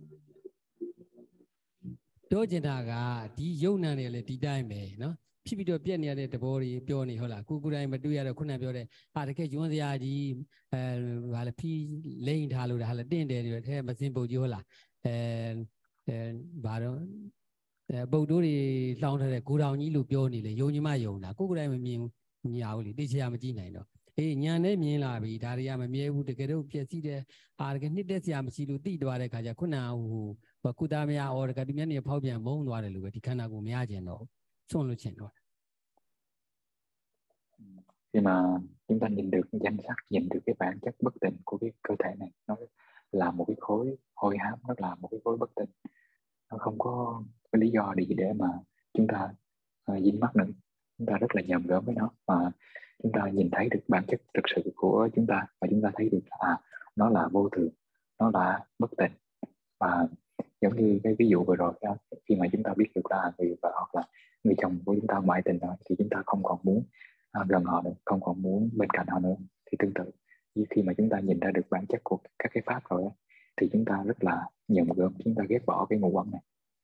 ပြောချင်တာကဒီယုံနံတွေလည်းဒီတိုင်းပဲနော်ဖြစ်ပြီးတော့ပြက်နေရတဲ့တဘောတွေပြောနေဟုတ်လားကိုယ်တိုင်မတွေ့ရတော့ခုနပြောတဲ့တကယ်ကျွန်းစရာကြီးဟာလေဖီးလိမ့်ထားလို့ဒါဟာလေတင့်တယ်နေတော့အဲမစင်ပုတ်ကြီးဟုတ်လားဘာတော့ပုတ်တိုးတွေလောင်းထားတဲ့ကိုတောင်ကြီးလို့ပြောနေလေယုံညီမယုံတာကိုယ်တိုင်မမြင်ဘူးညာဘူးလေသိချရာမကြည့်နိုင်တော့ညာနဲ့မြင်လာပြီဒါတွေကမမြဲဘူးတကယ်တော့ပြည့်စည်တဲ့တကယ်နှစ်သက်စရာမရှိလို့တိသွားတဲ့ခါကျခုနဟိုကုသားမရအော်တကယ်ဒီမျက်နှာဖောက်ပြန်မုန်းသွားတယ်လို့ပဲဒီခန္ဓာကိုယ်မရကျင်တော့ဆွန့်လွတ်ချင်တော့ Khi mà chúng ta nhìn được danh sắc, nhìn được cái bản chất bất tịnh của cái cơ thể này, nó là một cái khối hôi hám, nó là một cái khối bất tịnh, nó không có cái lý do gì để mà chúng ta dính mắc nữa. Chúng ta rất là nhầm gớm với nó, mà chúng ta nhìn thấy được bản chất thực sự của chúng ta, và chúng ta thấy được là nó là vô thường, nó là bất tịnh. Và giống như cái ví dụ vừa rồi, khi mà chúng ta biết được là người vợ hoặc là người chồng của chúng ta ngoại tình rồi, thì chúng ta không còn muốn gần họ nữa, không còn muốn bên cạnh họ nữa. Thì tương tự khi mà chúng ta nhìn ra được bản chất của các cái pháp rồi thì chúng ta rất là nhầm gớm, chúng ta ghét bỏ cái ngũ uẩn này.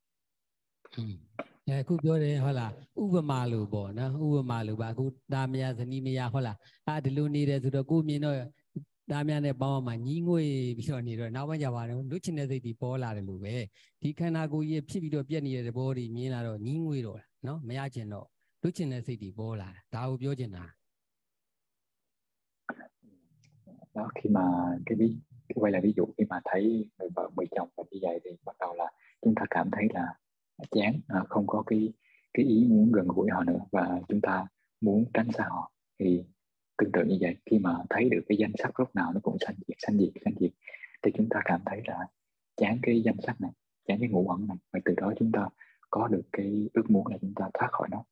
အခုပြောတယ်ဟုတ်လားဥပမာလို့ပေါ့နော်ဥပမာလို့ပါအခုသားမယားဇနီးမယားဟုတ်လားဒီလိုနေတယ်ဆိုတော့ကိုမြင်တော့သားမယားနဲ့ပေါင်းမှညီးငွေပြီးတော့နေတော့နောက်ပိုင်းကြပါတော့လွတ်ချင်တဲ့စိတ်ဒီပေါ်လာတယ်လို့ပဲဒီခန္ဓာကိုယ်ကြီးဖြစ်ပြီးတော့ပြက်နေတဲ့သဘောတွေမြင်လာတော့ညီးငွေတော့နော်မရချင်တော့လွတ်ချင်တဲ့စိတ်ဒီပေါ်လာတာဒါကိုပြောချင်တာ Đó, khi mà quay lại ví dụ, khi mà thấy người vợ người chồng và như vậy thì bắt đầu là chúng ta cảm thấy là chán, không có cái ý muốn gần gũi họ nữa, và chúng ta muốn tránh xa họ. Thì tương tự như vậy, khi mà thấy được cái danh sắc lúc nào nó cũng sanh diệt, thì chúng ta cảm thấy là chán cái danh sắc này, chán cái ngũ uẩn này, và từ đó chúng ta có được cái ước muốn là chúng ta thoát khỏi nó.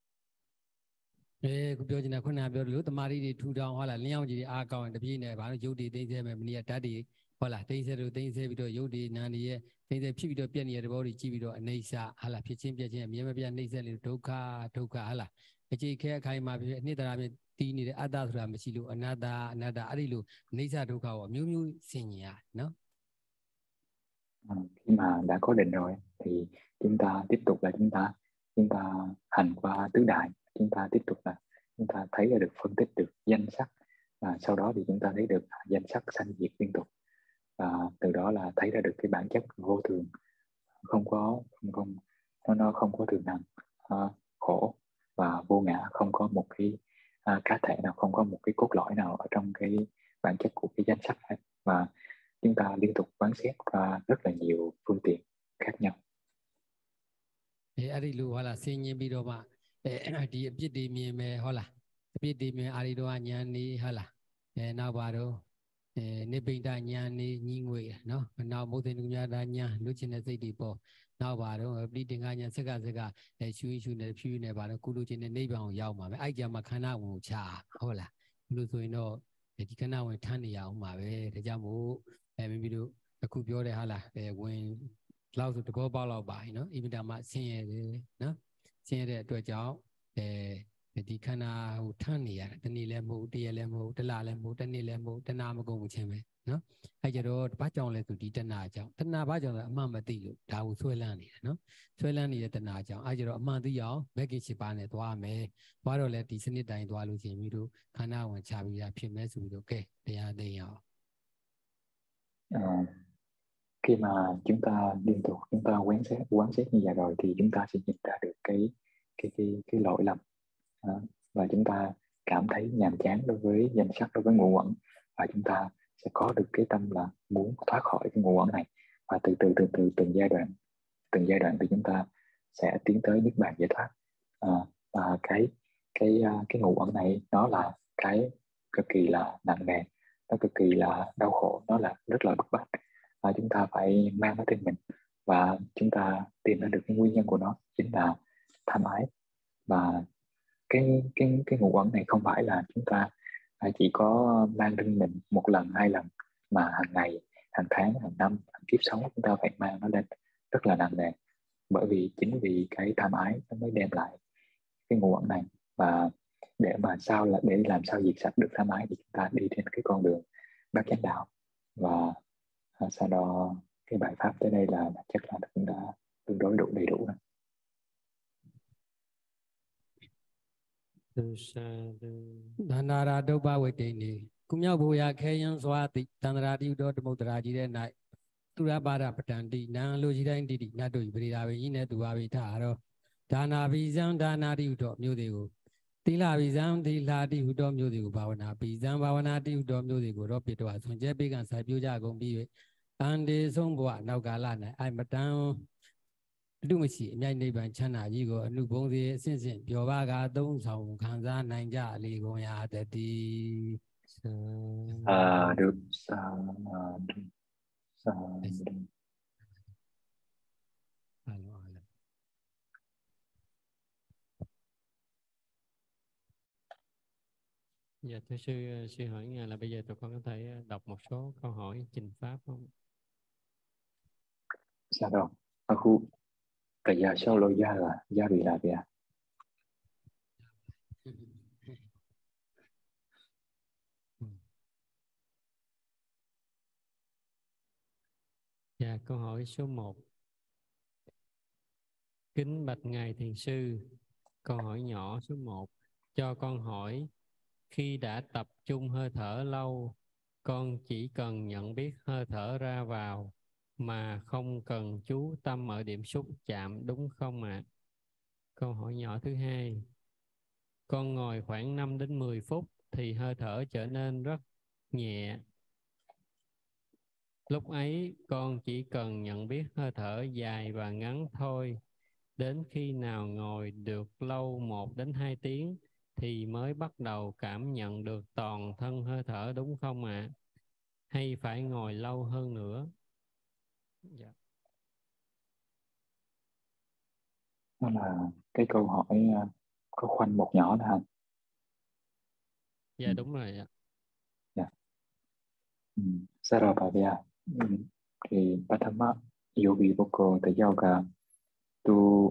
ကိုပြောချင်တာခုနပြောလို့တမာရီတွေထူထောင်ဟုတ်လားလင်းအောင်ကြီးအားကောင်းတပြေးနေဘာလို့ရုပ်တွေသိစေမယ်မနေ့ကဓာတ်တွေဟုတ်လားသိစေလို့သိစေပြီးတော့ရုပ်တွေနာနေရဲ့သိစေဖြစ်ပြီးတော့ပြက်နေတဲ့သဘောတွေကြည့်ပြီးတော့အနေဆာဟုတ်လားဖြစ်ချင်းပြက်ချင်းအမြဲမပြတ်နှိမ့်ဆက်လို့ဒုက္ခဟုတ်လားအခြေခဲအခိုင်မှာဖြစ်အနှစ်သာရဖြစ်တီးနေတဲ့အတ္တဆိုတာမရှိလို့အနတ္တအဲ့ဒီလိုအနေဆာဒုက္ခကိုအမျိုးမျိုးဆင်ញင်ရနော် Khi mà đã có định rồi thì chúng ta tiếp tục là chúng ta hành qua tứ đại, chúng ta tiếp tục là chúng ta thấy ra được, phân tích được danh sắc, và sau đó thì chúng ta thấy được danh sắc sanh diệt liên tục, và từ đó là thấy ra được cái bản chất vô thường, nó không có thường nặng, khổ và vô ngã, không có một cá thể nào, không có một cái cốt lõi nào ở trong cái bản chất của cái danh sách hết, và chúng ta liên tục quán xét qua rất là nhiều phương tiện khác nhau. Ari lu hola senyin bi do ma di apit di myin me hola apit di myin ari do nyan ni hola nào ba do Nibbinda nyan ni nyi ngွေno nào mâu tin nya da nya lu chin ne siat di po nào ba do apit tinga nya saka saka shu ne phyu ne ba do ku lu chin ne nibbang ko yaw ma be ai ja ma khana won ko cha hola lu so yin do di khana won than ne ya aw ma be da jaw mo mi mi do aku pyo de hola win လောက်ဆိုတဘောပေါက်လောက်ပါနော်အင်မတန်မှဆင်းရဲတယ်နော်ဆင်းရဲတဲ့အတွက်ကြောင့်ဒီခန္ဓာဟိုထမ်းနေရတယ်တနေ့လည်းမဟုတ်တရက်လည်းမဟုတ်တလလည်းမဟုတ်တနေ့လည်းမဟုတ်တနာမကုန်ဘူးချင်းပဲနော်အဲကြတော့ဘာကြောင့်လဲဆိုဒီတဏှာကြောင့်တဏှာဘာကြောင့်လဲအမှန်မသိလို့ဒါကိုဆွဲလန်းနေတယ်နော်ဆွဲလန်းနေတဲ့တဏှာကြောင့်အဲကြတော့အမှန်သိအောင်မဂ္ဂင်၈ပါးနဲ့သွားမယ်သွားတော့လဲဒီစနစ်တိုင်းသွားလို့ချင်းပြီးတော့ခန္ဓာဝင်ချပြီးတာဖြစ်မဲ့ဆိုပြီးတော့ကဲတရားသိရအောင် Khi mà chúng ta liên tục chúng ta quán xét như vậy rồi thì chúng ta sẽ nhìn ra được cái lỗi lầm, và chúng ta cảm thấy nhàm chán đối với danh sắc, đối với ngũ uẩn, và chúng ta sẽ có được cái tâm là muốn thoát khỏi cái ngũ uẩn này, và từ từng giai đoạn thì chúng ta sẽ tiến tới niết bàn giải thoát. Và cái ngũ uẩn này nó là cái cực kỳ là nặng nề, nó cực kỳ là đau khổ, nó là rất là bức bách. Chúng ta phải mang nó trên mình, và chúng ta tìm ra được cái nguyên nhân của nó chính là tham ái. Và cái ngũ uẩn này không phải là chúng ta chỉ có mang trên mình một lần, hai lần, mà hàng ngày, hàng tháng, hàng năm, hàng kiếp sống chúng ta phải mang nó lên rất là nặng nề. Bởi vì chính vì cái tham ái nó mới đem lại cái ngũ uẩn này. Và để làm sao diệt sạch được tham ái thì chúng ta đi trên cái con đường bát chánh đạo. Và sau đó cái bài pháp tới đây là chắc là cũng đã tương đối đầy đủ rồi. Đanara đâu ba vậy đi, cũng nhau bùi à khay nhân xóa tị, đanara đi đó một đợt gì đấy này, tu ra ba ra bắt đầu đi, nàng lôi gì đấy đi, nàng đuổi về ra về, này tu về thà rồi, đana bị giang đana đi đó nhiều điều, tila bị giang tila đi đó nhiều điều, bhavana bị giang bhavana đi đó nhiều điều, rồi biết đó, xong chết bị gan sai biểu ra cũng bị, anh đi xong bữa nào cả là này, ai bắt đầu lúc mà chỉ nhảy này bạn chăn nào gì có lúc bông thì xin biểu ba cả đông sòng khán giả này ra lì con nhà để đi được Dạ thưa sư hỏi ngài là bây giờ tụi con có thể đọc một số câu hỏi trình pháp không? Dạ rồi. Aku kaya sau lo ya là ya bị là bia. Dạ câu hỏi số 1. Kính bạch ngài thiền sư, câu hỏi nhỏ số 1. Cho con hỏi, khi đã tập trung hơi thở lâu, con chỉ cần nhận biết hơi thở ra vào mà không cần chú tâm ở điểm xúc chạm đúng không ạ? Câu hỏi nhỏ thứ 2. Con ngồi khoảng 5 đến 10 phút thì hơi thở trở nên rất nhẹ. Lúc ấy con chỉ cần nhận biết hơi thở dài và ngắn thôi. Đến khi nào ngồi được lâu 1 đến 2 tiếng thì mới bắt đầu cảm nhận được toàn thân hơi thở đúng không ạ? Hay phải ngồi lâu hơn nữa? Dạ. Đó là cái câu hỏi có khoanh một nhỏ đó hả? Dạ đúng rồi ạ. Dạ. Sarabhavya thì Patama Yogi Boko Te Yoga tu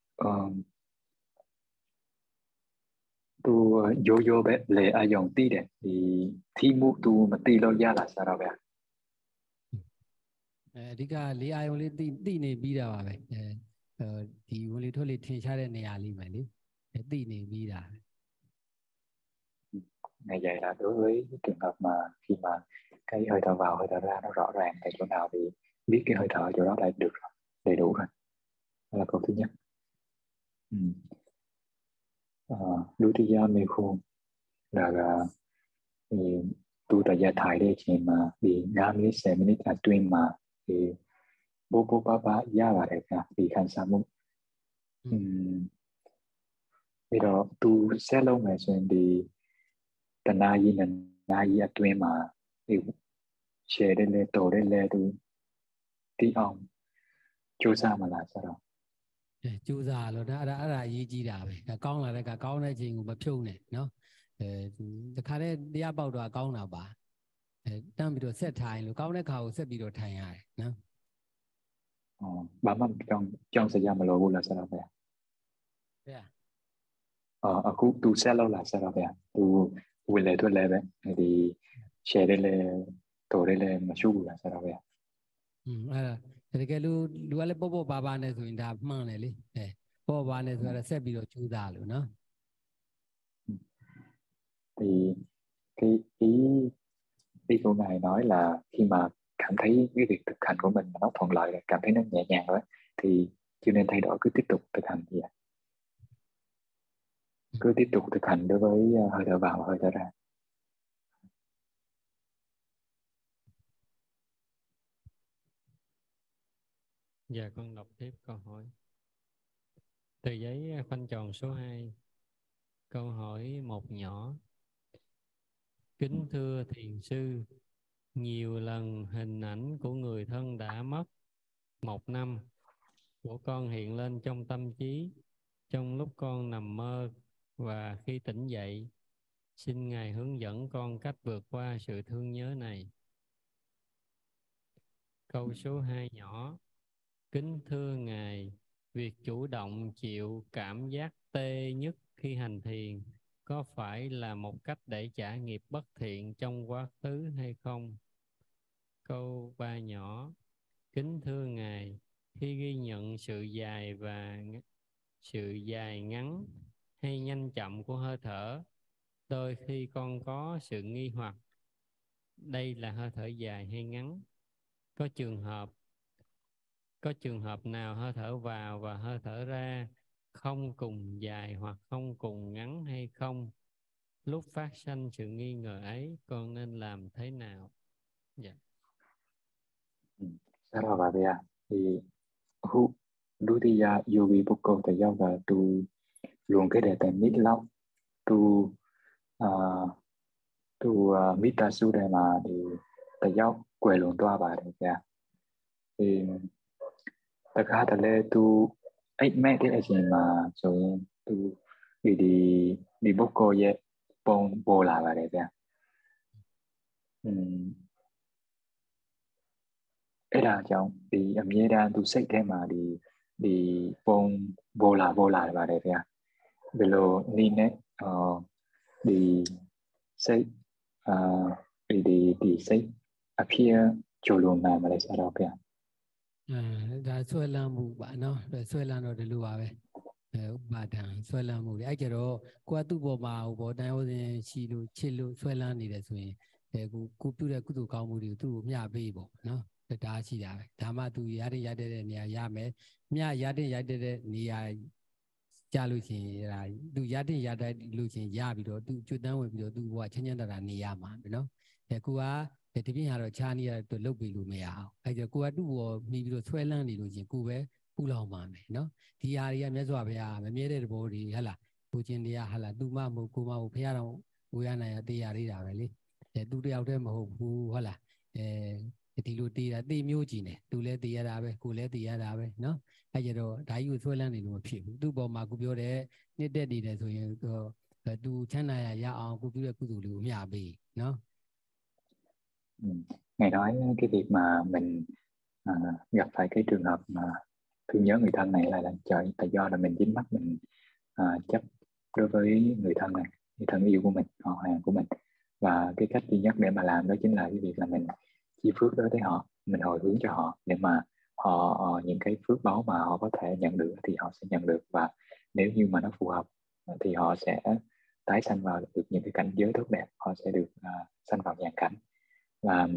yo bé lệ ai dòng tí đẹp thì thi mu tu mà tí lo ya là Sarabhavya. Đi cả lý ai ông lý tí này bí ra vậy, thì ông lý thôi lý thiên sát này à lý mà lý tí này bí ra. Ngày vậy là đối với trường hợp mà khi mà cái hơi thở vào hơi thở ra nó rõ ràng tại chỗ nào thì biết cái hơi thở chỗ đó là được rồi, đầy đủ rồi. Đó là câu thứ nhất. Dutiya Mekho là thì tu tại gia thải đây chỉ mà đi ngam lý xe mình là tuyên mà thì bố ba gia vào đây cả thì khăn sa múc bây giờ tu sẽ lâu ngày rồi đi tận ai gì ở tuyên mà thì xe đây lên tổ đây lên tu tí ông chú sa mà là sao đâu chú già rồi đã ý gì đã vậy cả con là cả con này chỉ một phiêu này nó khá đấy đi bao đồ con nào bà đang bị đồ xét thay rồi con này khẩu sẽ bị đồ thay hại nó bà mất trong thời gian mà lôi là sao đâu vậy ở khu tu xe lâu là sao đâu vậy tu quên lệ thôi lệ vậy thì xe đây lên tổ đây lên mà chú là sao đâu vậy thì cái lu lại bố bà này rồi đã mang này đi bố bà này rồi sẽ bị đồ chú già rồi nó thì cái ý của ngài nói là khi mà cảm thấy cái việc thực hành của mình nó thuận lợi, cảm thấy nó nhẹ nhàng rồi thì chưa nên thay đổi, cứ tiếp tục thực hành gì cứ tiếp tục thực hành đối với hơi thở vào và hơi thở ra. Giờ con đọc tiếp câu hỏi. Tờ giấy khoanh tròn số 2. Câu hỏi một nhỏ. Kính thưa thiền sư, nhiều lần hình ảnh của người thân đã mất 1 năm của con hiện lên trong tâm trí trong lúc con nằm mơ và khi tỉnh dậy. Xin Ngài hướng dẫn con cách vượt qua sự thương nhớ này. Câu số 2 nhỏ. Kính thưa Ngài, việc chủ động chịu cảm giác tê nhức khi hành thiền có phải là một cách để trả nghiệp bất thiện trong quá khứ hay không? Câu 3 nhỏ. Kính thưa Ngài, khi ghi nhận sự dài ngắn hay nhanh chậm của hơi thở, đôi khi con có sự nghi hoặc đây là hơi thở dài hay ngắn. Có trường hợp nào hơi thở vào và hơi thở ra không cùng dài hoặc không cùng ngắn hay không? Lúc phát sanh sự nghi ngờ ấy, con nên làm thế nào? Dạ. Saravadaya thì Dutiya Yogi Bukko Thầy Giáo và tu luôn cái đề tài mít lóc tu Mita Sude mà thì Thầy Giáo quay luôn toa bà thầy kìa thì tất cả thầy lê tu ấy mẹ thế là gì mà rồi tu đi Bukko ye bông bồ là bà thầy kìa ấy là chồng đi âm nhé đang tu sách thế mà đi bông vô là bà thầy kìa Belo Nine đi xây đi xây appear chỗ luôn mà lại sao đâu kìa đã xuôi làm mù bạn nó rồi xuôi làm rồi để lưu vào về bà thằng xuôi làm mù ai rồi qua tu bộ mà bộ đại hội thì chỉ lu chỉ lu xuôi làm đi để xuôi để cô tu để cô tu cao mù đi tu nhà bê bộ nó để đã chỉ đã đã mà tu giá để nhà mẹ nhà giá để nhà cha lu chỉ là tu giá để lu chỉ nhà bị đó tu chút单位bị đó tu bộ chân chân là nhà mà nó để cô thì bây giờ cha này tôi lúc bị lùi mày ảo, bây giờ cô ấy đủ mi bị xoay lăn đi rồi chị cô bé cô lao mà mày, nó thì ai mới dọa bây giờ mới để bố đi, hay là cô chuyện đi hay là tu mà cô mà bây giờ đâu, cô ấy này thì ai ra vậy, để tu đi đây mà cô hay là thì lúc đi là đi miêu gì này, tu lấy đi ra vậy, cô lấy đi ra vậy, nó bây giờ rồi đại yêu xoay lăn đi rồi phim, tu bỏ mà cô biểu đấy, nhất để đi đấy rồi tu chán này ya cô biểu cô tu lưu nhà bì, nó Ngài nói cái việc mà mình gặp phải cái trường hợp mà thương nhớ người thân này là tại do là mình dính mắc mình chấp đối với người thân này, người thân yêu của mình, họ hàng của mình, và cái cách duy nhất để mà làm đó chính là cái việc là mình chia phước đối với họ, mình hồi hướng cho họ để mà họ những cái phước báu mà họ có thể nhận được thì họ sẽ nhận được, và nếu như mà nó phù hợp thì họ sẽ tái sanh vào được những cái cảnh giới tốt đẹp, họ sẽ được sanh vào nhàn cảnh. Và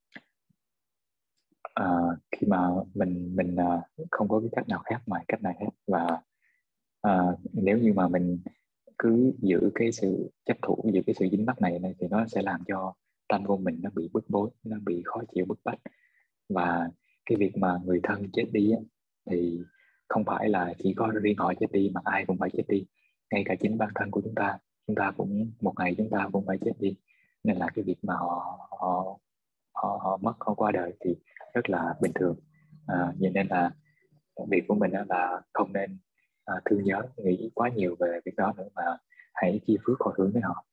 khi mà mình không có cái cách nào khác ngoài cách này hết, và nếu như mà mình cứ giữ cái sự chấp thủ, giữ cái sự dính mắc này thì nó sẽ làm cho tâm của mình nó bị bức bối, nó bị khó chịu, bức bách. Và cái việc mà người thân chết đi á, thì không phải là chỉ có riêng họ chết đi mà ai cũng phải chết đi, ngay cả chính bản thân của chúng ta cũng một ngày chúng ta cũng phải chết đi. Nên là cái việc mà họ mất, họ qua đời thì rất là bình thường. Vậy nên là việc của mình là không nên thương nhớ, nghĩ quá nhiều về việc đó nữa, mà hãy chia phước hồi hướng với họ.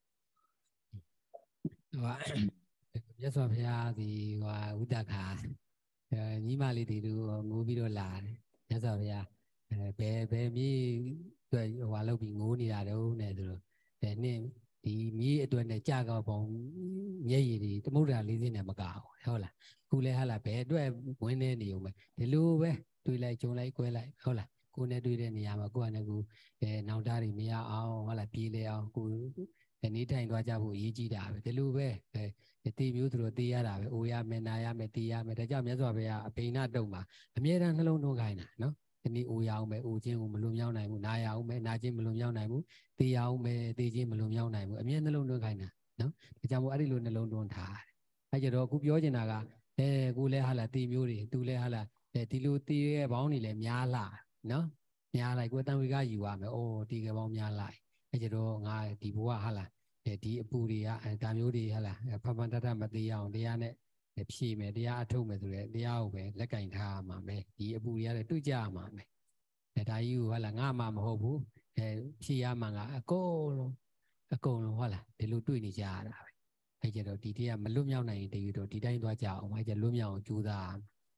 Nhất so với thì và út đặc hà nhí mà li thì đủ ngủ bị đồ là nhất so với bé mi tuổi hòa lâu bị ngủ đi ra đâu này rồi nên thì mi tuổi này cha có bông nhảy gì thì mốt ra lý thế này mà搞thôi là cô lấy hay là bé tuổi quên nên nhiều mà thì lưu bé tuổi lại trông lại quay lại thôi là cô này tuổi này nhà mà cô này cô nào ra thì mi ao hoặc là pi lấy ao cô ní thành đoa cha phụ ý chi đã thì lưu bé tiမျိုးသူတို့တီးရတာပဲအိုရမယ်နားရမယ်တီးရမယ်ဒါကြောင့်မြတ်စွာဘုရားအပိဏတုံမှာအမြဲတမ်းနှလုံးသွင်းခိုင်းတာနော်ဒီနေ့အိုရအောင်ပဲအိုခြင်းကိုမလွန်မြောက်နိုင်ဘူးနားရအောင်ပဲနားခြင်းမလွန်မြောက်နိုင်ဘူးတီးရအောင်ပဲတီးခြင်းမလွန်မြောက်နိုင်ဘူးအမြဲနှလုံးသွင်းခိုင်းတာနော်ဒါကြောင့်မို့အဲ့ဒီလိုနှလုံးသွင်းထားတယ်အဲ့ကြတော့အခုပြောချင်တာကကိုလည်းဟာလာတီးမျိုးတွေသူလည်းဟာလာဒီလိုတီးရဲ့ဘောင်းတွေလည်းများလာနော်များလိုက်ကိုတန်ဝေကယူရမယ်အိုးတီးကဘောင်းများလိုက်အဲ့ကြတော့ငါဒီဘဝဟာလာဒီအပူတွေကဒါမျိုးတွေဟာလာဖန်ဖန်တတ်တတ်မသေးအောင်တရားနဲ့ဖြည့်မယ်တရားအထုတ်မယ်ဆိုတဲ့တရားကိုပဲလက်ကင်ထားမှာပဲဒီအပူတွေကလည်းတွေ့ကြမှာပဲဒါကြီးကိုဟာလာငါမှမဟုတ်ဘူးဖြည့်ရမှာကအကုန်လုံးဟုတ်လားဒီလိုတွေ့နေကြရတာပဲအဲ့ကြတော့ဒီတရားမလွတ်မြောက်နိုင်ရင်တည်းတော့ဒီတိုင်းသွားကြအောင်အဲ့ကြလွတ်မြောက်အောင်ကြိုးစား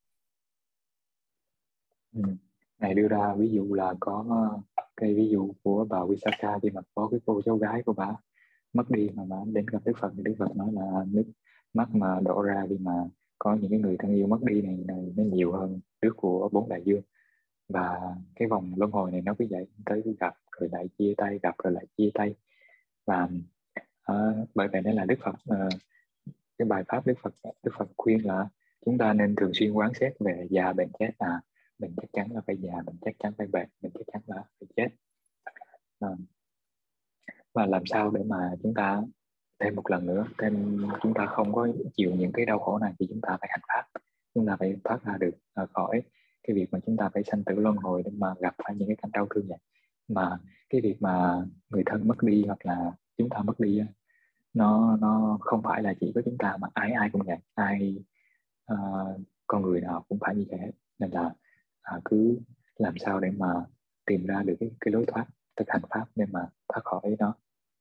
Này đưa ra ví dụ là có cái ví dụ của bà Visakha khi mà có cái cô cháu gái của bà mất đi mà bà đến gặp Đức Phật thì Đức Phật nói là nước mắt mà đổ ra khi mà có những cái người thân yêu mất đi này nó nhiều hơn nước của 4 đại dương. Và cái vòng luân hồi này nó cứ vậy, tới cứ gặp rồi lại chia tay, gặp rồi lại chia tay. Và bởi vậy nên là Đức Phật cái bài pháp Đức Phật khuyên là chúng ta nên thường xuyên quán xét về già bệnh chết. Mình chắc chắn là phải già, mình chắc chắn phải bệnh, mình chắc chắn là phải chết. Và làm sao để mà chúng ta thêm một lần nữa, chúng ta không có chịu những cái đau khổ này thì chúng ta phải hành pháp, chúng ta phải thoát ra được khỏi cái việc mà chúng ta phải sanh tử luân hồi để mà gặp phải những cái cảnh đau thương này. Mà cái việc mà người thân mất đi hoặc là chúng ta mất đi nó không phải là chỉ có chúng ta mà ai cũng vậy, con người nào cũng phải như vậy. Nên là cứ làm sao để mà tìm ra được cái lối thoát, thực hành pháp để mà thoát khỏi nó.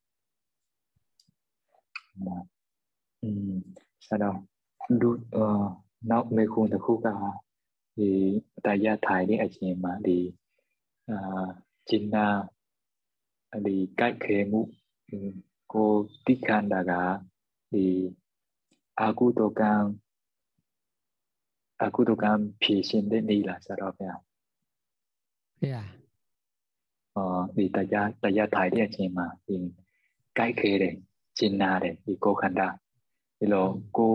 Sau đó nó mê khuôn thật khu cả thì tại gia thải đi ở chị mà đi China đi cách khế mũ cô tích khan đà gà đi Akutokan phì xin đến đi là sao đó phải không? Thì tại gia thải đi ở chị mà thì cách khế đấy China đấy thì cô khăn đà thì lo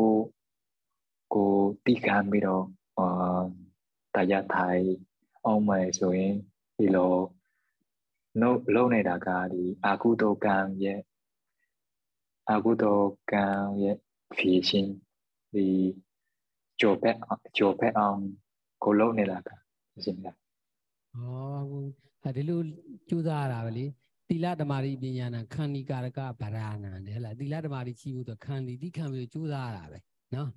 cô tích khan bây giờ tại gia thải ông mày rồi thì lo lâu này đã cả thì Akutokan phì xin thì chỗ pet ông cô lâu này là cả xin là ဒီလိုကြိုးစားရတာပဲလေသီလဓမ္မရီပညာနာခန္ဒီကာရကဗရာနာတဲ့ဟလားသီလဓမ္မရီချီဖို့ဆိုခန္ဒီတိခံပြီးကြိုးစားရတာပဲနော်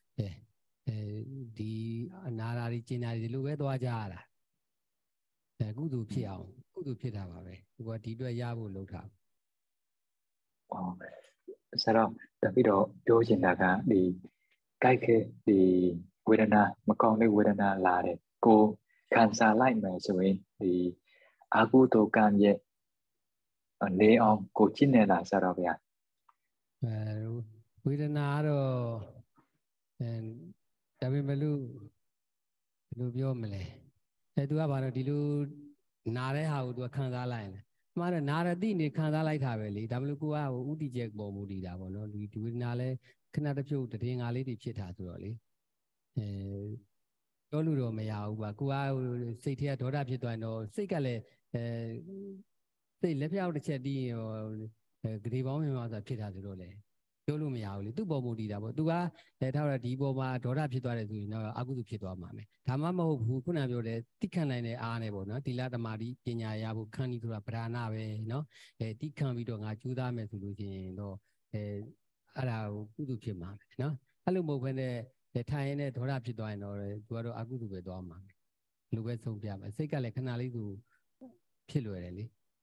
ဒီအနာရာရီကျင်နာရီဒီလိုပဲသွားကြရတာကုသိုလ်ဖြစ်အောင်ကုသိုလ်ဖြစ်တာပါပဲဒီကဒီအတွက်ရဖို့လုပ်တာ sau đó tại vì đó vô trình là cả đi cái đi Vedana mà con đi Vedana là để cô can sa lại mà rồi thì Akutokan ye neon cô chính này là sao đó vậy Vedana đóဒါပေမဲ့လို့ပြောမလဲသူကဘာလို့ဒီလိုနားတဲ့ဟာကိုသူကခံစားလိုက်တယ်မှားတယ်နားရတိနေခံစားလိုက်တာပဲလေဒါမလို့ကိုကဥတီချက်ပေါ်မူတည်တာပေါ့နော်ဒီဝေဒနာလဲခဏတစ်ဖြုတ်တည်ငါလေးတွေဖြစ်တာဆိုတော့လေပြောလို့တော့မရဘူးပါကိုကစိတ်ထဲကဒေါသဖြစ်သွားရင်တော့စိတ်ကလည်း Thì lẽ phải được chết đi cái bóng mình màဖြစ်ra rồi đấy. Chỗ luôn mày áo đi, tu bộ một đi đã bộ, tu á để thao ra đi bộ mà đó raဖြစ်သွားတယ်ဆိုရင်တော့အခုဖြစ်သွားမှာမယ်ဒါမှမဟုတ်ဘူးခုနပြောတယ်တိခတ်နိုင်တဲ့အားနဲ့ပေါ့နော်တိလသမารိပညာရဖို့ခန္တီဆိုတာဗราဏပဲနော်တိခံပြီးတော့ငါကြိုးစားမယ်ဆိုလို့ရှိရင်တော့အဲ့ဒါကိုကုသိုလ်ဖြစ်မှာပဲနော်အဲ့လိုမဟုတ်ဘဲနဲ့ထိုင်ရင်းနဲ့ဒေါသဖြစ်သွားရင်တော့သူကတော့အကုသိုလ်ပဲသွားမှာလူပဲဆုံးပြမယ်စိတ်ကလည်းခဏလေးသူဖြစ်လွယ်တယ်လေ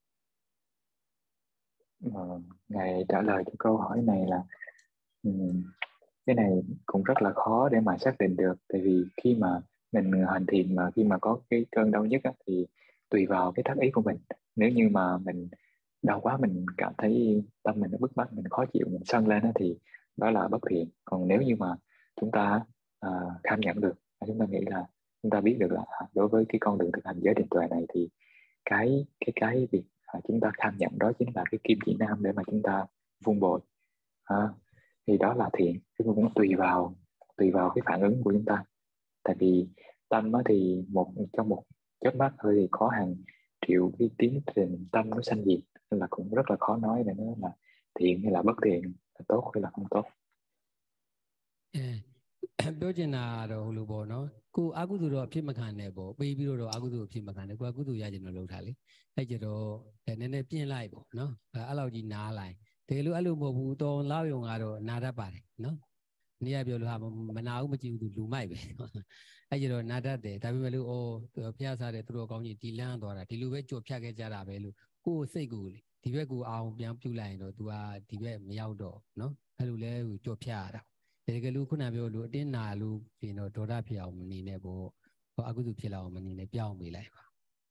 Ngài trả lời cho câu hỏi này là cái này cũng rất là khó để mà xác định được, tại vì khi mà mình hành thiền mà khi mà có cái cơn đau nhức á, thì tùy vào cái tác ý của mình. Nếu như mà mình đau quá, mình cảm thấy tâm mình nó bức bách, mình khó chịu, mình sân lên á, thì đó là bất thiện. Còn nếu như mà chúng ta kham nhận được, chúng ta nghĩ là chúng ta biết được là đối với cái con đường thực hành giới định tuệ này thì cái việc chúng ta kham nhận đó chính là cái kim chỉ nam để mà chúng ta vun bồi, thì đó là thiện. Chứ cũng tùy vào cái phản ứng của chúng ta. Tại vì tâm thì trong một chớp mắt thôi thì có hàng triệu cái tiến trình tâm nó sanh diệt, nên là cũng rất là khó nói để nó là thiện hay là bất thiện, là tốt hay là không tốt. ပြောချင်တာတော့ဟိုလိုပေါ့နော်ကိုအကုသိုလ်တော့ဖြစ်မခံနဲ့ပေါ့ပေးပြီးတော့အကုသိုလ်ဖြစ်မခံနဲ့ကိုအကုသိုလ်ရချင်တော့လုပ်တာလေအဲ့ကြတော့နည်းနည်းပြင်းလိုက်ပေါ့နော်အဲ့လောက်ကြီးနားလိုက်တကယ်လို့အဲ့လိုမဟုတ်ဘူးတော်လောက်ရုံကတော့နာတတ်ပါတယ်နော်နေ့ကပြောလို့ဟာမနာဘူးမကြည့်ဘူးသူလူမိုက်ပဲအဲ့ကြတော့နာတတ်တယ်ဒါပေမဲ့လို့ဖျားစားတဲ့သူတော်ကောင်းကြီးဒီလန်းသွားတာဒီလိုပဲကြော်ဖြတ်ခဲ့ကြတာပဲလို့ကိုယ်စိတ်ကိုလေဒီဘက်ကိုအောင်ပြန်ပြုတ်လိုက်ရင်တော့ तू ကဒီဘက်မရောက်တော့နော်အဲ့လိုလဲကြော်ဖြတ်ရတာတကယ်လို့ခုနပြောလို့အတင်းနာလို့ပြင်တော့ဒေါသဖြစ်အောင်မနေနဲ့ပေါ့အကုသိုလ်ဖြစ်လာအောင်မနေနဲ့ပြောင်းပေးလိုက်ပါ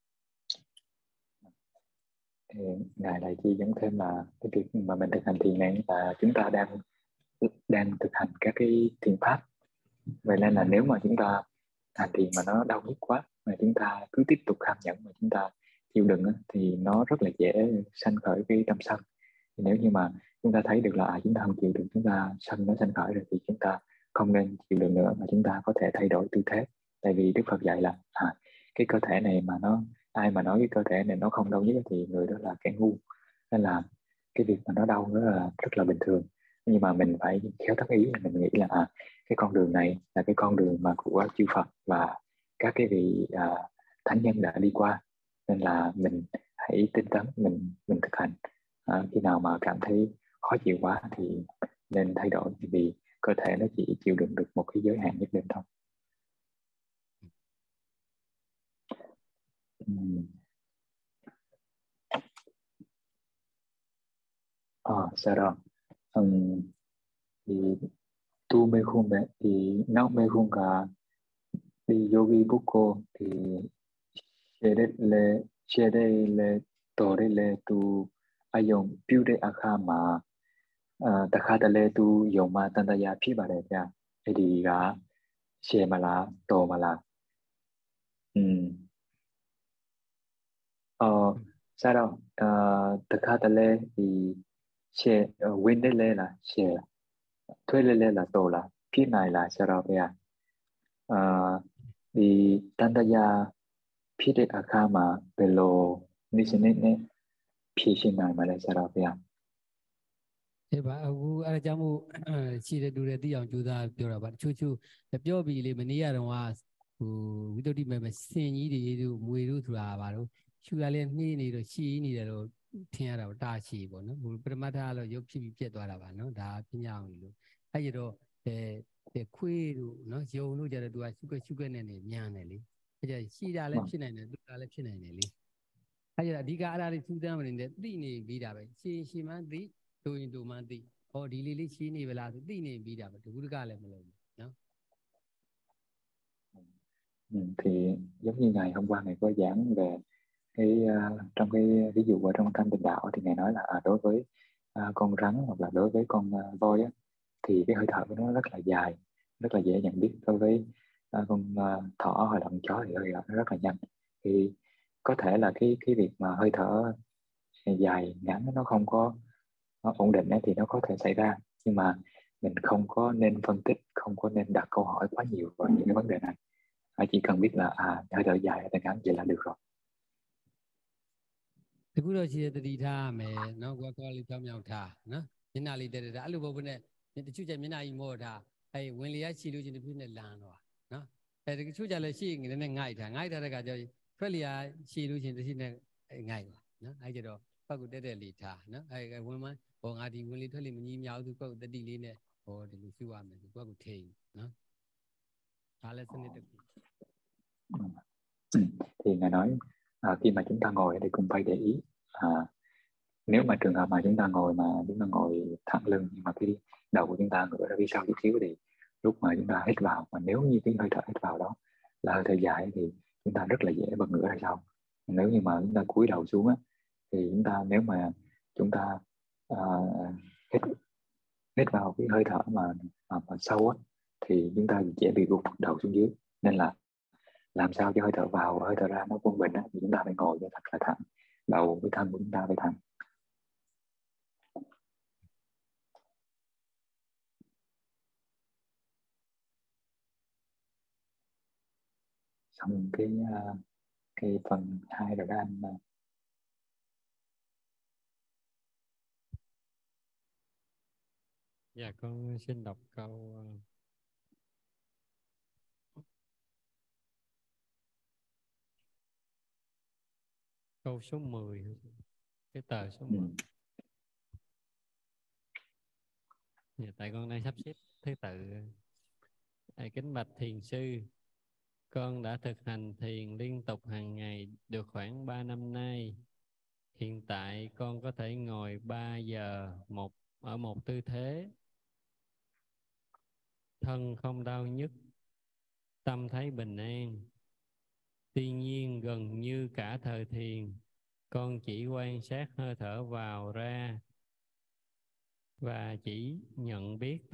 Ngài lại chỉ giống thêm là cái việc mà mình thực hành thiền này là chúng ta đang thực hành các cái thiền pháp. Vậy nên là nếu mà chúng ta hành thiền mà nó đau nhức quá mà chúng ta cứ tiếp tục kham nhẫn mà chúng ta chịu đựng thì nó rất là dễ sanh khởi cái tâm sân. Nếu như mà chúng ta thấy được là chúng ta không chịu được, chúng ta sân nó sanh khởi rồi thì chúng ta không nên chịu đựng nữa, mà chúng ta có thể thay đổi tư thế. Tại vì Đức Phật dạy là cái cơ thể này mà ai mà nói cái cơ thể này nó không đau nhức thì người đó là kẻ ngu. Nên là cái việc mà nó đau nó là rất là bình thường, nhưng mà mình phải khéo tác ý, mình nghĩ là cái con đường này là cái con đường mà của chư Phật và các cái vị thánh nhân đã đi qua, nên là mình hãy tinh tấn, mình thực hành. Khi nào mà cảm thấy khó chịu quá thì nên thay đổi, vì cơ thể nó chỉ chịu đựng được một cái giới hạn nhất định thôi. Sau đó thì tu mê khung đấy thì nó mê khung cả đi yogi buko thì che đây le to đây le tu ayong piu de akama takha le tu yoma tandaya phi ba de kya edi ga che ma la to ma la sao đâu takha le thì che win de le là che thuê le là to là phi này là sao đâu vậy thì tandaya phi de akama belo nisene phi shin này mà lại sao đâu vậy thế bàအဲ့ဒါကြောင့်မို့ခြေတဲ့တူတဲ့သိအောင်ကြိုးစားပြောတာပါတချို့ပြောပြီးလေမနေ့ကတော့ဝိတ္တုတိမဲ့စင်ကြီးတွေတို့မွေတို့ဆိုတာပါတော့ရှူရလဲနှေးနေတော့ရှည်နေတယ်လို့ထင်ရတာတာရှည်ပေါ့နော်ပရမတ္ထကတော့ရုပ်ဖြစ်ပြီးပြက်သွားတာပါနော်ဒါပညာအောင်လို့အဲ့ရတော့ခွေးတို့နော်ယုံတို့ကြတော့သူကရှုခွက်နဲ့နေမြန်တယ်လေအဲ့ကြရှည်တာလည်းဖြစ်နိုင်တယ်တူတာလည်းဖြစ်နိုင်တယ်လေအဲ့ကြအဓိကအဲ့ဒါလေးစူးစမ်းမနေနဲ့သိနေပြီးတာပဲရှည်မှန်းသိတူရင်တူမှန်းသိဟောဒီလေးရှည်နေဗလားဆိုသိနေပြီးတာပဲတကူတကလည်းမလုပ်ဘူးနော် thì giống như ngày hôm qua Ngài có giảng về trong cái ví dụ ở trong Thanh Tịnh Đạo thì Ngài nói là đối với con rắn hoặc là đối với con voi á, thì cái hơi thở của nó rất là dài, rất là dễ nhận biết. Đối với con thỏ hoặc là con chó thì hơi thở nó rất là nhanh. Thì có thể là cái việc mà hơi thở dài ngắn nó không có ổn định ấy, thì nó có thể xảy ra, nhưng mà mình không có nên phân tích, không có nên đặt câu hỏi quá nhiều vào những cái vấn đề này. Chỉ cần biết là hơi thở dài hay ngắn vậy là được rồi. Thì cũng đó chỉ tadi tha mẹ nó qua li trong nhau tha nó nhân nào li tadi tha alu bố này những chú cha nhân nào mua tha hay nguyên lý chỉ lưu trên phía này lan rồi nó hay cái chú cha là chỉ người này ngay tha cái gì phải li chỉ lưu trên phía này ngay rồi nó hay cái đó bao cũng tadi li tha nó hay cái nguyên mà bọn anh đi nguyên lý thôi li mình nhìn nhau thì bao tadi li này thì lưu suy vào mình bao cũng thấy nó là sinh được. Thì ngài nói khi mà chúng ta ngồi thì cũng phải để ý nếu mà trường hợp mà chúng ta ngồi thẳng lưng nhưng mà cái đầu của chúng ta ngửa ra phía sau chút xíu thì lúc mà chúng ta hít vào, mà nếu như cái hơi thở hít vào đó là hơi thở dài thì chúng ta rất là dễ bật ngửa ra sau. Nếu như mà chúng ta cúi đầu xuống á, thì nếu mà chúng ta hít hít vào cái hơi thở mà sâu á, thì chúng ta dễ bị gục đầu xuống dưới. Nên là làm sao cho hơi thở vào và hơi thở ra nó quân bình á, thì chúng ta phải ngồi cho thật là thẳng, đầu với thân của chúng ta phải thẳng. Xong cái phần 2 rồi đó anh. Dạ con xin đọc câu số 10, cái tờ số 10. Dạ, tại con đang sắp xếp thứ tự. Kính bạch thiền sư, con đã thực hành thiền liên tục hàng ngày được khoảng 3 năm nay. Hiện tại con có thể ngồi 3 giờ ở một tư thế. Thân không đau nhức, tâm thấy bình an. Tuy nhiên gần như cả thời thiền, con chỉ quan sát hơi thở vào ra và chỉ nhận biết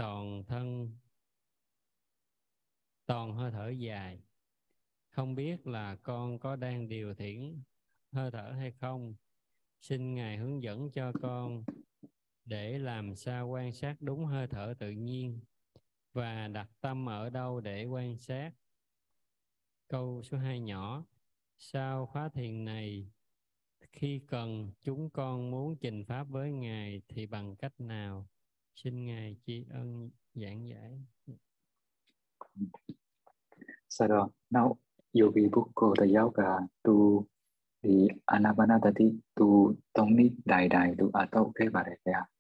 toàn hơi thở dài. Không biết là con có đang điều khiển hơi thở hay không? Xin Ngài hướng dẫn cho con để làm sao quan sát đúng hơi thở tự nhiên và đặt tâm ở đâu để quan sát. Câu số 2 nhỏ. Sau khóa thiền này, khi cần chúng con muốn trình pháp với Ngài thì bằng cách nào? Xin Ngài tri ân giảng giải. Sau đó, now yogi bukko tayoga tu di anapanasati tu tông ni đại đại tu atau cái bà này à.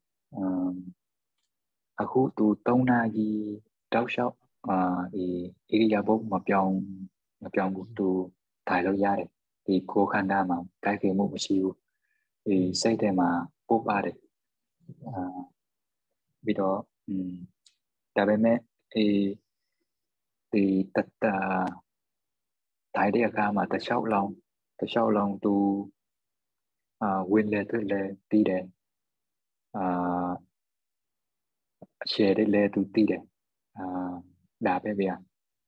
Aku tu tông na di trao sóc thì Iriyabu mà piong tu thái lâu dài thì cô khanda mà cái kia một siêu thì xây thế mà bố ba đấy vì đó tại bên mẹ thì tất thái đi ca mà tất sau lòng tu win lệ tu lệ ti đè share đi lệ tu ti đè đà bé bia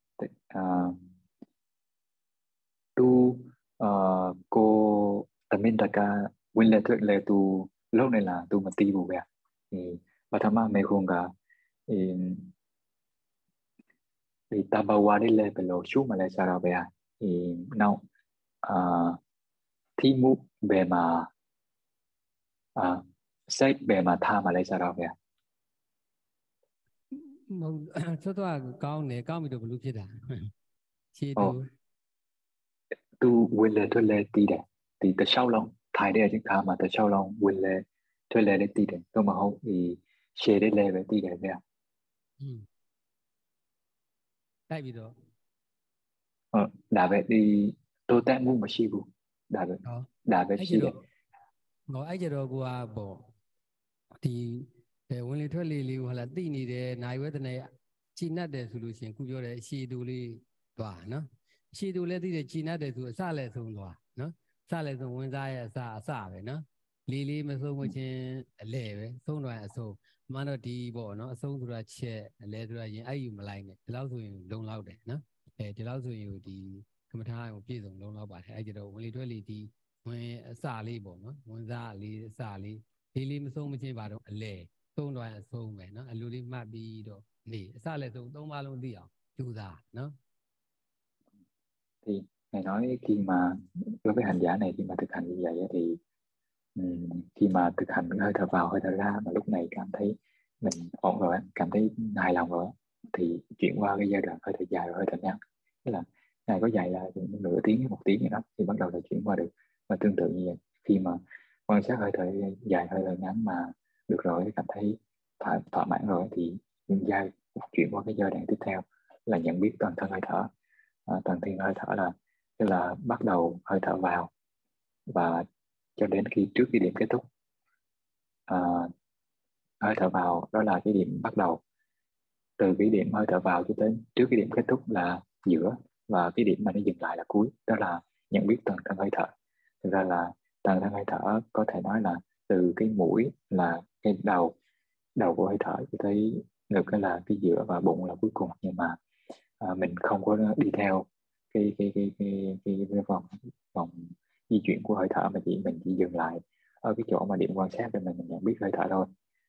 tu cô tầm min taka win lệ tu lúc này là tu mà ti bù bè thì và tham gia mấy khung cả thì tabawa đi lệ về lỗ chú mà lại sao bè thì nào thi mu về mà sách về mà tha mà lại sao bè số đó cao này cao mới được lúc chết à chỉ tu tu win lệ thuê lệ ti đè thì từ sau lòng thái đây chúng ta mà từ sau lòng win lệ thuê lệ để ti đè tôi mà không thì share đi lệ về ti đè bè tại vì đó đã vậy thì tôi tại mua mà xí bù đã vậy xí đấy ngồi ai giờ qua bỏ thì nguyên lý thuê lý hoặc là tin đi để nãy với này chỉ nát để solution cũng cho đấy xí tu lý tòa nó xí tu lý thì chỉ nát để tu sao lại xong tòa nó sao lại xong nguyên gia sao vậy nó lý mà xong một chuyện lệ vậy xong rồi xong mà nó đi bỏ nó xong rồi chết lệ rồi những ai mà lại này thì lão rồi đông lão đấy nó thì lão rồi thì cái thằng một cái dòng đông lão bảo ai giờ nguyên lý thuê lý thì nguyên sao lý bỏ nó nguyên gia lý sao lý lý mà xong một chuyện bảo đâu lệ xong rồi xong vậy nó lưu đi mà bị đó nè sao lại xong tông ba luôn đi à chú già nó thì Ngài nói khi mà đối với hành giả này khi mà thực hành như vậy thì khi mà thực hành hơi thở vào hơi thở ra mà lúc này cảm thấy mình ổn rồi, cảm thấy hài lòng rồi, thì chuyển qua cái giai đoạn hơi thở dài và hơi thở ngắn. Tức là Ngài có dạy là nửa tiếng hay 1 tiếng gì đó thì bắt đầu là chuyển qua được. Và tương tự như vậy, khi mà quan sát hơi thở dài hơi thở ngắn mà được rồi, cảm thấy thỏa mãn rồi thì chuyển qua cái giai đoạn tiếp theo là nhận biết toàn thân hơi thở. Toàn thân hơi thở là tức là bắt đầu hơi thở vào và cho đến trước cái điểm kết thúc. Hơi thở vào đó là cái điểm bắt đầu, từ cái điểm hơi thở vào cho đến trước cái điểm kết thúc là giữa, và cái điểm mà nó dừng lại là cuối, đó là nhận biết toàn thân hơi thở. Thực ra là toàn thân hơi thở có thể nói là từ cái mũi là cái đầu của hơi thở cho tới ngực là cái giữa và bụng là cuối cùng, nhưng mà mình không có đi theo cái vòng di chuyển của hơi thở, mà mình chỉ dừng lại ở cái chỗ mà điểm quan sát để mình nhận biết hơi thở thôi.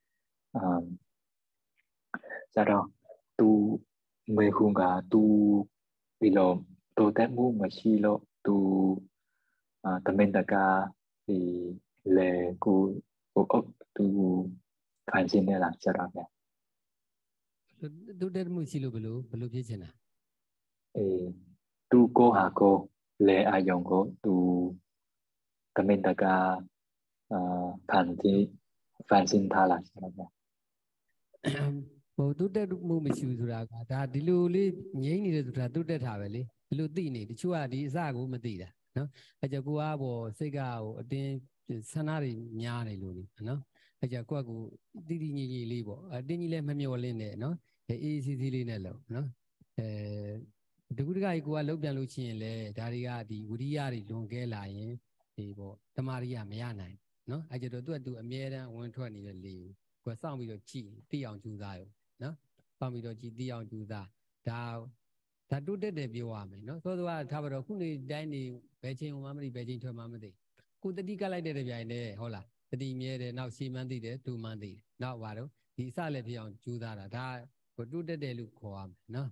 Sau đó tu mê khung cả tu bilo tu tép mu mà chi lo tu tamen taka thì lệ cu ốc tu phản sinh đây là sau đó nè. Tu tép mu chi lo belo biết thế nào? Tu cô hà cô lệ ai dòng cô tu tamen taka phản sinh tha là sau đó nè. Tu tép mu mới chịu rồi cả. Đã đi lưu li nhảy đi rồi tu tép thả về li. Đi lưu tì này, đi chua đi ra cũng mới tì ra. Nó, bây giờ cô à bộ xây gạo đến sanari nhà này luôn, nó. Bây giờ cô tì nhảy li bộ, đi nhảy lên mấy mươi lên này, nó. ECC lên này luôn, nó. Đúng cái cô lúc đang lúc chuyện lệ, đại gia đi Uriya đi luôn cái lại, thì bộ Tamaria mấy anh này, nó. Bây giờ tu America quan thoại này là cô sang bây giờ chỉ ti ông chú giải, nó. Sang bây giờ chỉ ti ông chú giải, đã tu tết để biểu à mấy, nó. Tôiว่าถ้าเราคุณนี่ได้นี่เบจิงมาไม่ได้เบจิงทั่วมาไม่ได้คุณตติก็ไล่ได้แบบนี้ဟုတ်လားตติမြဲတယ်နောက်စီမန်းသိတယ်တူမန်းသိတယ်နောက်ဘာတော့ဒီစလည်းဖြစ်အောင်ကြိုးစားတာဒါကိုတုတက်တယ်လို့ခေါ်ရမယ်နော်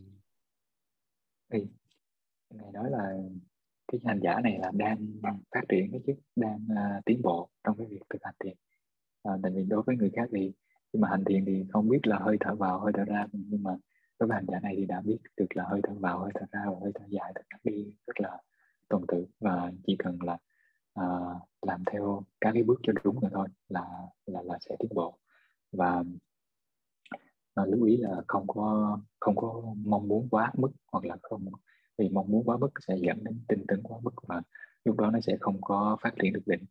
Ngài nói là cái hành giả này là đang phát triển cái chức, đang tiến bộ trong cái việc thực hành thiền. Tại vì đối với người khác thì khi mà hành thiền thì không biết là hơi thở vào hơi thở ra, nhưng mà đối với hành giả này thì đã biết được là hơi thở vào hơi thở ra và hơi thở dài, thật đi rất là tuần tự, và chỉ cần là làm theo các cái bước cho đúng rồi thôi là sẽ tiến bộ. Và lưu ý là không có mong muốn quá mức, hoặc là không, vì mong muốn quá mức sẽ dẫn đến tinh tấn quá mức, và lúc đó nó sẽ không có phát triển được định.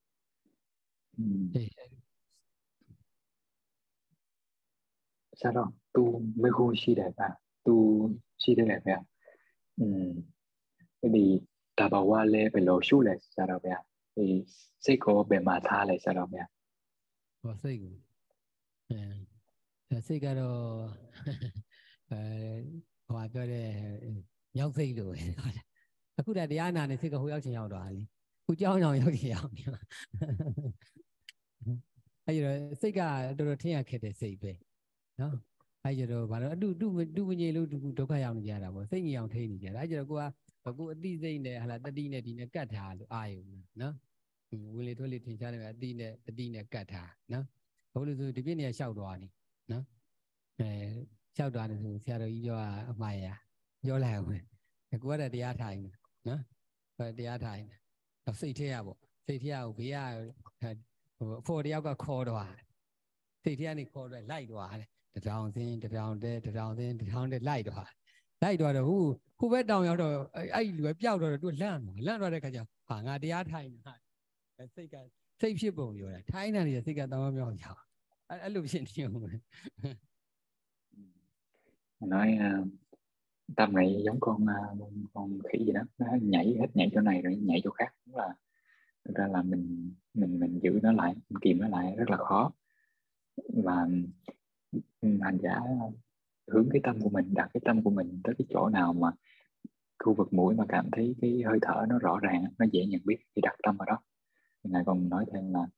Sao đó tu mới khu si đẹp à, tu si đẹp à. Cái gì ta bảo qua lê về lỗ sú lệ sao đâu vậy, thì sẽ có bề mà tha lệ sao đâu vậy. စိတ်ကိုစိတ်ကတော့ဟိုပြောတဲ့မြောက်စိတ်လို့အခုတရားနာနေစိတ်ကဟိုရောက်ချင်ရောက်သွားတယ်ခုကြောင်းကြောင်ရောက်ချင်ရောက်နေအဲ့ဒီတော့စိတ်ကတော်တော်ထင်ရခက်တဲ့စိတ်ပဲနော်အဲ့ဒီတော့ဘာလို့တူမငြိလို့ဒုက္ခရောက်နေကြတာပေါ့စိတ်ငြိအောင်ထိနေကြတာအဲ့ဒီတော့ကိုအတိစိတ်နဲ့ဟာလာတတိနဲ့ဒီနဲ့ကတ်ထားလို့အာယုံနော်ဝင်လေထွက်လေထင်ရှားနေတယ်အတိနဲ့တတိနဲ့ကတ်ထားနော်ဘာလို့ဆိုဒီပြည့်နေလျှောက်သွားနေနော်လျှောက်သွားတယ်ဆိုဆရာတော်ကြီးပြောတာအမှားရပြောလိုက်အောင်ကိုကတရားထိုင်နော်တရားထိုင်တော့စိတ်ထဲရပေါ့စိတ်ထဲရကိုဘေးကအဖို့တယောက်ကခေါ်တော့စိတ်ထဲကနေခေါ်တော့လိုက်သွားတယ်တထောင်စင်းတထောင်တဲတထောင်စင်းတထောင်တဲလိုက်သွားတော့ဟိုဘက်တောင်ရောက်တော့အဲ့လူပဲပျောက်တော့သူလန့်သွားတဲ့ခါကျဟာငါတရားထိုင်တာစိတ်ဖြစ်ပုံပြောတာထိုင်နေတာစိတ်ကတောင်းမြောက်ကြောက်အဲ့လိုဖြစ်နေဦးမယ် Nói tâm này giống con khỉ gì đó, nó nhảy chỗ này rồi nhảy chỗ khác. Đúng là thực ra là mình giữ nó lại, mình kìm nó lại rất là khó. Và hành giả hướng cái tâm của mình, đặt cái tâm của mình tới cái chỗ nào mà khu vực mũi mà cảm thấy cái hơi thở nó rõ ràng, nó dễ nhận biết thì đặt tâm vào đó. Ngài còn nói thêm là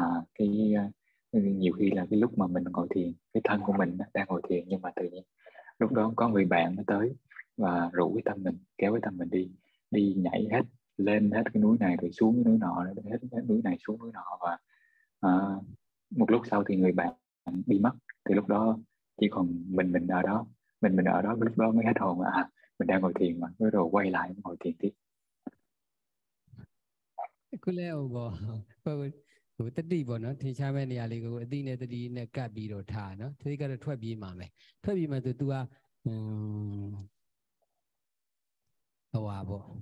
nhiều khi là cái lúc mà mình ngồi thiền, cái thân của mình đang ngồi thiền, nhưng mà tự nhiên lúc đó có người bạn nó tới và rủ cái tâm mình, kéo cái tâm mình đi, đi nhảy hết, lên hết cái núi này rồi xuống cái núi nọ, hết núi này xuống núi nọ, và một lúc sau thì người bạn đi mất. Thì lúc đó chỉ còn mình ở đó, mình ở đó, lúc đó mới hết hồn. Mình đang ngồi thiền mà, rồi quay lại ngồi thiền tiếp. Cứ leo vào của tất đi vào nó thì cha mẹ nhà lấy của tí này tất đi này cắt bị rồi thà nó thì cái đó thoát bị mà mày thoát bị mà tụi hòa bộ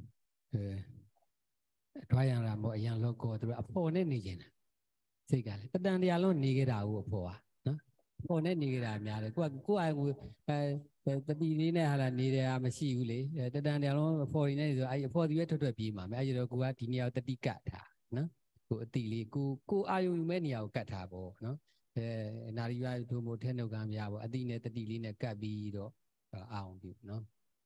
thoát yang làm bộ yang loco tụi phô này như vậy nè thì cái tất đang đi alo như cái nào phô à nó phô này như cái nào nhà đấy cô ai cũng tất đi này là như thế mà xíu lấy tất đang đi alo phô này rồi ai phô thì thoát bị mà ai rồi cô ai thì nhiều tất đi cắt thà nó cô tỷ lệ cô ai cũng mấy nhiều cắt thà bộ nó nari vai thu một thiên đầu cam ya bộ ati này tất đi này cắt bị rồi ao bị nó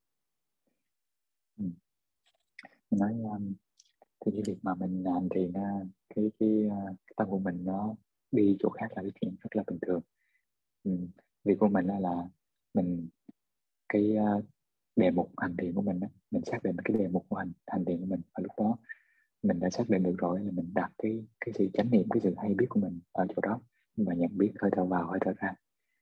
nói thì cái việc mà mình làm thì cái tâm của mình nó đi chỗ khác là cái chuyện rất là bình thường. Việc của mình là mình cái đề mục hành thiền của mình đó, mình xác định cái đề mục của hành thiền của mình, và lúc đó mình đã xác định được rồi là mình đặt cái sự chánh niệm, cái sự hay biết của mình ở chỗ đó, và nhận biết hơi thở vào hơi thở ra.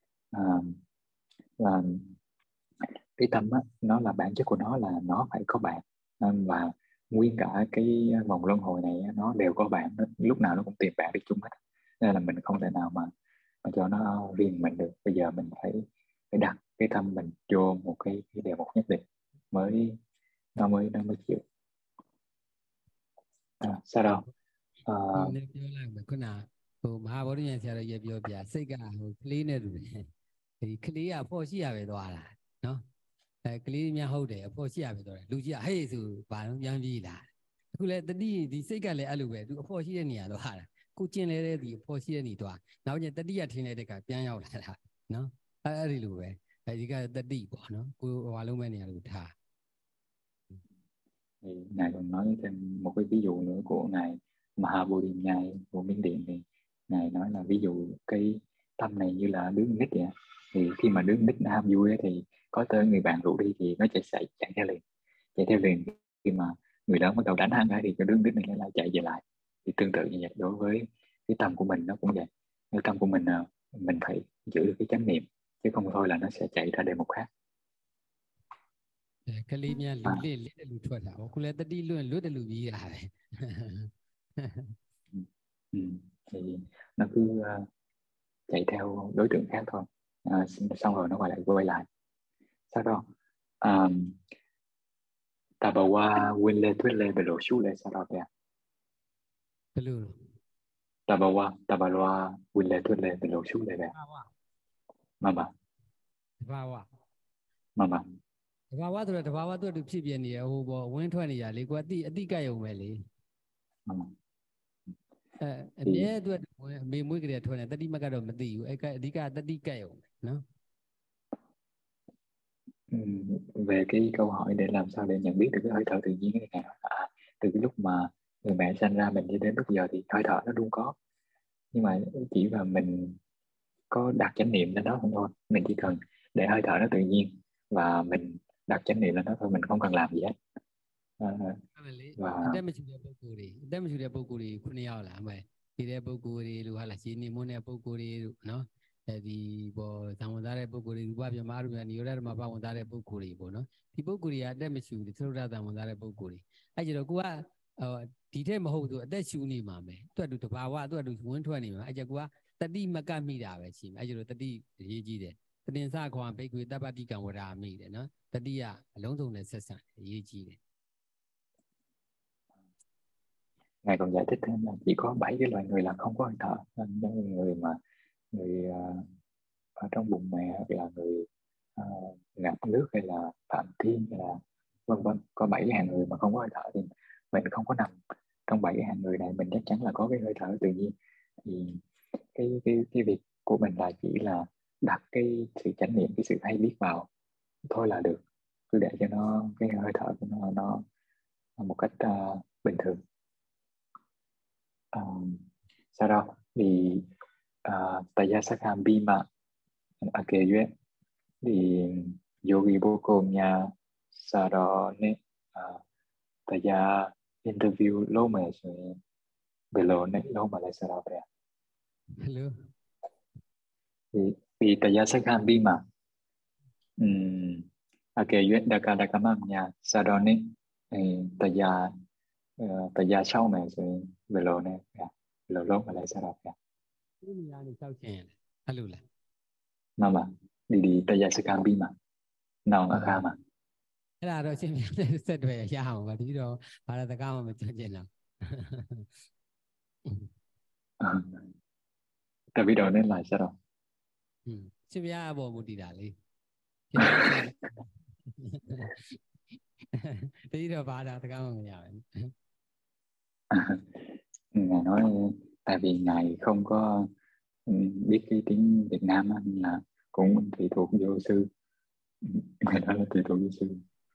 Và cái tâm á, nó là bản chất của nó là nó phải có bạn, và nguyên cả cái vòng luân hồi này nó đều có bạn, lúc nào nó cũng tìm bạn đi chung hết, nên là mình không thể nào mà cho nó riêng mình được. Bây giờ mình phải đặt cái tâm mình vô một cái đề mục nhất định mới nó mới chịu. Sao đâu nênပြောlại mà con nào mà bố đi nhà xe rồi giờ biểu xây cả clean này rồi thì clean à phô xí à về đó là nó clean nhà hậu để phô xí à về đó lúc gì hay rồi bạn yang gì là cứ lấy tất đi thì xây cả lấy alo về lúc phô xí này đó là cô trên lấy thì phô xí này đó nào giờ tất đi à thì này để cả biến nhau là nó đi luôn về thì cái tất đi bỏ nó cô vào lúc mấy này rồi thà. Thì ngài còn nói thêm một cái ví dụ nữa của ngài Mahabodhi, ngài của Miến Điện, thì ngài nói là ví dụ cái tâm này như là đứa nít vậy. Thì khi mà đứa nít nó ham vui thì có tới người bạn rủ đi thì nó chạy theo liền. Khi mà người lớn bắt đầu đánh hắn thì cái đứa nít này lại chạy về lại. Thì tương tự như vậy, đối với cái tâm của mình nó cũng vậy. Cái tâm của mình phải giữ được cái chánh niệm, chứ không thôi là nó sẽ chạy ra đề mục khác. Cái ly nha lú lên lú thoát à, cô lấy tất đi luôn lú để lú gì à? Thì nó cứ chạy theo đối tượng khác thôi, xong rồi nó quay lại. Sau đó Tabawa Winle Twile Belo Shule sau đó kìa. Tabawa Winle Twile Belo Shule kìa. Mama. Tabawa tôi được phê biến này, hồ bò vẫn thoát này à, lấy qua tí cái ông ấy lấy. Nhớ tôi mấy mũi cái thoát này, tất đi mà cái đó mất đi, cái tất đi cái ông, nó. Về cái câu hỏi để làm sao để nhận biết được cái hơi thở tự nhiên này, từ cái lúc mà người mẹ sinh ra mình cho đến lúc giờ thì hơi thở nó luôn có, nhưng mà chỉ là mình có đặt chánh niệm lên đó không thôi. Mình chỉ cần để hơi thở nó tự nhiên và mình đặt chánh niệm lên đó thôi, mình không cần làm gì hết. Và đem chủ đề bố cũ đi khu nhau là mày thì đề bố cũ đi lúc là chỉ niệm môn đề bố cũ đi nó thì bộ thằng ông ta bố cũ đi ba mươi mấy rồi nhiều rồi mà ba ông ta bố cũ đi bộ nó thì bố cũ đi à đem chủ đề thâu ra thằng ông ta bố cũ đi ai giờ cô à đi thêm mà hậu tôi để chủ ni mà mày tôi được ba wa tôi được muốn thôi ni mà ai giờ cô à tất đi mà cái mi ra vậy chỉ ai giờ tất đi gì gì đấy tất nhiên sao còn bây giờ tất đi càng qua mi đấy nó tất đi à lông thùng này sẽ sang gì gì đấy. Ngài còn giải thích thêm là chỉ có 7 cái loại người là không có hơi thở. Những người mà ở trong bụng mẹ, hoặc là người ngập nước, hay là phạm thiên, hay là vân vân, có 7 cái hạng người mà không có hơi thở, thì mình không có nằm trong 7 cái hạng người này. Mình chắc chắn là có cái hơi thở tự nhiên. Thì cái việc của mình là chỉ là đặt cái sự chánh niệm, cái sự hay biết vào thôi là được. Cứ để cho nó cái hơi thở của nó một cách bình thường. Sau đó thì Tayasakam Bima Akeyue thì Yogi Bokomnya Sarone tại gia interview lâu mà rồi về lâu này lâu mà lại sao đâu vậy hello vì tại gia sẽ làm bi mà ok duyên đa cả mà nhà sau đó này tại gia sau này rồi về lâu này về lâu mà lại sao đâu vậy cái gì này sao chèn hello là mà đi tại gia sẽ làm bi mà nào mà khá mà cái là rồi xin sẽ về nhà hỏng và đi đâu và là tất cả mà mình chơi chèn nào tại vì đó nên lại sao đâu xin bia bộ một đi đã đi đi đâu vào đó tất cả mà mình nhào ngài nói tại vì ngài không có biết cái tiếng Việt Nam á, nên là cũng tùy thuộc vô sư ngài nói là tùy thuộc vô sư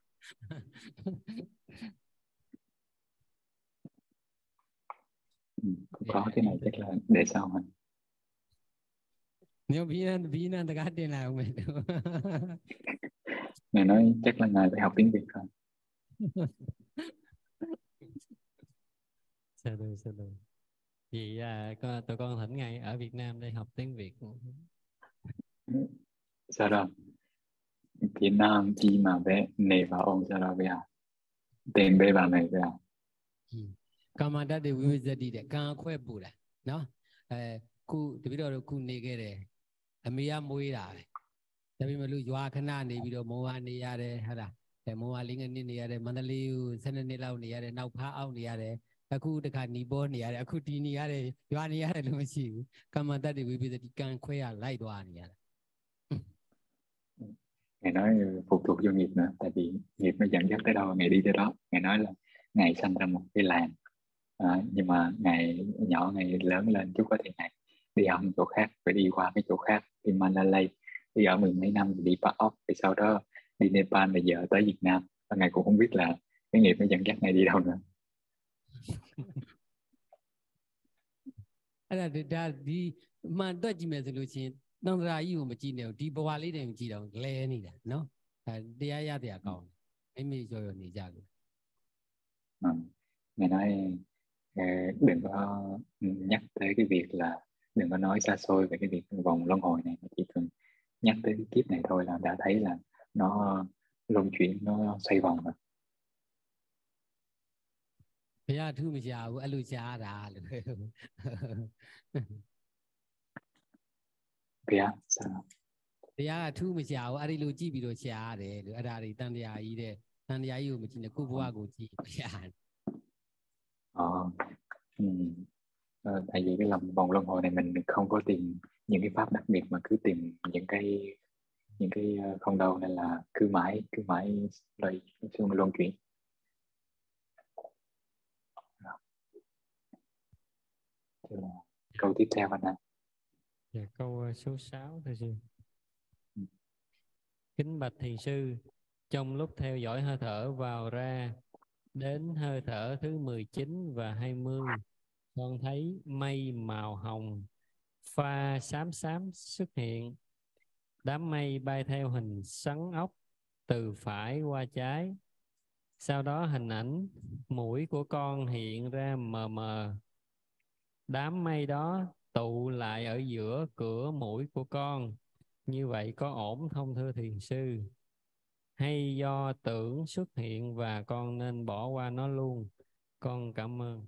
có cái này chắc là để sau hả nếu ví tất cả tiền là không biết ngài nói chắc là ngài phải học tiếng Việt thôi sao rồi vì tụi con thỉnh ngay ở Việt Nam để học tiếng Việt. sao đâu Việt Nam chi mà vẽ nề vào ông sao đâu bây giờ tiền bê bà này bây giờ Kamanda de Vivizati de Kan Kwe Buddha no ku tụi biết đâu ku nề cái này Amia muối ra tại vì mà lưu doa khăn này biết đâu mua này ra đây hả là mua linh này này ra đây Mandalay sân này lao này ra đây nấu phá ao này ra đây aku tất cả nipo này ra đây aku ti này ra đây doa này ra đây luôn chứ Kamanda de Vivizati Kan Kwe à lại doa này ra ngài nói phụ thuộc vô nghiệp nữa tại vì nghiệp nó dẫn dắt tới đâu ngài đi tới đó ngài nói là ngài sanh ra một cái làng nhưng mà ngày nhỏ ngày lớn lên chút có thì ngài đi học một chỗ khác phải đi qua cái chỗ khác đi Mandalay đi ở 10 mấy năm rồi đi Bắc Úc thì sau đó đi Nepal bây giờ tới Việt Nam và ngài cũng không biết là cái nghiệp nó dẫn dắt ngài đi đâu nữa là đi mà tôi chỉ biết rồi chứ năng ra yêu mà chỉ nhiều đi bao nhiêu tiền chỉ đâu lẻ này no đi ai ra thì còn em mới cho người ra ngài nói đừng có nhắc tới cái việc là đừng có nói xa xôi về cái việc vòng luân hồi này chỉ cần nhắc tới cái kiếp này thôi là đã thấy là nó luân chuyển nó xoay vòng rồi bây giờ thu mới chào alo chào ra rồi kìa sao bây giờ thu mới chào ai lưu chi bị đồ chào đấy rồi ra đi tăng gia ý đấy tăng gia ý mà chỉ là cô bùa cô chi chào tại vì cái lòng vòng luân hồi này mình không có tìm những cái pháp đặc biệt mà cứ tìm những cái không đâu nên là cứ mãi lời luân chuyển câu tiếp theo anh ạ. Dạ, câu số 6 thôi sư. Kính bạch thiền sư, trong lúc theo dõi hơi thở vào ra đến hơi thở thứ 19 và 20, con thấy mây màu hồng pha xám xám xuất hiện. Đám mây bay theo hình xoắn ốc từ phải qua trái. Sau đó hình ảnh mũi của con hiện ra mờ mờ. Đám mây đó tụ lại ở giữa cửa mũi của con. Như vậy có ổn không thưa thiền sư? Hay do tưởng xuất hiện và con nên bỏ qua nó luôn? Con cảm ơn.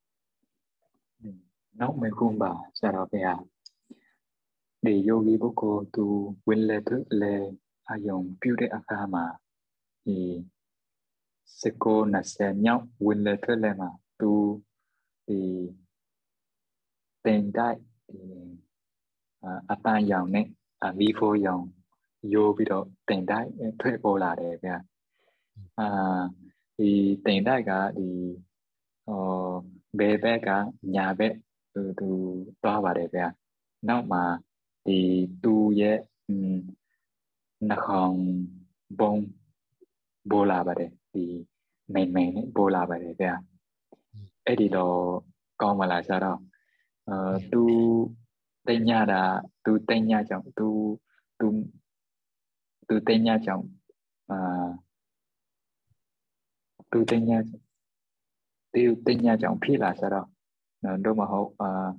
Nóc mê khuôn bà Saravaya Đi yogi boko tu win le thức le ayong pyure akama thì seko na se nhóc win le thức le mà tu thì tên đại thì apa dòng này vi phô dòng vô vi độ tên đại thuê cô là đẹp kìa thì tên đại cả thì bé bé cả nhà bé từ to và đẹp kìa nó mà thì tu ye nó còn bông bô la bà đẹp thì mèn mèn ấy bô la bà đẹp kìa ấy thì đồ con mà là sao đâu tu tên nhà đã tu tên nhà chồng tu tu tên nhà chồng tu tên nhà tiêu tên nhà chọn phía là sao đâu đôi mà hậu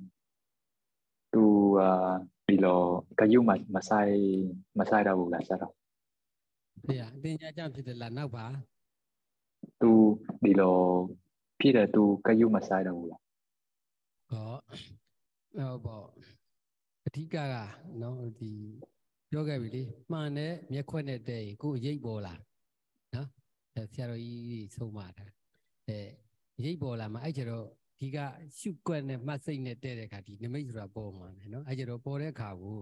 tu đi lò kayu mà sai đầu là sao đâu thì tên nhà chọn thì là nào bà tu đi lò phía là tu kayu mà sai đầu là có bỏ thì cả nó thìပြောခဲ့ပြီလေမှန်တဲ့မျက်ခွက်နဲ့တဲ့ကိုရိပ်ပေါ်လာနော်ဆရာတော်ကြီးဆုံးမတာရိပ်ပေါ်လာမှာအဲ့ကျတော့ဒီကရှုွက်နဲ့မှတ်စိတ်နဲ့တဲ့တဲ့အခါဒီနမိတ်ဆိုတာပေါ်မှာမယ်နော်အဲ့ကျတော့ပေါ်တဲ့အခါကို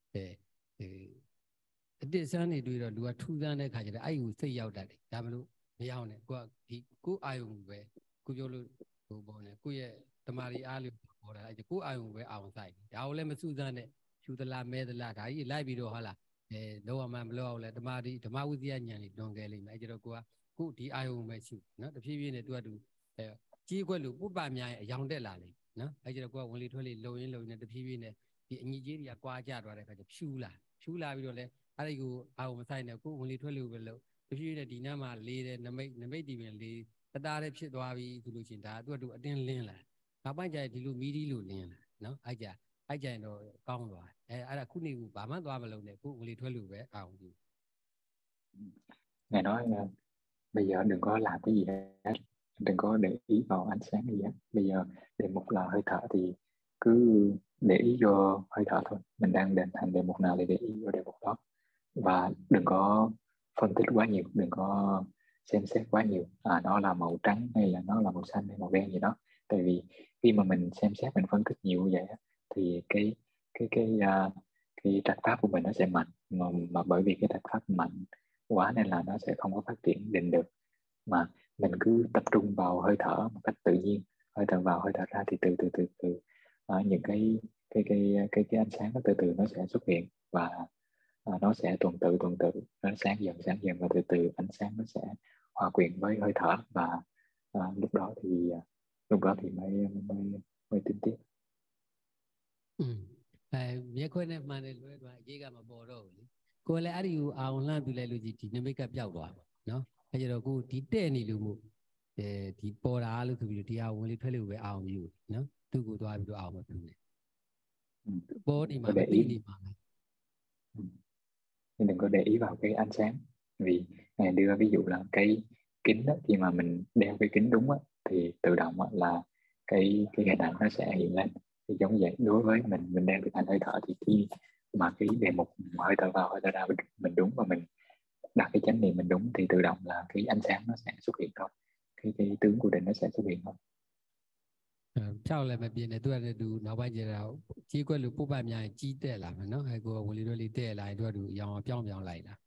အတိစမ်းနေတွေ့တော့လူကထူးဆန်းတဲ့အခါကျတော့အဲ့ကိုစိတ်ရောက်တတ်တယ်ဒါမလို့မရောက်နဲ့ကိုကဒီကိုအာယုံပဲကိုပြောလို့ဟိုပေါ်နေကိုရဲ့တမာရီအားလို့ပေါ်တာအဲ့ကိုအာယုံပဲအောင်ဆိုင်ဒါကိုလည်းမစူးစမ်းနဲ့ရှူသလားမဲသလားဒါကြီးလိုက်ပြီးတော့ဟုတ်လားလောမှမလောအောင်လဲဓမ္မဝိဇ္ဇာဉာဏ်ကြီးလွန်ခဲ့လိမ့်မယ်အဲ့ကျတော့ကိုဒီအာယုံပဲရှူနော်တဖြည်းဖြည်းနဲ့သူကကြီးခွက်လို့ပုပ္ပများရဲ့အယောင်တက်လာလိမ့်နော်အဲ့ကျတော့ကိုကဝင်လေထွက်လေလုံရင်းနဲ့တဖြည်းဖြည်းနဲ့ဒီအညီကြီးတွေကကွာကြသွားတဲ့အခါကျဖြူလာပြီးတော့လဲအဲ့ဒီကိုအာယုံမဆိုင်နဲ့ကိုဝင်လေထွက်လေပဲလို့တဖြည်းဖြည်းနဲ့ဒီနားမှာလေးတဲ့နမိတ်ဒီပင်လေးတသားလေးဖြစ်သွားပြီဆိုလို့ရှိရင်ဒါသူကအတင်းလင်းလာနောက်ပိုင်းကျရင်ဒီလိုမီးဒီလိုလင်းလာနော်အဲ့ကြရင်တော့ကောင်းသွားအဲ့ဒါခုနေကိုဘာမှသွားမလုပ်နဲ့ကိုဝင်လေထွက်လေပဲအာယုံကြည့် Ngài nói bây giờ đừng có làm cái gì hết, đừng có để ý vào ánh sáng gì hết. Bây giờ đề mục là hơi thở thì cứ để ý vô hơi thở thôi. Mình đang định thành đề mục nào thì để ý vô đề mục đó. Và đừng có phân tích quá nhiều, đừng có xem xét quá nhiều. Nó là màu trắng hay là nó là màu xanh hay màu đen gì đó. Tại vì khi mà mình xem xét, mình phân tích nhiều như vậy thì cái trạch pháp của mình nó sẽ mạnh. Mà bởi vì cái trạch pháp mạnh quá nên là nó sẽ không có phát triển định được, mà mình cứ tập trung vào hơi thở một cách tự nhiên, hơi thở vào hơi thở ra thì từ những cái ánh sáng nó từ từ nó sẽ xuất hiện và nó sẽ tuần tự nó sáng dần và từ từ ánh sáng nó sẽ hòa quyện với hơi thở và lúc đó thì mới tính tiếp. မျက်ခွက်နဲ့မှန်တယ်လွဲသွားအရေးကမပေါ်တော့ဘူးလေကိုယ်လည်းအဲ့ဒီကိုအာုံလှမ်းပြလိုက်လို့ဒီနမိတ်ကပျောက်သွားနော်အဲ့ကျတော့ကိုဒီတဲ့နေလို့မို့ဒီပေါ်တာလို့ဆိုပြီးဒီအာဝင်လေးထွက်လို့ပဲအာုံယူနော်သူ့ကိုသွားပြီးတော့အာုံမပြုနေပေါ်ဒီမှာသိနေမှာ Nên đừng có để ý vào cái ánh sáng, vì Ngài đưa ví dụ là cái kính đó, khi mà mình đeo cái kính đúng á, thì tự động á, là cái hình ảnh nó sẽ hiện lên. Thì giống vậy, đối với mình đeo thực hành hơi thở thì khi mà cái đề mục hơi thở vào hơi thở ra mình đúng và mình đặt cái chánh niệm mình đúng thì tự động là cái ánh sáng nó sẽ xuất hiện thôi, cái tướng của định nó sẽ xuất hiện thôi. ဖြောက်လည်းမပြင်းနဲ့သူကလည်းသူနောက်ပိုင်းကျတော့ကြီးကွက်လို့ပုပ္ပများကြီးတက်လာမယ်နော်အဲကိုဝင်လေတော့လေးတက်လာရင်သူကသူရောင်ပြောင်းလိုက်တာ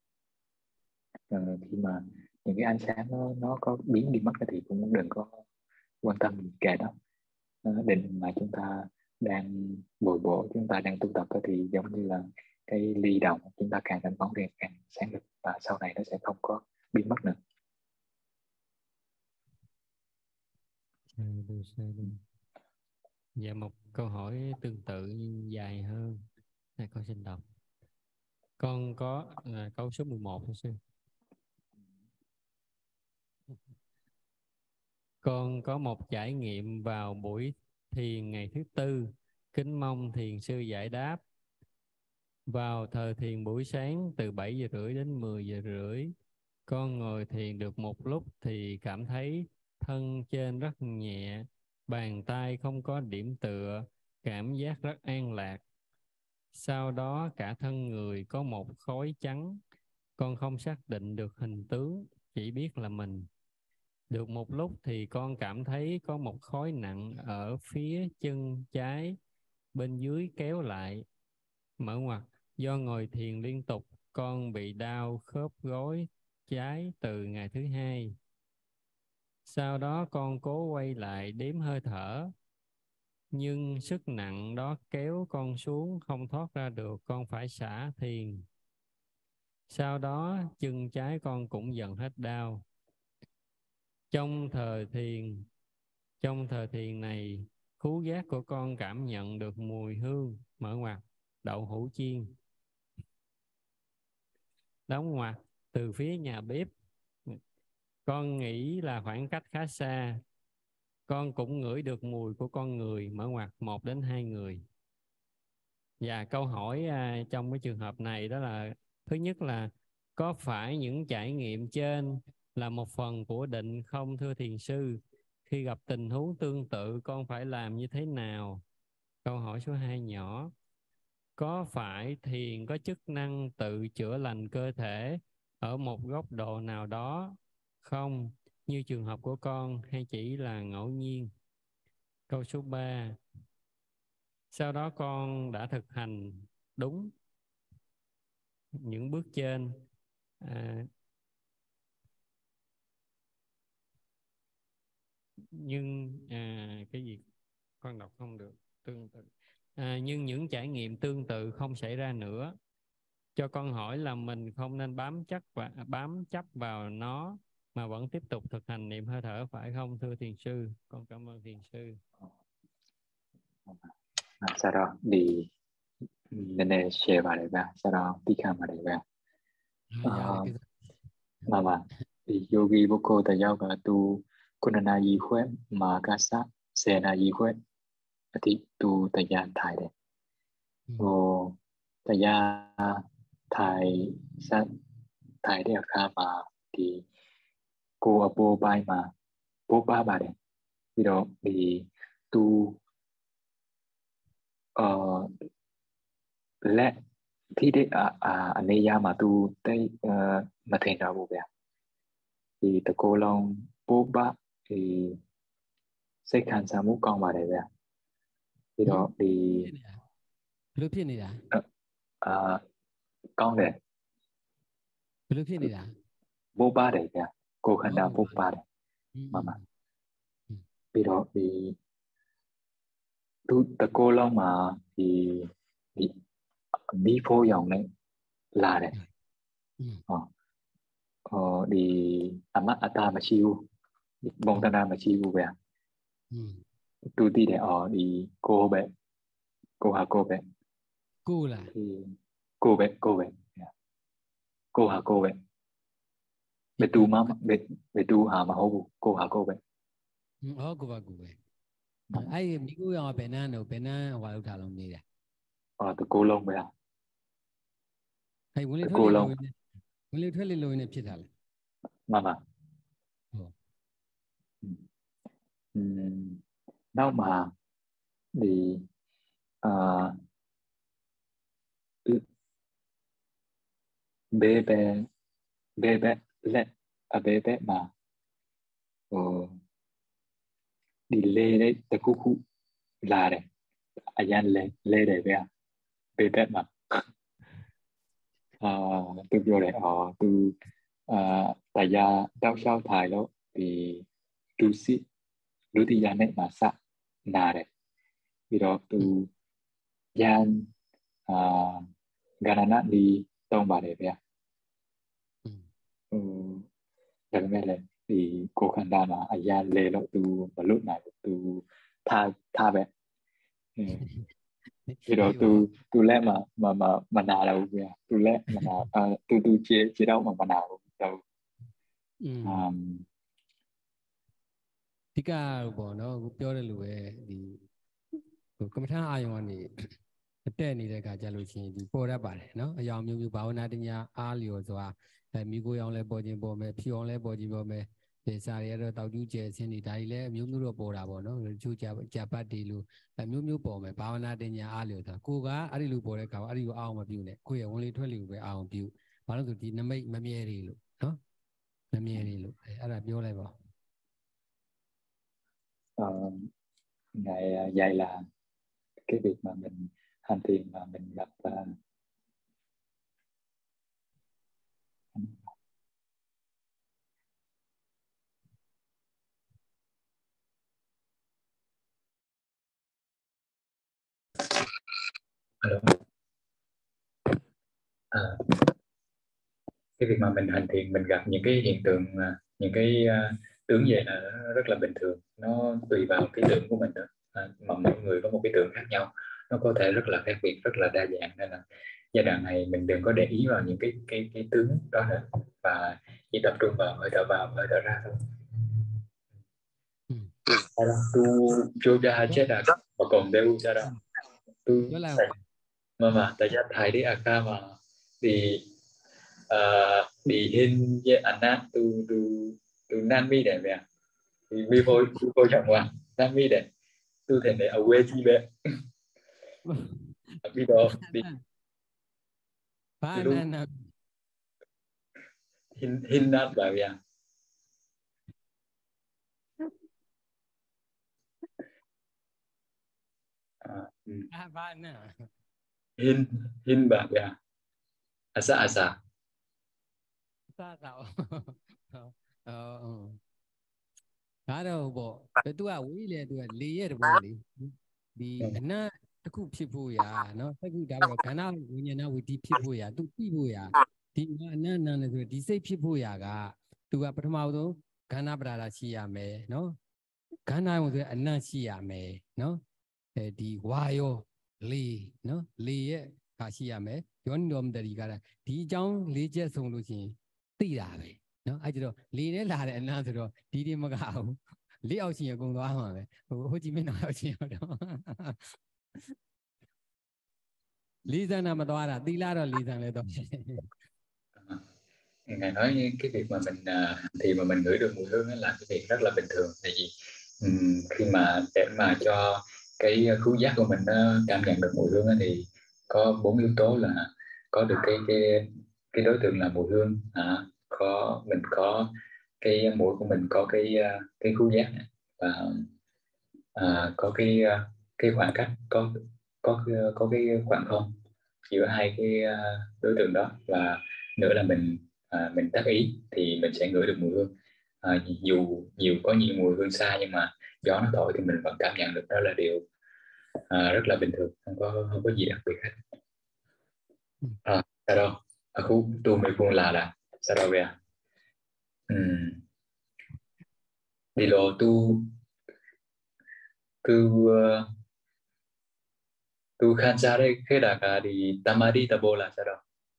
Khi mà những cái ánh sáng nó có biến đi mất thì cũng đừng có quan tâm gì kệ đó. Định mà chúng ta đang bồi bổ, chúng ta đang tu tập thì giống như là cái ly đồng, chúng ta càng đánh bóng đèn càng sáng được và sau này nó sẽ không có biến mất nữa. Dạ, một câu hỏi tương tự nhưng dài hơn. Con xin đọc. Con có câu số 11 thôi sư. Con có một trải nghiệm vào buổi thiền ngày thứ tư, kính mong thiền sư giải đáp. Vào thời thiền buổi sáng từ 7 giờ rưỡi đến 10 giờ rưỡi, con ngồi thiền được một lúc thì cảm thấy thân trên rất nhẹ, bàn tay không có điểm tựa, cảm giác rất an lạc. Sau đó cả thân người có một khối trắng, con không xác định được hình tướng, chỉ biết là mình. Được một lúc thì con cảm thấy có một khối nặng ở phía chân trái, bên dưới kéo lại. Mở ngoặt, do ngồi thiền liên tục, con bị đau khớp gối trái từ ngày thứ hai. Sau đó con cố quay lại đếm hơi thở, nhưng sức nặng đó kéo con xuống không thoát ra được, con phải xả thiền. Sau đó chân trái con cũng dần hết đau. Trong thời thiền này, khứu giác của con cảm nhận được mùi hương, mở ngoặt, đậu hũ chiên, đóng ngoặt, từ phía nhà bếp. Con nghĩ là khoảng cách khá xa, con cũng ngửi được mùi của con người, mở ngoặc 1 đến 2 người. Và câu hỏi trong cái trường hợp này đó là, thứ nhất là có phải những trải nghiệm trên là một phần của định không thưa thiền sư? Khi gặp tình huống tương tự con phải làm như thế nào? Câu hỏi số 2 nhỏ. Có phải thiền có chức năng tự chữa lành cơ thể ở một góc độ nào đó không, như trường hợp của con, hay chỉ là ngẫu nhiên? Câu số 3. Sau đó con đã thực hành đúng những bước trên, nhưng cái gì con đọc không được, tương tự, nhưng những trải nghiệm tương tự không xảy ra nữa. Cho con hỏi là mình không nên bám chấp vào nó mà vẫn tiếp tục thực hành niệm hơi thở, phải không thưa thiền sư? Con cảm ơn thiền sư. Sau đó đi nên share vào đây vào, sau đó đi khám vào đây vào. Mà thì yogi boko ta yoga tu kunana yi khỏe mà kasa sena yi khỏe thì tu ta yan thai đấy. Ta ya thai sát thai đấy khá mà thì cô ở bộ bài mà bộ ba bà đấy. Vì đó thì tu lẽ thì đấy anh ấy mà tu tới mà thành ra bộ vậy thì ta cô long bộ ba thì sẽ khán giả muốn con vào đây vậy. Vì đó thì lúcဖြစ်နေတာ con đấy lúcဖြစ်နေတာ bộ ba đấy vậy, cô khán giả bộ ba đấy mà vì đó thì tu ta cô long mà thì đi phố dòng này là đấy. Di ama ata machiu bong tana machiu vậy. Tu ti để ở đi cô bé cô hà cô bé cô là thì cô bé cô hà cô bé bé tu mà bé tu hà mà hô cô hà cô bé. cô ba cô bé ai mi cô yang bên nào hòa lúc thảo lòng gì đấy. Từ cô long vậy à? Hay muốn lên cô thoát long lên lôi nàyဖြစ်thảo. mà đâu mà thì bé lẹ bé mà đi lê đấy ta khu là đấy anh lê đấy vậy à? Bé mà tôi vô đây tôi tại gia đau sao thải đó thì tôi sĩ đối thì gia này mà sạ nà đấy vì đó tôi gian ganana đi tông bà đấy vậy à? Lần này là thì cô khán đa mà ai gia lê đó tôi và lúc này tôi tha vậy. Thì đó tôi lẽ mà nào đâu vậy, tôi lẽ mà nào tôi chế đâu mà nào đâu. Thì cả bọn nó cũngပြောđược luôn đi cầm thang ai mà đi tên này cái cái lúc xin đi bỏ ra bài nó giờ mình bảo na đi nhà liều rồi mi cô yang lấy bỏ tiền bỏ mẹ phi yang lấy bỏ tiền bỏ mẹ để sao rồi tao chú chế xin đi đây lấy mình rồi bỏ ra bỏ nó chú chế bắt đi luôn mình bỏ mẹ bảo na đi nhà liều thôi cô gái ở đây lúc bỏ ra cả ở đây ao mà biểu này cô yang lấy thuê liều về ao biểu bảo nó tụi đi nó mẹ đi luôn nó mẹ đi luôn ở đây biểu lại bảo ngày vậy là cái việc mà mình hành thiền mà mình gặp cái việc mà mình hành thiền mình gặp những cái hiện tượng những cái tướng vậy là nó rất là bình thường, nó tùy vào cái tưởng của mình nữa. Mà mỗi người có một cái tưởng khác nhau, nó có thể rất là khác biệt, rất là đa dạng, nên là giai đoạn này mình đừng có để ý vào những cái tướng đó nữa, và chỉ tập trung vào hơi thở vào hơi thở ra thôi. tu yoga chết à mà còn đeo ra đó tu mà tại sao thầy đi aka mà đi đi hin với anh á tu nan mi để về thì mi vô chẳng qua nan mi để tu thể này ở quê chi về bây giờ đi ba nan hin nan vào về ba nan hin vào về asa sao đó đâu bộ tu à quý lệ tu lì ở bộ lì đi anh tất cảဖြစ်bùi à nó tất cả đó cái nào nguyên nhân nào điဖြစ်bùi à tu đi bùi à đi anh là tu đi xâyဖြစ်bùi à cả tu à bắt đầu tu cái nào bắt đầu xí à mẹ nó cái nào tu anh xí à mẹ nó đi wayo lì nó lì ấy cả xí à mẹ chọn nhóm đời cái là đi trong lý chết xong luôn chứ tì ra vậy nó ai chứ lì đấy là anh rồi đi mà gạo lý ao xin cũng đó mà Hồ Chí Minh ao xin đó lý do nào mà đó là đi la rồi lý do này đó ngài nói cái việc mà mình thì mà mình ngửi được mùi hương là cái việc rất là bình thường tại vì khi mà để mà cho cái khứu giác của mình nó cảm nhận được mùi hương thì có 4 yếu tố là có được cái đối tượng là mùi hương mình có cái mũi của mình có cái khứu giác và có cái khoảng cách có cái khoảng không giữa hai cái đối tượng đó và nữa là mình tác ý thì mình sẽ ngửi được mùi hương dù có nhiều mùi hương xa nhưng mà gió nó thổi thì mình vẫn cảm nhận được đó là điều rất là bình thường không có gì đặc biệt hết sao đâu aku tu mấy phương là sao đâu vậy đi lô tu khan sa đấy cái đà cả đi tamadi tabo là sao đâu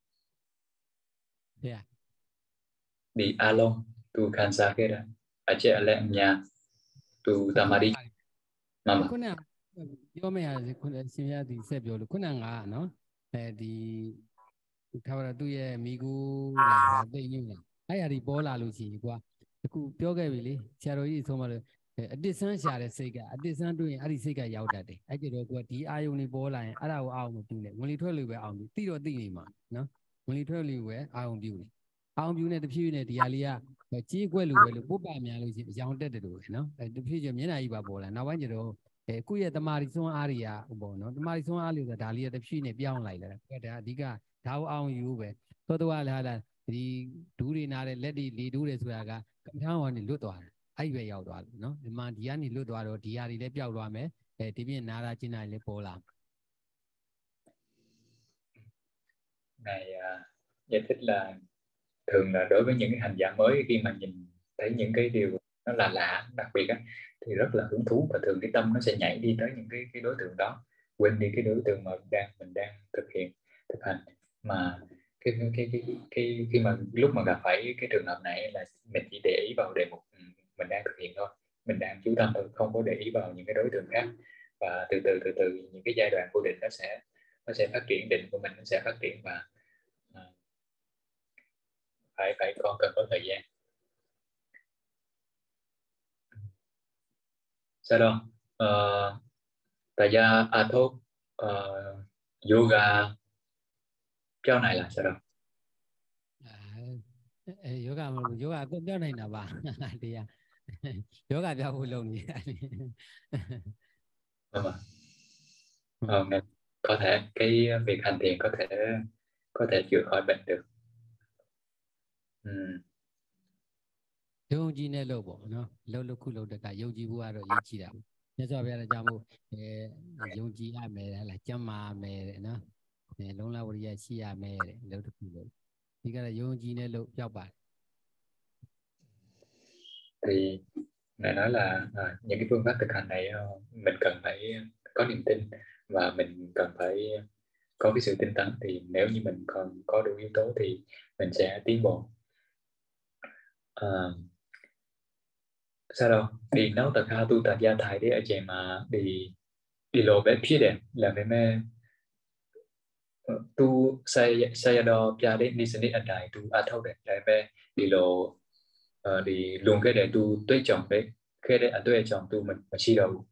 đi along tu khan sa cái đó ache ale nya tu tamadi mama ခုနပြောမယ့်ဟာခုနရှင်ရသည်ဆက်ပြောလို့ခုနကနော်ဒီထားပါတော့သူ့ရဲ့မိကူလာတာတိတ်ညွန့်လာအဲ့ဟာဒီပေါ်လာလို့ရှိရင်ကွာအခုပြောခဲ့ပြီလေဆရာတော်ကြီးဆုံးမလို့အတစ်ဆန်းရှာတဲ့စိတ်ကအတစ်ဆန်းတွေ့ရင်အဲ့ဒီစိတ်ကရောက်တတ်တယ်အဲ့ကြတော့ကွာဒီအာယုန်တွေပေါ်လာရင်အဲ့ဒါကိုအာယုန်မပြုနဲ့ဝင်လေထွက်လေပဲအာယုန်ပြုသိတော့သိနေမှာနော်ဝင်လေထွက်လေပဲအာယုန်ပြုနေအာယုန်ပြုနေတဖြည်းဖြည်းနဲ့ဒီဟာလေးကကြီးကွက်လိုပဲလို့ပုပ္ပများလို့ရှိရင်ရောင်တက်တယ်လို့ပဲနော်တဖြည်းဖြည်းမျက်နှာကြီးပါပေါ်လာနောက်ပိုင်းကျတော့ကိုယ့်ရဲ့တမာရီစွမ်းအားတွေကပေါ့နော်တမာရီစွမ်းအားလို့ဆိုတာဒါလေးကတဖြည်းနဲ့ပြောင်းလိုက်လာတယ်ဒါအဓိကဒါကိုအောင်ယူပဲသောတော်လာဒီဒူးတွေနားတဲ့လက်တွေလေဒူးတွေဆိုတာကကမ္ဘာဟောနေလွတ်သွားတယ်အဲ့ပဲရောက်သွားလို့နော်ဒီမှာဒီကနေလွတ်သွားတော့ဒီဟာတွေလည်းပျောက်သွားမယ်ဒီပြင်နာတာကျင်တာလည်းပေါ်လာ này giải thích là thường là đối với những cái hành giả mới khi mà nhìn thấy những cái điều nó là lạ đặc biệt á, thì rất là hứng thú và thường cái tâm nó sẽ nhảy đi tới những cái đối tượng đó quên đi cái đối tượng mà mình đang thực hành mà khi mà lúc mà gặp phải cái trường hợp này là mình chỉ để ý vào đề mục mình đang thực hiện thôi mình đang chú tâm thôi không có để ý vào những cái đối tượng khác và từ từ những cái giai đoạn của định nó sẽ phát triển định của mình nó sẽ phát triển và phải cần có thời gian sao đâu tại ra athop yoga cái này là sao đâu yoga cũngပြောနိုင်တာပါတရား yoga ပြောဖို့လုပ်နေ nên có thể cái việc hành thiền có thể chữa khỏi bệnh được ယုံကြည်နဲ့လို့ပေါ့နော်လို့ခုလို့တကယုံကြည်ဖို့ကတော့ရည်ကြည်တာမြတ်စွာဘုရားကကြောင့်မို့ယုံကြည်ရမယ်လားကျမ်းမာမယ်တဲ့နော်လုံလဝရိယရှိရမယ်တဲ့လို့တခုလို့ဒီကတော့ယုံကြည်နဲ့လို့ပြောက်ပါတယ် thì ngài nói là những cái phương pháp thực hành này mình cần phải có niềm tin và mình cần phải có cái sự tinh tấn thì nếu như mình còn có đủ yếu tố thì mình sẽ tiến bộ sao đâu đi nấu tạc ha tu tạc gia thải đấy ở chị mà đi đi lộ bé phía đẹp là mẹ tu saya đo cha đấy đi sinh đi anh đại tu thâu đấy là mẹ đi lộ đi luôn cái để tu tuế chồng đấy cái đấy tuế chồng tu mình mà chi đầu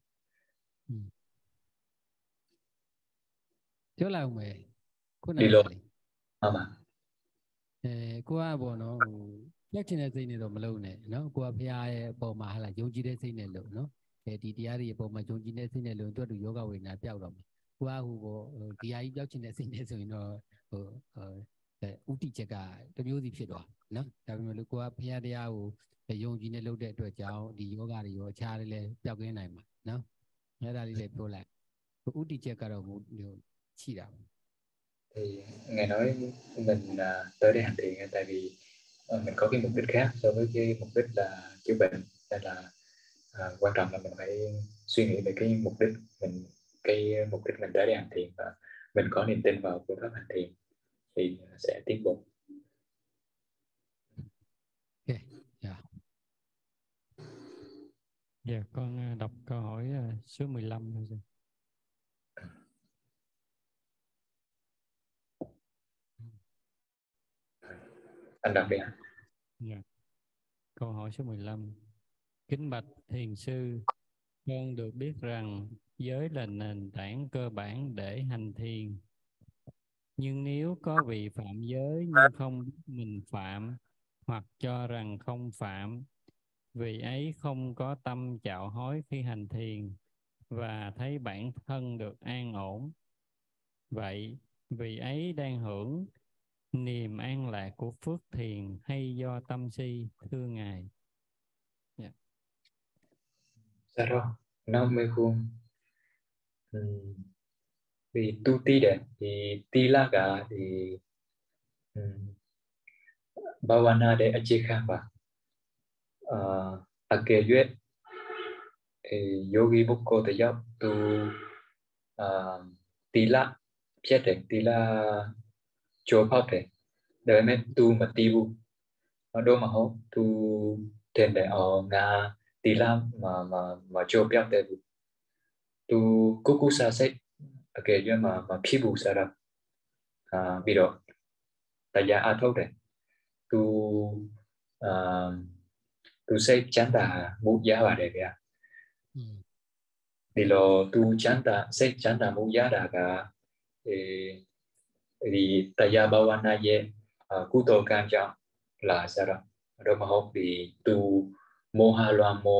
Chỗ là mày cô đi này lộ à li mà cô à bộ nó chắc chắn là gì này rồi mà lâu này nó cô à phải bộ mà hay là giống gì đấy gì này lâu nó thì đi đi bộ mà giống gì đấy gì này lâu tôi được yoga với nó béo rồi cô à bộ đi ai béo chừng này gì này rồi nó ưu tiên chắc cả tôi nhớ gì phải đó nó tại vì lúc cô à phải đi ao giống gì này lâu để tôi cháu đi yoga đi yoga cha đi lên béo cái này mà nó nghe ra đi lên tôi lại ưu tiên chắc cả rồi một điều chỉ đạo thì nghe nói mình tới đây hành thiện tại vì mình có cái mục đích khác so với cái mục đích là chữa bệnh nên là quan trọng là mình phải suy nghĩ về cái mục đích mình tới đây hành thiện và mình có niềm tin vào phương pháp hành thiện thì sẽ tiến bộ. ok yeah. Dạ, con đọc câu hỏi số 15 thôi. Anh đọc đi ạ. Dạ. Câu hỏi số 15. Kính bạch thiền sư, con được biết rằng giới là nền tảng cơ bản để hành thiền. Nhưng nếu có vị phạm giới nhưng không biết mình phạm hoặc cho rằng không phạm, vị ấy không có tâm chạo hối khi hành thiền và thấy bản thân được an ổn. Vậy vị ấy đang hưởng niềm an lạc của phước thiền hay do tâm si, thưa Ngài? Yeah. Dạ rồi, nó mới khuôn. Vì tu ti đẹp thì ti la cả thì bhavana để achikha và ake duyệt yogi bukko te yap tu tila chết để tila cho pháp để đời mới tu mà ti bu ở đâu mà hốt tu thêm để ở nga tila mà cho pháp để tu kukusa sẽ ake duyệt mà phi bu sa ra bị độ tại gia a thâu để tu tu sẽ chán tà mu giá và đề kìa thì lo tu chán tà mu giá đà cả thì tại gia bao anh ye cú tô cam trọng là sao đó rồi mà học thì tu moha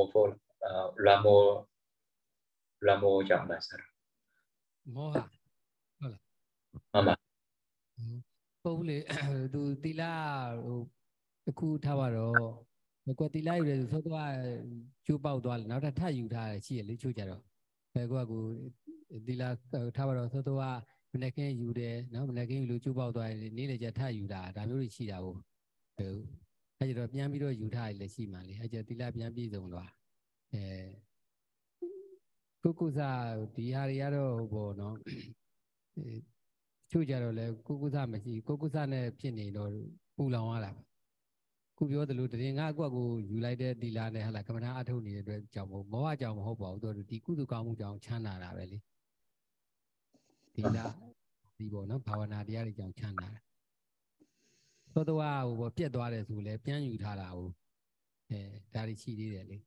loa mô trọng là sao đó mohaဟုတ် mà ပုတ်လေသူတီလာဟိုအခုထားပါတော့ကိုယ်တီလာယူတယ်ဆိုတော့ကျိုးပေါက်သွားတယ်နောက်ထပ်ယူထားတယ်ရှိရလေချိုးကြတော့ကိုတီလာထားပါတော့ဆိုတော့မနေ့ကယူတယ်နော်မနေ့ကယူလို့ကျိုးပေါက်သွားတယ်နေ့လေကျထယူတာဒါမျိုးတွေရှိတာဟုတ်အဲ့ကျတော့ပြန်ပြီးတော့ယူထားရလေရှိမှလေအဲ့ကျတီလာပြန်ပြည်စုံသွားကိုကုစားဒီဟာတွေကတော့ဟိုပေါ့နော်ချို့ကြတော့လေကိုကုစားမရှိကိုကုစားနဲ့ဖြစ်နေတော့ပူလောင်ရတာခုပြောသလိုတရင်ငါအကွက်ကိုယူလိုက်တဲ့တီလာနဲ့ဟာလာကမ္မထာအထုတ်နေတဲ့အတွက်ကြောင့်မောဟကြောင့်မဟုတ်ပါဘူးသူဒီကုသကောင်းမှုကြောင့်ချမ်းသာတာပဲလေတီလာဒီပေါ့နော်ဘာဝနာတရားတွေကြောင့်ချမ်းသာတာသောတော်ဟိုပေါ့ပြက်သွားတယ်ဆိုလဲပြန်ယူထားတာဟုတ်ဒါတွေရှိသေးတယ်လေ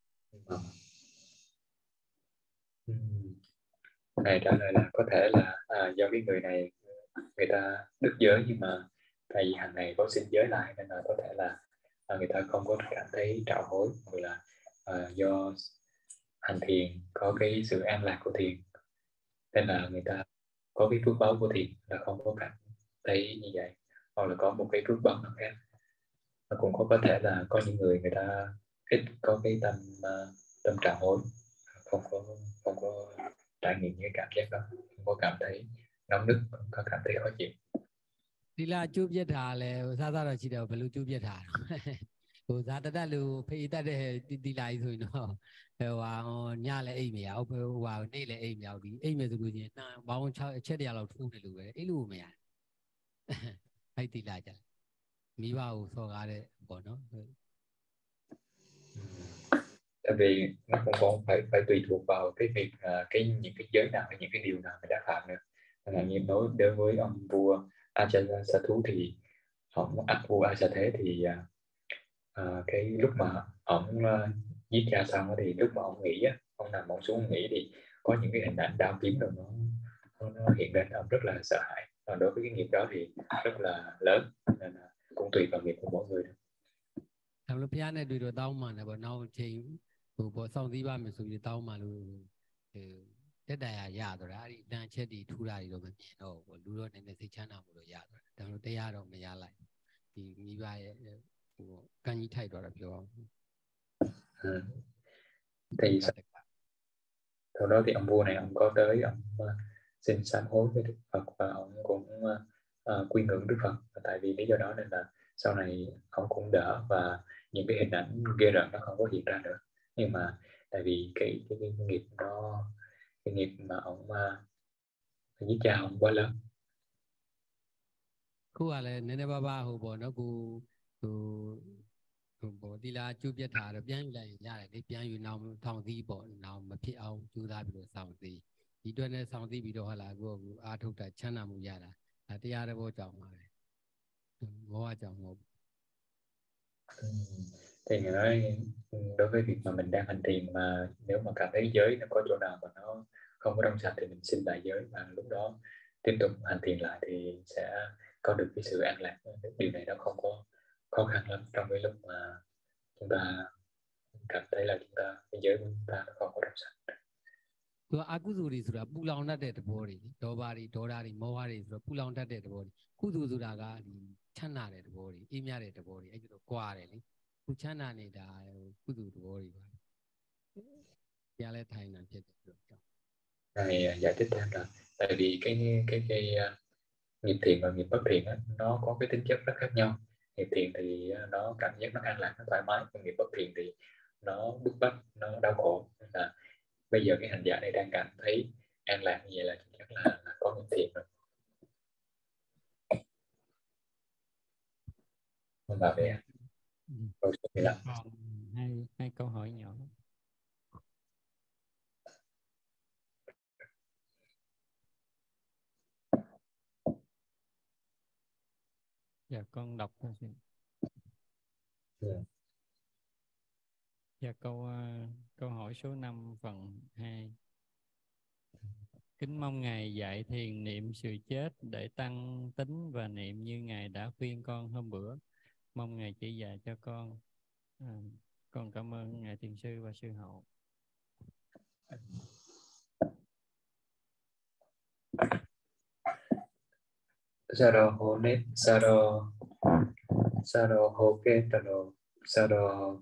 này trả lời là có thể là do cái người này người ta đứt giới nhưng mà tại vì hàng ngày có sinh giới lại nên là có thể là người ta không có cảm thấy trạo hối hoặc là do hành thiền có cái sự an lạc của thiền nên là người ta có cái phước báo của thiền là không có cảm thấy như vậy hoặc là có một cái phước báo nào khác. Và cũng có thể là có những người ta ít có cái tâm trạo hối không có trải nghiệm những cảm giác đó không có cảm thấy nóng nức không có cảm thấy khó chịu ဒီလာကျိုးပြက်တာလဲစားစားတော့ရှိတယ်ဘယ်လိုကျိုးပြက်တာဟိုဇာတတလူဖေးတတ်တဲ့တီလာကြီးဆိုရင်တော့ဟိုဟာညလည်းအိမ်မရဟိုဟာနေ့လည်းအိမ်မရဒီအိမ်မယ်ဆိုလို့ချင်းနှာဘောင်း6အချက်တရလောက်ထိုးတယ်လို့ပဲအဲ့လိုမရအဲ့တီလာကြမိဘကိုစော်ကားတဲ့ပေါ့နော် Tại vì nó cũng còn phải tùy thuộc vào cái việc những cái giới nào hay những cái điều nào mình đã phạm nữa. Chẳng hạn như đối với ông vua Ajatasattu thì vua Asa Thế thì cái lúc mà ông giết cha xong á, thì lúc mà ông nghỉ á, ông nằm ông xuống nghỉ thì có những cái hình ảnh đao kiếm rồi nó hiện lên, ông rất là sợ hãi. Còn đối với cái nghiệp đó thì rất là lớn, nên là cũng tùy vào nghiệp của mỗi người. Thằng lúc phía này đuổi tao mà là bọn nó chơi bộ xong đi ba mình xuống tao mà luôn cái đại à rồi đấy đang chơi đi thu ra đi rồi mình nó lưu rồi nên sẽ chán nào rồi rồi thằng lúc tây rồi mình lại thì như vậy cái như thay rồi là kiểu Thì sau đó thì ông vua này ông có tới ông xin sám hối với Đức Phật, và ông cũng quy ngưỡng Đức Phật. Và tại vì lý do đó nên là sau này ông cũng đỡ, và những cái hình ảnh ghê rợn nó không có hiện ra nữa. Nhưng mà tại vì cái nghiệp cái nghiệp mà ông giết cha ông quá lớn. khu à là nên ba hồ bộ nó cụ bộ đi là chú biết thà được biến lại ra lại để biến như nào thằng gì bộ nào mà phía ông chú ta bị đồ xong gì đi đôi này xong gì bị đồ là của à thuộc tại chăn nào mua ra là đi ra bộ chồng mà mua chồng một Thì người nói đối với việc mà mình đang hành thiền, mà nếu mà cảm thấy giới nó có chỗ nào mà nó không có trong sạch thì mình xin lại giới, và lúc đó tiếp tục hành thiền lại thì sẽ có được cái sự an lạc. Điều này nó không có khó khăn lắm trong cái lúc mà chúng ta cảm thấy là cái giới của chúng ta nó không có trong sạch. tu aku zuri sura pulang nat de body dobari dodari mawari sura pulang nat de body kudu sura ga chana de body imya de body ai jo kwa de li ku chana ne da kudu body ba ya le thai na phit de Này giải thích thêm là tại vì cái nghiệp thiện và nghiệp bất thiện á, nó có cái tính chất rất khác nhau. Nghiệp thiện thì nó cảm giác nó an lạc, nó thoải mái, còn nghiệp bất thiện thì nó bức bách, nó đau khổ. Nên là bây giờ cái hành giả này đang cảm thấy an lạc như vậy là chắc là có nghiệp thiện rồi. Không bà về câu số 15. Hai câu hỏi nhỏ. Dạ con đọc thôi xin. Dạ câu hỏi số 5 phần 2. Kính mong Ngài dạy thiền niệm sự chết để tăng tính và niệm như Ngài đã khuyên con hôm bữa. Mong Ngài chỉ dạy cho con. Con cảm ơn Ngài Thiền sư và sư hậu. Saro ho net saro ho ke tano saro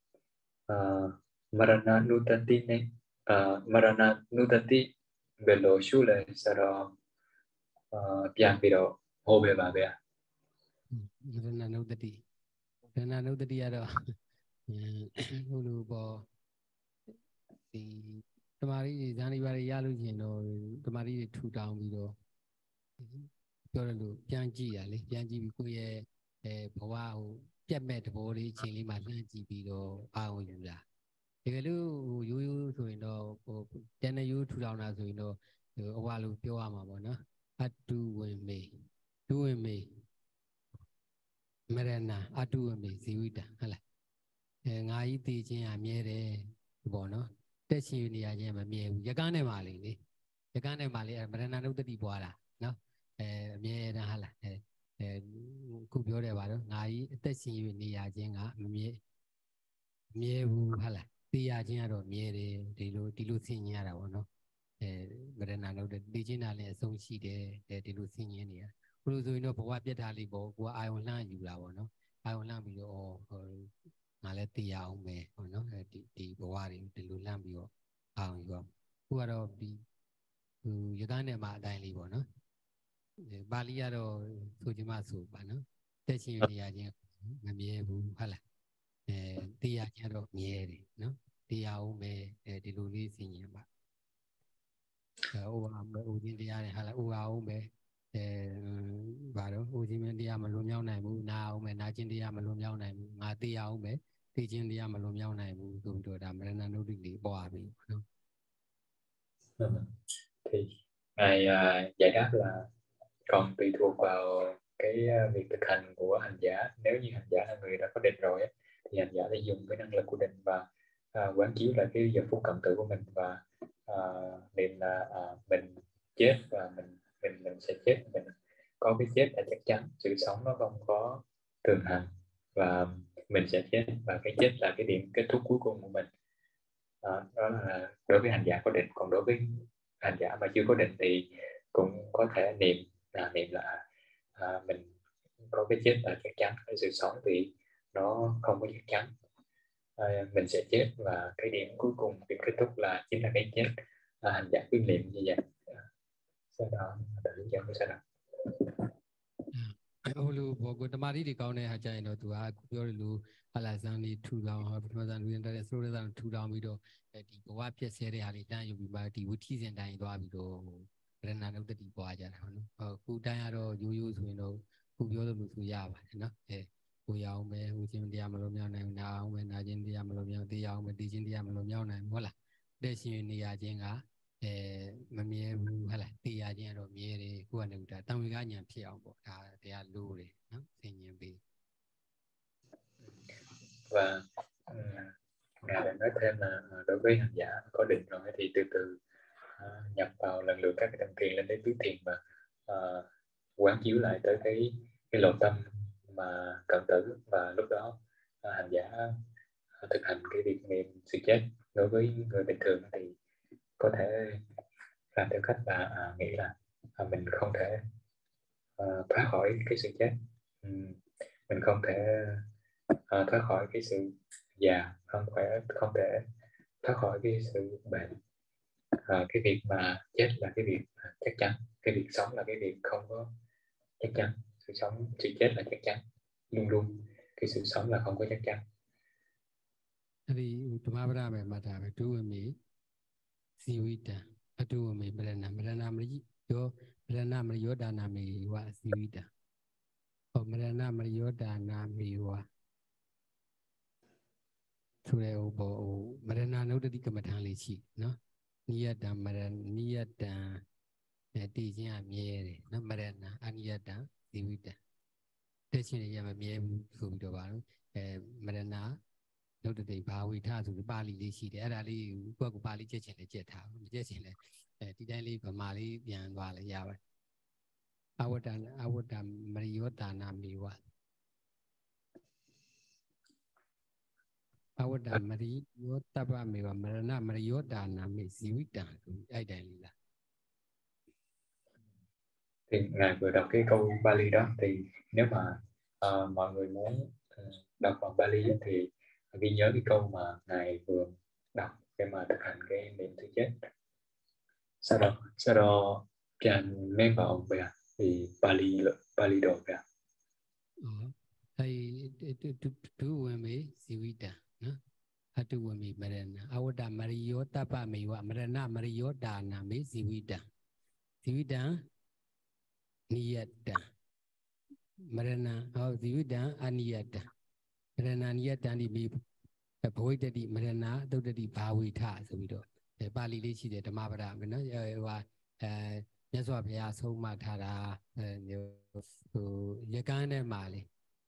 marana nutati ne marana nutati bello shule saro pian biro ho be ba be. rana nau tati ya do hulu bo di tamari zani bari ya lu chin do tamari thu taung bi do ပြောရလို့ပြန်ကြည့်ရလေပြန်ကြည့်ပြီးကိုယ့်ရဲ့ဘဝဟိုပြတ်မဲ့သဘောလေးအချိန်လေးမှာလှမ်းကြည့်ပြီးတော့အာရုံယူတာတကယ်လို့ရိုးရိုးဆိုရင်တော့ဟိုတန်တဲ့ရိုးထူထောင်တာဆိုရင်တော့အဝါလို့ပြောရမှာပေါ့နော်အတုဝင်မေဒုဝင်မေမရဏအတုဝင်မေဇီဝိတဟုတ်လားငါကြီးတည်ခြင်းအမြဲတယ်ပေါ့နော်တက်ရှင်နေရခြင်းမမြဲဘူးရကန်းနဲ့ပါလေရကန်းနဲ့ပါလေမရဏနုတ္တိပွားတာနော်အမြဲတမ်းဟာလားခုပြောတယ်ပါတော့ငါကြီးအသက်ရှင်၍နေရခြင်းကမမြဲဘူးဟာလားသိရခြင်းကတော့မြဲတယ်ဒီလိုသိဉင်ရတာပေါ့နော်မရဏနုတ္တိသိခြင်းတာလည်းအဆုံးရှိတယ်ဒီလိုသိဉင်နေရဘုလိုဆိုရင်တော့ဘဝပြတ်တာလေးပေါ့ကိုကအာယုံလှမ်းယူတာပေါ့နော်အာယုံလှမ်းပြီးတော့ငါလည်းသိရအောင်ပဲပေါ့နော်ဒီဘဝတွေဒီလိုလှမ်းပြီးတော့အာယုံယူအောင်ခုကတော့ဒီရကန်းနဲ့မှာအတိုင်းလေးပေါ့နော်ပါဠိကတော့ဆိုချင်မှဆိုပါနော်တက်ရှင်နေရခြင်းမမြဲဘူးဟုတ်လားတရားခြင်းတော့မြဲတယ်နော်တရားအောင်ပဲဒီလိုလေးသိရင်ပါဥပါမဥခြင်းတရားတွေဟာလားဥပါအောင်ပဲဘာတော့ဥခြင်းတရားမလွန်မြောက်နိုင်ဘူးနာအောင်ပဲနာခြင်းတရားမလွန်မြောက်နိုင်ဘူးငါတရားအောင်ပဲ thì trên đi mà lùm nhau này bù dùng rồi đàm ra nó định lý bò mình không. Thì ngài giải đáp là còn tùy thuộc vào cái việc thực hành của hành giả. Nếu như hành giả là người đã có định rồi á, thì hành giả sẽ dùng cái năng lực của định và quán chiếu lại cái giờ phút cận tử của mình và niệm là mình chết và mình sẽ chết, mình có cái chết là chắc chắn, sự sống nó không có thường hằng và mình sẽ chết và cái chết là cái điểm kết thúc cuối cùng của mình. Đó là đối với hành giả có định. Còn đối với hành giả mà chưa có định thì cũng có thể niệm là mình có cái chết là chắc chắn, cái sự sống thì nó không có chắc chắn. Mình sẽ chết và cái điểm cuối cùng, điểm kết thúc là chính là cái chết. Hành giả cứ niệm như vậy, sau đó tự hướng dẫn sau đó. Olu bogo tamari đi cao này hả nó tụi àပြောlu là sang đi thu lao ha bắt đầu sang đi ra số ra sang thu lao mi đó đi bộ áp chết xe ra đi đang dùng bị đi vũ khí hiện đại đó bị đó rồi nào nó đi qua ra nó cụ đang đó yu thôi nó cụပြောđược lu ya ba nó cụ yao mấy cụ trên đi mà lo nhau này nào mấy nào trên đi mà lo nhau đi yao mấy đi trên đi mà lo nhau này đúng là để xin đi à trên cả mà mía hay là tì à trên rồi mía thì của anh được tăng với cái nhà phía ông bộ thì à lưu đấy nó thì nhiều bị Và ngài lại nói thêm là đối với hành giả có định rồi thì từ từ nhập vào lần lượt các cái tầng thiền lên đến tứ thiền và quán chiếu lại tới cái lộ tâm mà cận tử, và lúc đó hành giả thực hành cái việc niệm sự chết. Đối với người bình thường thì có thể làm theo cách là nghĩ là mình không thể thoát khỏi cái sự chết, mình không thể thoát khỏi cái sự già, không thể thoát khỏi cái sự bệnh. Cái việc mà chết là cái việc chắc chắn, cái việc sống là cái việc không có chắc chắn. Sự chết là chắc chắn, luôn luôn cái sự sống là không có chắc chắn. thì tụi mà ra về mà ra về tu mi siwita tu mi berana mari yo berana mari yo dana mi wa siwita berana mari yo dana mi wa thuれをぼမရဏနုဒတိကမ္မထာလေးရှိနော်နိယတံမရနိယတံတည်ခြင်းအမြဲတယ်နော်မရဏအနိယတံဇီဝိတံတက်ခြင်းရမမြဲဘူးဆိုပြီးတော့ပါတော့မရဏနုဒတိဘာဝိထဆိုပြီးပါဠိလေးရှိတယ်အဲ့ဒါလေးကိုယ့်ကိုပါဠိကျက်ခြင်းလည်းကျက်ထားမကျက်ခြင်းလည်းဒီတိုင်းလေးဗမာလေးပြန်သွားလည်းရပါတယ်အဝတ္တမရိယောတာနာမေဝအဝတ္တမရိယောတပ္ပမေဝမရဏမရိယောတာနာမေဇီဝိတံအဲ့တိုင်းလေးလား Thì ngài vừa đọc cái câu Bali đó, thì nếu mà mọi người muốn đọc bằng Bali thì ghi nhớ cái câu mà ngài vừa đọc để mà thực hành cái niệm sự chết. Sau đó chàng mấy vào về thì Bali đồ về. Thầy tuဝင်မေဇီဝိတံနော်အတုဝင်မေမရဏအဝတ္တမရိယောတပ္ပမေဝမရဏမရိယောဒါနာမေဇီဝိတံနိယတံမရဏဇီဝိတံအနိယတံမရဏနိယတံဒီမေဘဝိတတိမရဏသုတ္တိဘာဝိထဆိုပြီးတော့ပါဠိလေးရှိတယ်ဓမ္မပဒမယ်နော်မြတ်စွာဘုရားဆုံးမထားတာဟိုရကန်းထဲမှာလေ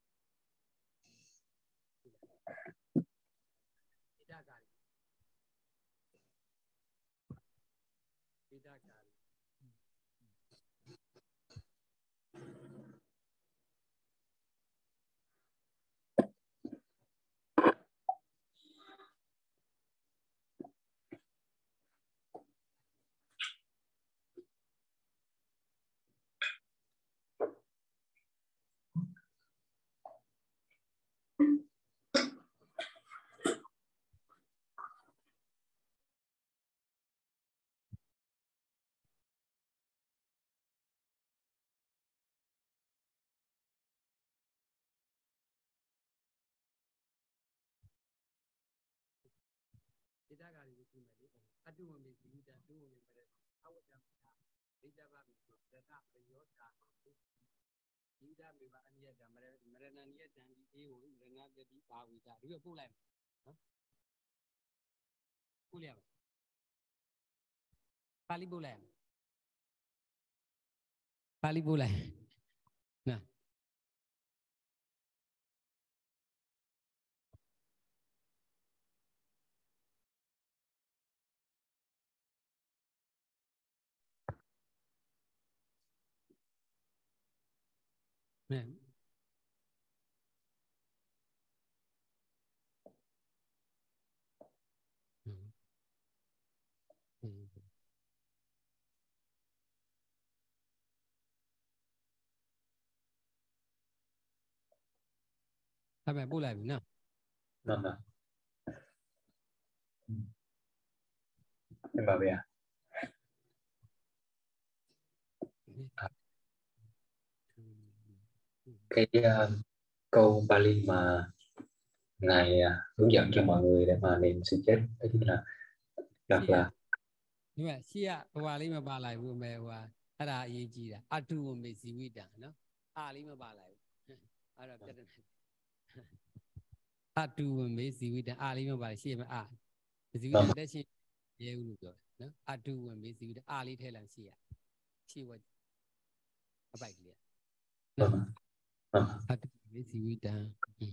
ဣဒဂါရီကိုကြည့်မယ်လေအတုဝမေဇီဝိတံတုဝမေမရဏအဝတ္တမဒိဋ္ဌဗမေရတမရိယောတာ Đi ra mình bảo anh ra mà ra năn nhé đang đi yêu ra năn để đi vào đi ra đi vào lại Phu lại Pali Phu lại Pali Phu lại nè nè Sao mẹ Phu lại nè Vâng ạ. Em bảo về cái câu Pali mà ngài hướng dẫn cho mọi người để mà niệm sự chết đó chính là đọc là nhưng mà xia bà lấy mà bà lại vừa mẹ và cái đó ý gì đó atu mà gì vậy đó nó lấy mà bà lại đó cái đó atu mà gì vậy đó lấy mà bà lại xia mà gì vậy đó đấy xia dễ uống được nó atu mà gì vậy đó lấy thế là xia xia vậy bài kia atu mà gì vậy đó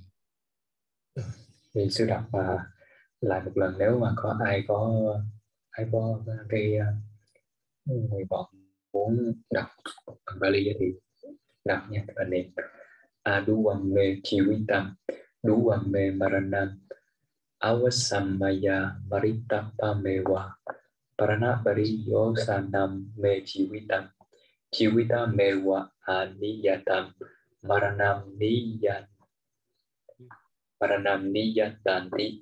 thì sư đọc lại một lần nếu mà có ai có cái nguyện vọng muốn đọc bằng Bali thì đọc nha các bạn niệm Aduwamme Chivitam Duwamme Maranam Avasamaya Maritapamewa Paranapariyo Sanam Me Chivitam Chivitam Aniyatam Maranam Niyatanti.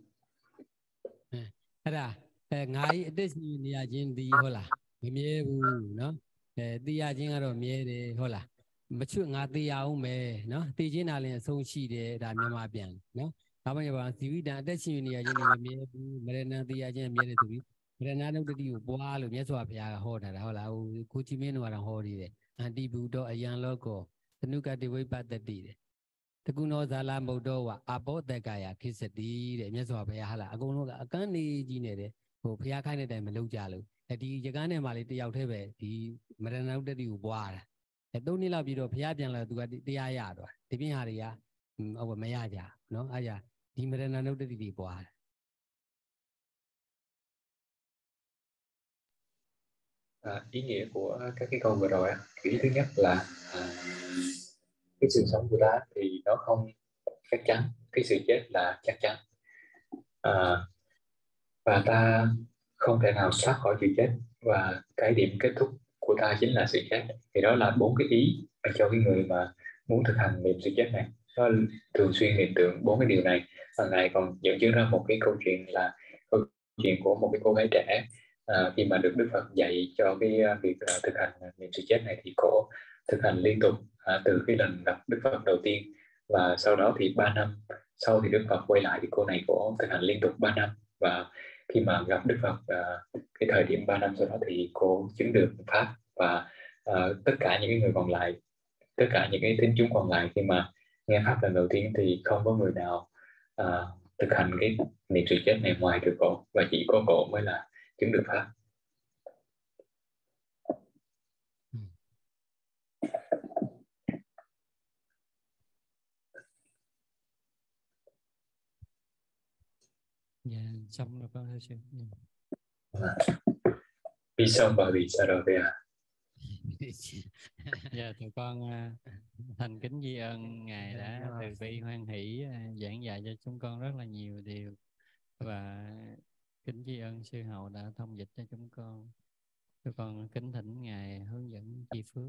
Đó ngay để xin nhà trên đi hả là mẹ bu nó đi nhà trên ở mẹ đấy hả là mà chuyện ngã đi áo mẹ nó đi trên nào liền sông chi đấy đã mẹ mà biển nó các bạn bảo gì đã để xin nhà trên đi mẹ bu mẹ nó đi nhà trên mẹ đấy tụi mẹ nó đâu đi qua luôn mẹ xóa phải hả đó hả là cô chỉ mẹ nó là hả đi đấy anh đi bu đó anh lo cô nó cái đi với bắt đi đấyตะกุโนဇာလမုတ်တော်ဝအဘောတက္ကရာခိစတိတဲ့မြတ်စွာဘုရားဟာလားအကုန်လုံးကအကန့်နေကြီးနေတယ်ဟိုဘုရားခိုင်းတဲ့အတိုင်းမလုပ်ကြလို့ဒီရကန်းထဲမှာလေးတယောက်တည်းပဲဒီမရဏုတ္တိကိုပွားတာ3 နှစ်လောက်ပြီးတော့ဘုရားပြန်လာသူကတရားရသွားဒီပြင်ဟာတွေကဟိုမရကြနော်အားရဒီမရဏုတ္တိတွေပွား ta ý nghĩa của các cái câu vừa rồi ý thứ nhất là cái sự sống của ta thì nó không chắc chắn, cái sự chết là chắc chắn, và ta không thể nào thoát khỏi sự chết, và cái điểm kết thúc của ta chính là sự chết. Thì đó là 4 cái ý cho cái người mà muốn thực hành niệm sự chết này. Nó thường xuyên niệm tưởng 4 cái điều này. Và ngài còn dẫn chứng ra một cái câu chuyện là câu chuyện của một cái cô gái trẻ khi mà được Đức Phật dạy cho cái việc thực hành niệm sự chết này, thì cô thực hành liên tục từ cái lần gặp Đức Phật đầu tiên, và sau đó thì 3 năm sau thì Đức Phật quay lại thì cô này cô thực hành liên tục 3 năm, và khi mà gặp Đức Phật cái thời điểm 3 năm sau đó thì cô chứng được Pháp. Và tất cả những người còn lại, tất cả những cái tín chúng còn lại khi mà nghe Pháp lần đầu tiên thì không có người nào thực hành cái niệm sự chết này ngoài trừ cổ, và chỉ có cổ mới là chứng được Pháp. Dạ, xong rồi con thưa sư. Đi xong và bị sao rồi vậy ạ? Dạ, tụi con thành kính tri ân Ngài đã từ bi hoan hỷ giảng dạy cho chúng con rất là nhiều điều, và kính tri ân sư hậu đã thông dịch cho chúng con. Tụi con kính thỉnh Ngài hướng dẫn chi phước.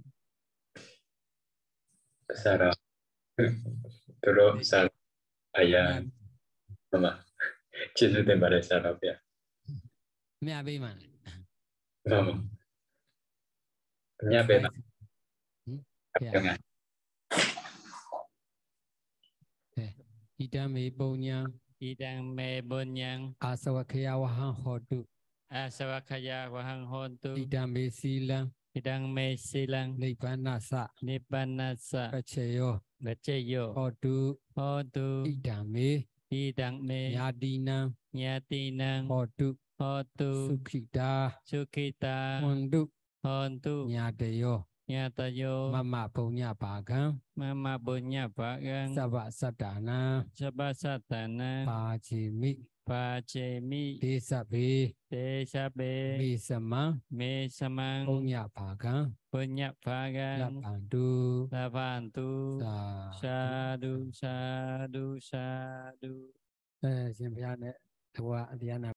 Sao rồi? Terus sao? Ayah, mama. Chia sẻ thêm vào đây sao rồi vậy? mẹ bị mà Vâng. Nhà bên nào? Cho ngài. Idame Bonyang Idame Bonyang Asawakaya Wahan Hotu Asawakaya Wahan Hotu Idame Silang idang me silang Nibbana-sa Nibbanasa Pachayo Vachayo Hotu Hotu Idame Idang me Nyatinang Nyatinang Hotu Hotu Sukhita Sukhita Hontu Hontu Nyatayo Nyatayo Mama Punya Bhagang Mama Bunya Bhagang Sabba Saddhana Sabasatana Pachimi Pachemi Desabe Desabe Mesamang Me Samang Punya Bhagang Bunya Bhagang Lapantu Lavantu Sadhu Sadhu Sadhu Sadhu ရှင်ဘုရားနဲ့တဝအတရားနာ